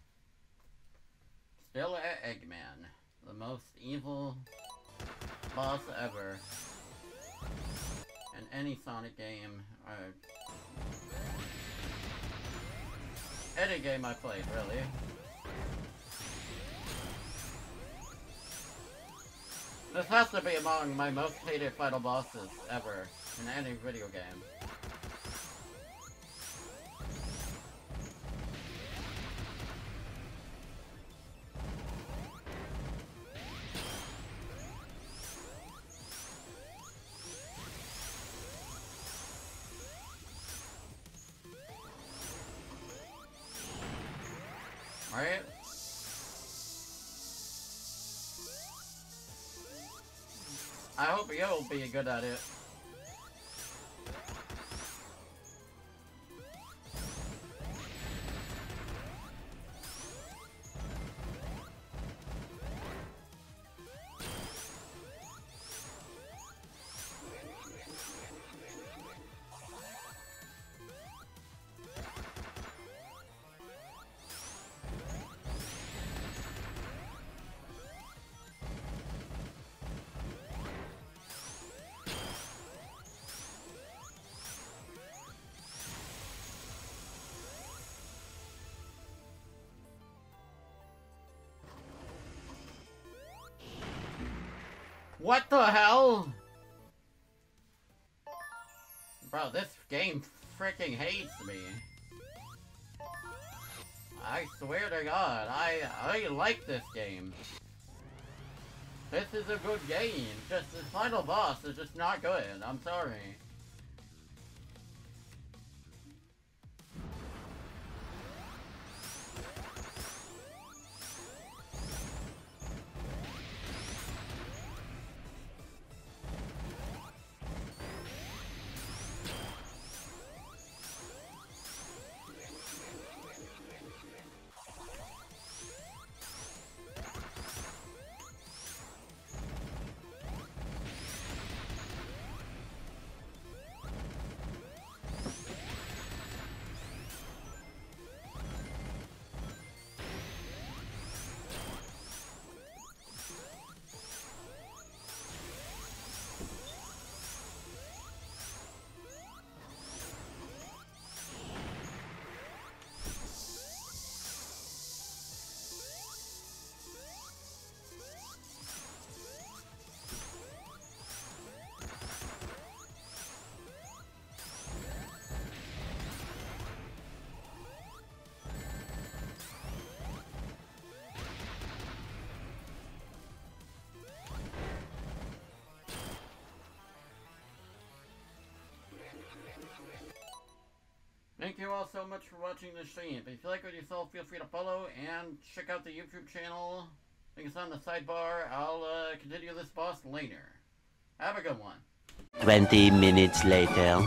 Still Eggman. The most evil boss ever. In any Sonic game. Any game I played, really. This has to be among my most hated final bosses ever in any video game. Right? I hope you'll be good at it. What the hell? Bro, this game freaking hates me. I swear to God, I like this game. This is a good game. Just the final boss is just not good. I'm sorry. Thank you all so much for watching the stream. If you like what you saw, feel free to follow and check out the YouTube channel. Links on the sidebar. I'll continue this boss later. Have a good one. 20 minutes later.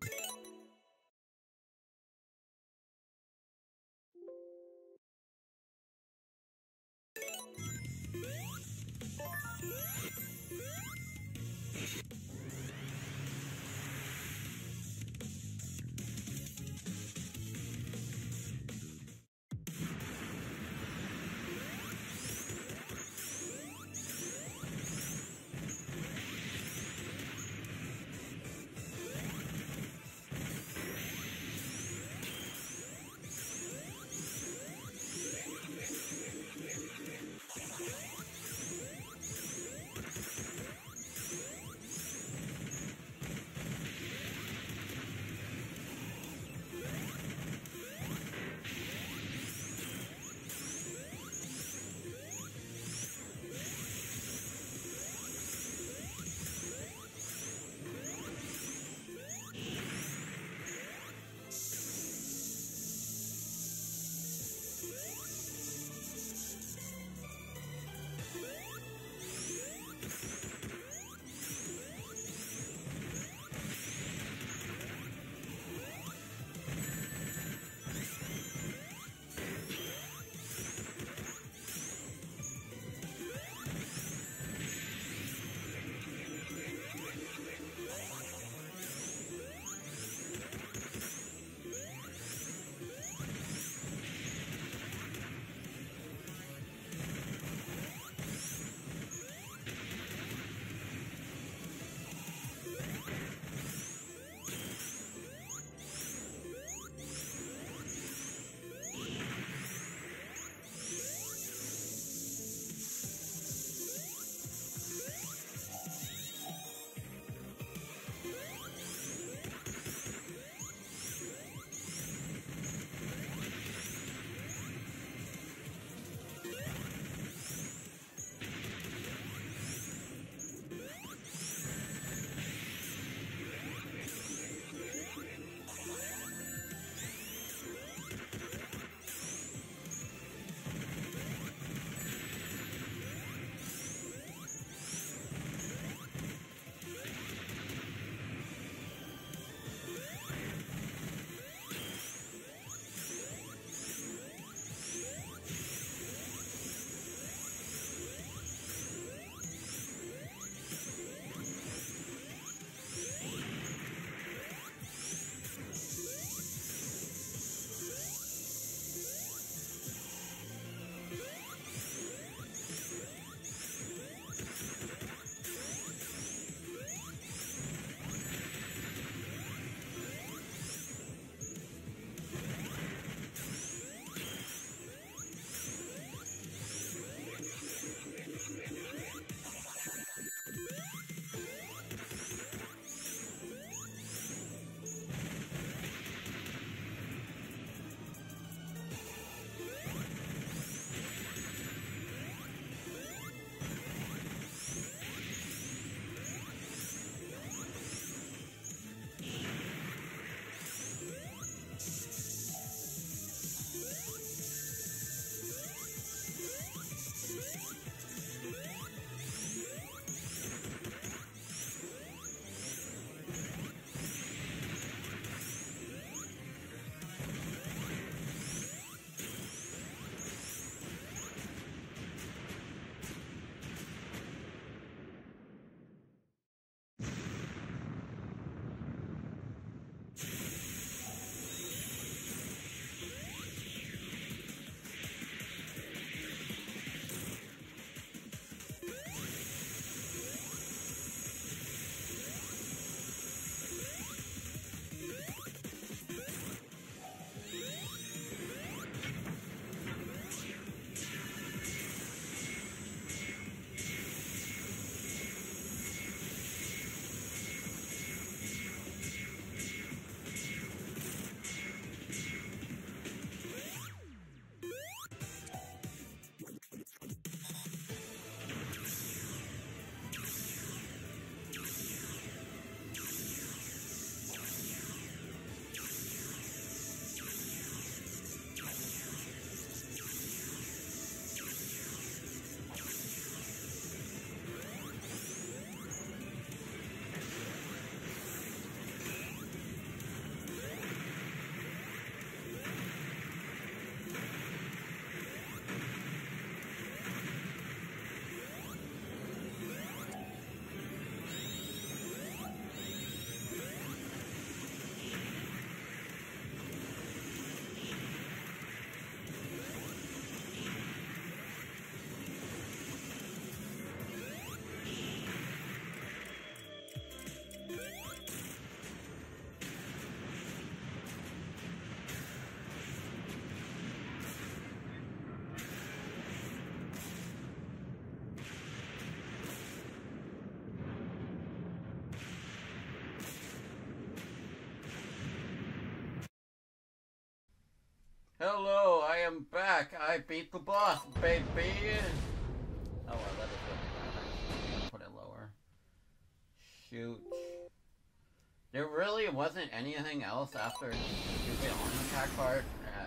Hello, I am back. I beat the boss, baby. Oh, well, that is really bad. I'm gonna put it lower. Shoot. There really wasn't anything else after the stupid on attack part.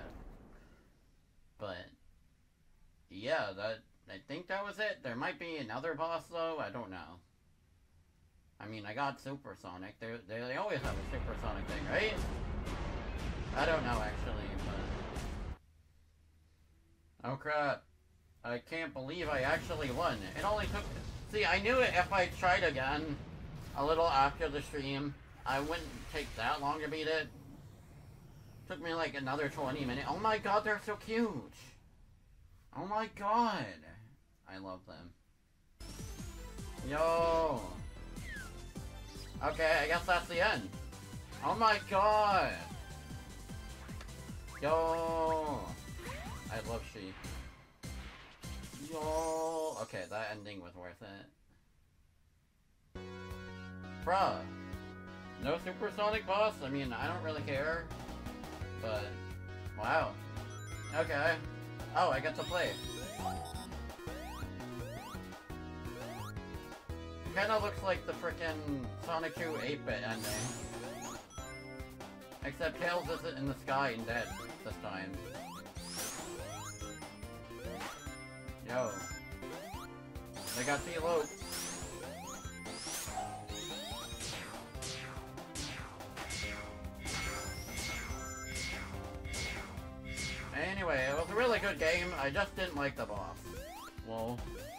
But yeah, I think that was it. There might be another boss though. I don't know. I mean, I got Supersonic. They always have a Supersonic thing, right? I don't know actually, but oh crap! I can't believe I actually won. It only took. See, I knew it if I tried again a little after the stream. I wouldn't take that long to beat it. Took me like another 20 minutes. Oh my god, they're so cute! Oh my god! I love them. Yo! Okay, I guess that's the end. Oh my god! Yo! I love Sheep. Yo! Okay, that ending was worth it. Bruh! No Supersonic boss? I mean, I don't really care. But, wow. Okay. Oh, I get to play. Kinda looks like the frickin' Sonic 2 8-bit ending. Except Tails isn't in the sky and dead this time. Yo. They got T-Lope. Anyway, it was a really good game. I just didn't like the boss. Lol.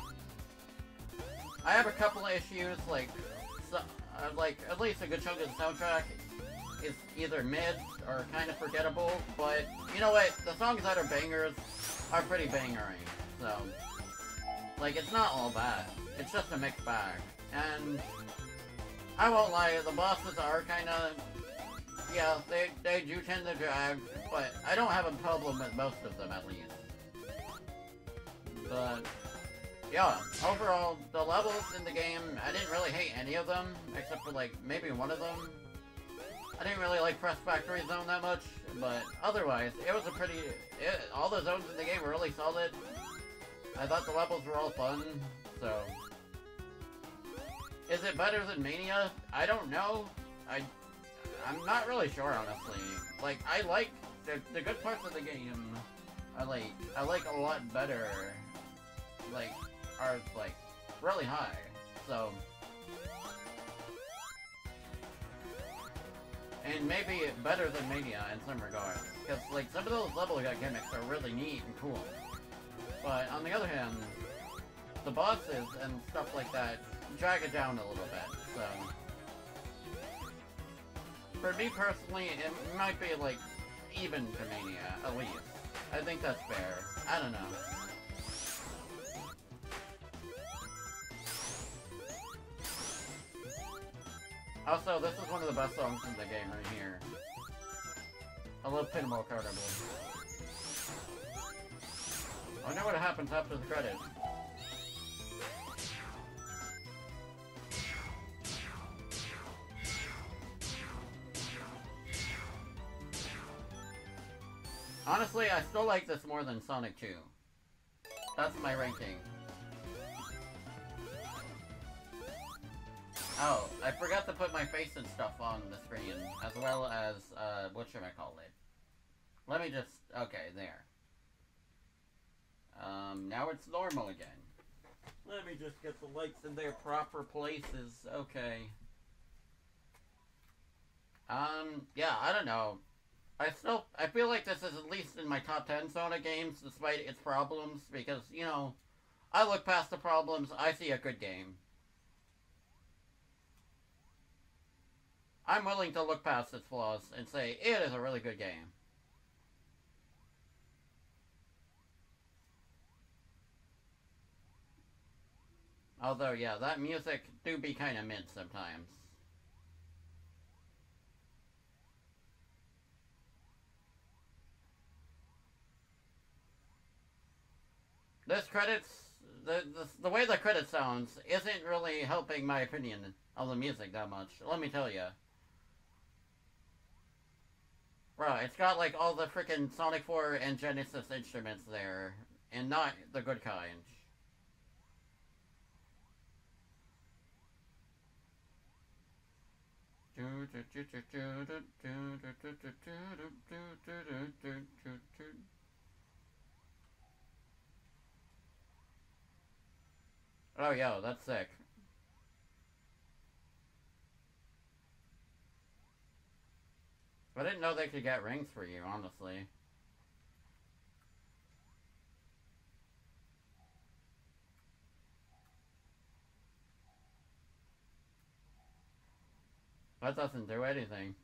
I have a couple of issues, like at least a good chunk of the soundtrack is either mid or kind of forgettable, but you know what? The songs that are bangers are pretty bangery, so like it's not all bad. It's just a mixed bag, and I won't lie, the bosses are kind of, yeah, they do tend to drag, but I don't have a problem with most of them at least. But yeah, overall, the levels in the game, I didn't really hate any of them, except for like maybe one of them. I didn't really like Press Factory Zone that much, but otherwise, it was a pretty, all the zones in the game were really solid. I thought the levels were all fun, so. Is it better than Mania? I don't know. I'm not really sure, honestly. Like, I like, the good parts of the game, I like a lot better, like, are, like, really high, so. And maybe better than Mania in some regards, because, like, some of those level gimmicks are really neat and cool. But, on the other hand, the bosses and stuff like that drag it down a little bit, so. For me personally, it might be, like, even to Mania, at least. I think that's fair. I don't know. Also, this is one of the best songs in the game right here. I love Pinball Carnival. I wonder what happens after the credits. Honestly, I still like this more than Sonic 2. That's my ranking. Oh, I forgot to put my face and stuff on the screen, as well as, whatchamacallit. Let me just, okay, there. Now it's normal again. Let me just get the lights in their proper places, okay. Yeah, I don't know. I feel like this is at least in my top 10 Sonic games, despite its problems, because, you know, I look past the problems, I see a good game. I'm willing to look past its flaws and say, it is a really good game. Although, yeah, that music do be kinda mid sometimes. This credits, the way the credit sounds isn't really helping my opinion of the music that much, let me tell you. Bro, it's got like all the freaking Sonic 4 and Genesis instruments there, and not the good kind. Oh, yo, that's sick. I didn't know they could get rings for you, honestly. That doesn't do anything.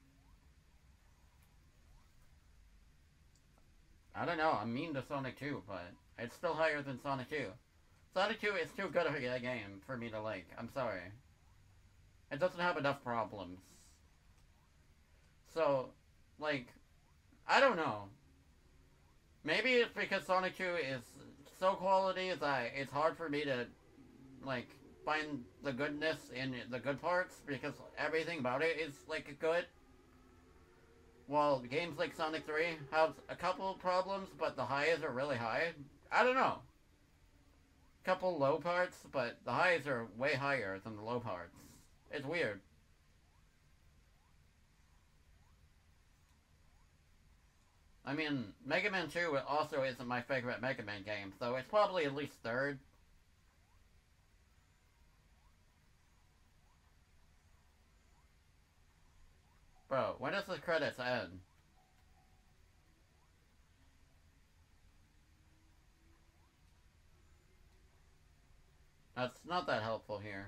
I don't know, I'm mean to Sonic 2, but it's still higher than Sonic 2. Sonic 2 is too good of a game for me to like. I'm sorry. It doesn't have enough problems. So, like, I don't know. Maybe it's because Sonic 2 is so quality that it's hard for me to, like, find the goodness in the good parts because everything about it is, like, good. While games like Sonic 3 have a couple problems, but the highs are really high. I don't know. Couple low parts, but the highs are way higher than the low parts. It's weird. I mean, Mega Man 2 also isn't my favorite Mega Man game, so it's probably at least third. Bro, when does the credits end? That's not that helpful here.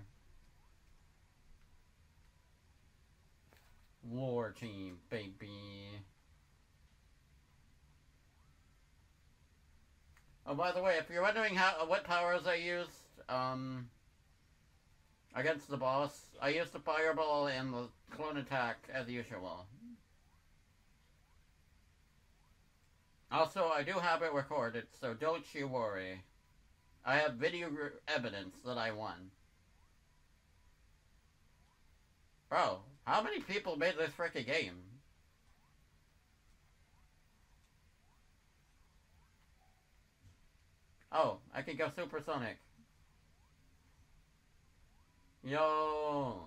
War Team, baby. Oh, by the way, if you're wondering what powers I used, against the boss, I used the fireball and the clone attack as usual. Also, I do have it recorded, so don't you worry. I have video evidence that I won. Bro, how many people made this frickin' game? Oh, I can go supersonic. Yo.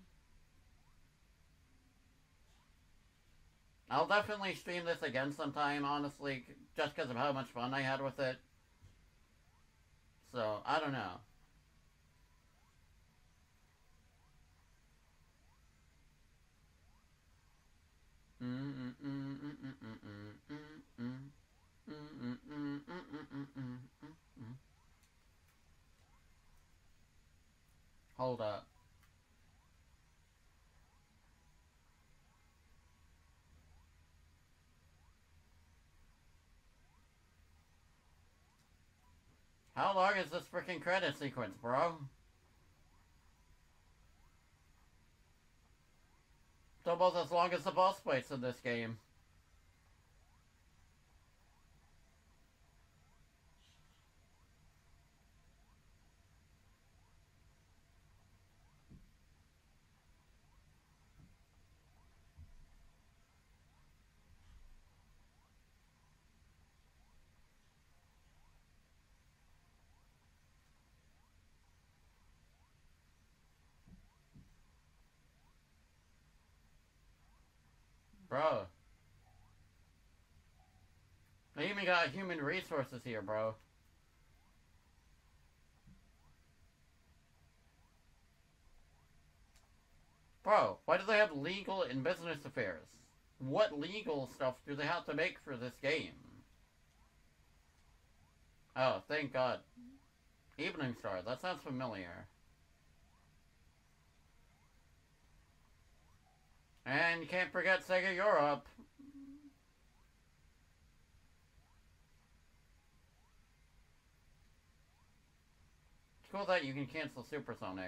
I'll definitely stream this again sometime, honestly, just because of how much fun I had with it. So, I don't know. Hold up. How long is this freaking credit sequence, bro? It's almost as long as the boss fights in this game. Bro. They even got human resources here, bro. Bro, why do they have legal and business affairs? What legal stuff do they have to make for this game? Oh, thank God. Evening Star, that sounds familiar. And you can't forget Sega Europe. It's cool that you can cancel Supersonic.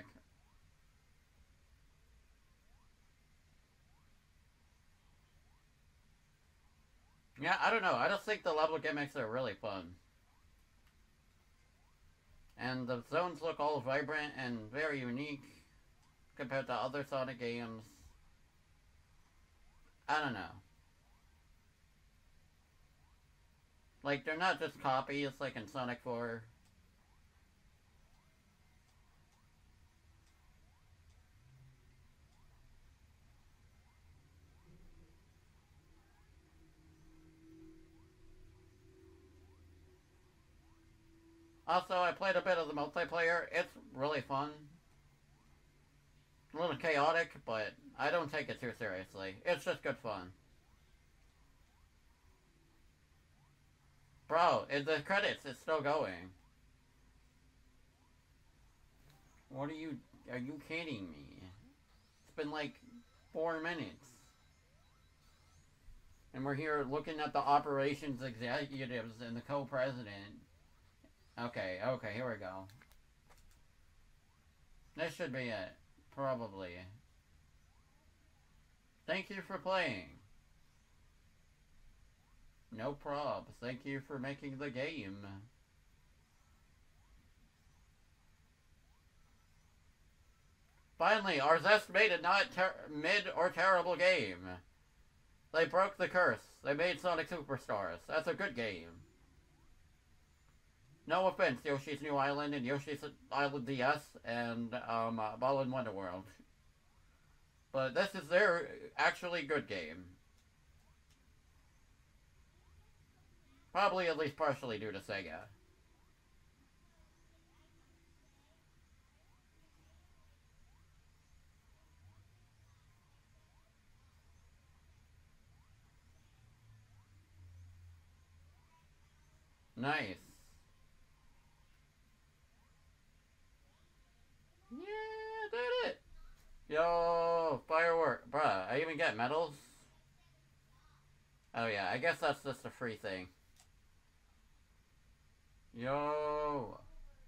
Yeah, I don't know. I just think the level gimmicks are really fun. And the zones look all vibrant and very unique compared to other Sonic games. I don't know. Like, they're not just copies like in Sonic 4. Also, I played a bit of the multiplayer. It's really fun. A little chaotic, but I don't take it too seriously. It's just good fun. Bro, in the credits, it's still going. What are you kidding me? It's been like 4 minutes. And we're here looking at the operations executives and the co-president. Okay, here we go. This should be it. Probably. Thank you for playing. No probs. Thank you for making the game. Finally, Arzest made a not mid or terrible game. They broke the curse. They made Sonic Superstars. That's a good game. No offense, Yoshi's New Island and Yoshi's Island DS and Ball in Wonderworld. But this is their actually good game. Probably at least partially due to Sega. Nice. Yeah, did it. Yo, firework. Bruh, I even get medals? Oh yeah, I guess that's just a free thing. Yo.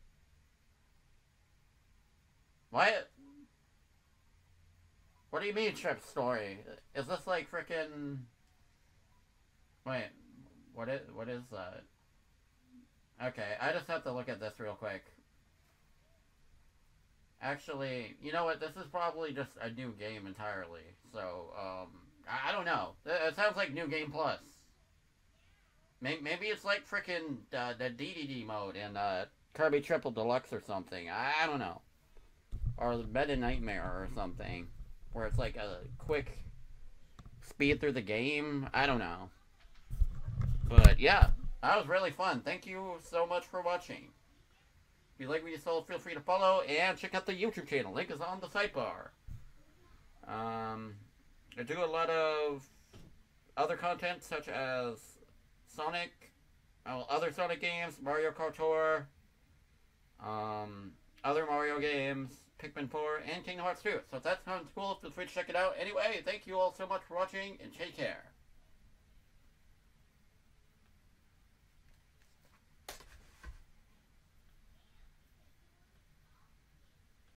What? What do you mean trip story? Is this like frickin'... Wait, what is that? Okay, I just have to look at this real quick. Actually, you know what? This is probably just a new game entirely. So, I don't know. It sounds like New Game Plus. Maybe it's like frickin' the DDD mode in Kirby Triple Deluxe or something. I don't know. Or Meta Nightmare or something. Where it's like a quick speed through the game. I don't know. But yeah, that was really fun. Thank you so much for watching. If you like what you saw, feel free to follow and check out the YouTube channel. Link is on the sidebar. I do a lot of other content such as Sonic, other Sonic games, Mario Kart Tour, other Mario games, Pikmin 4, and Kingdom Hearts 2. So if that sounds cool, feel free to check it out. Anyway, thank you all so much for watching, and take care.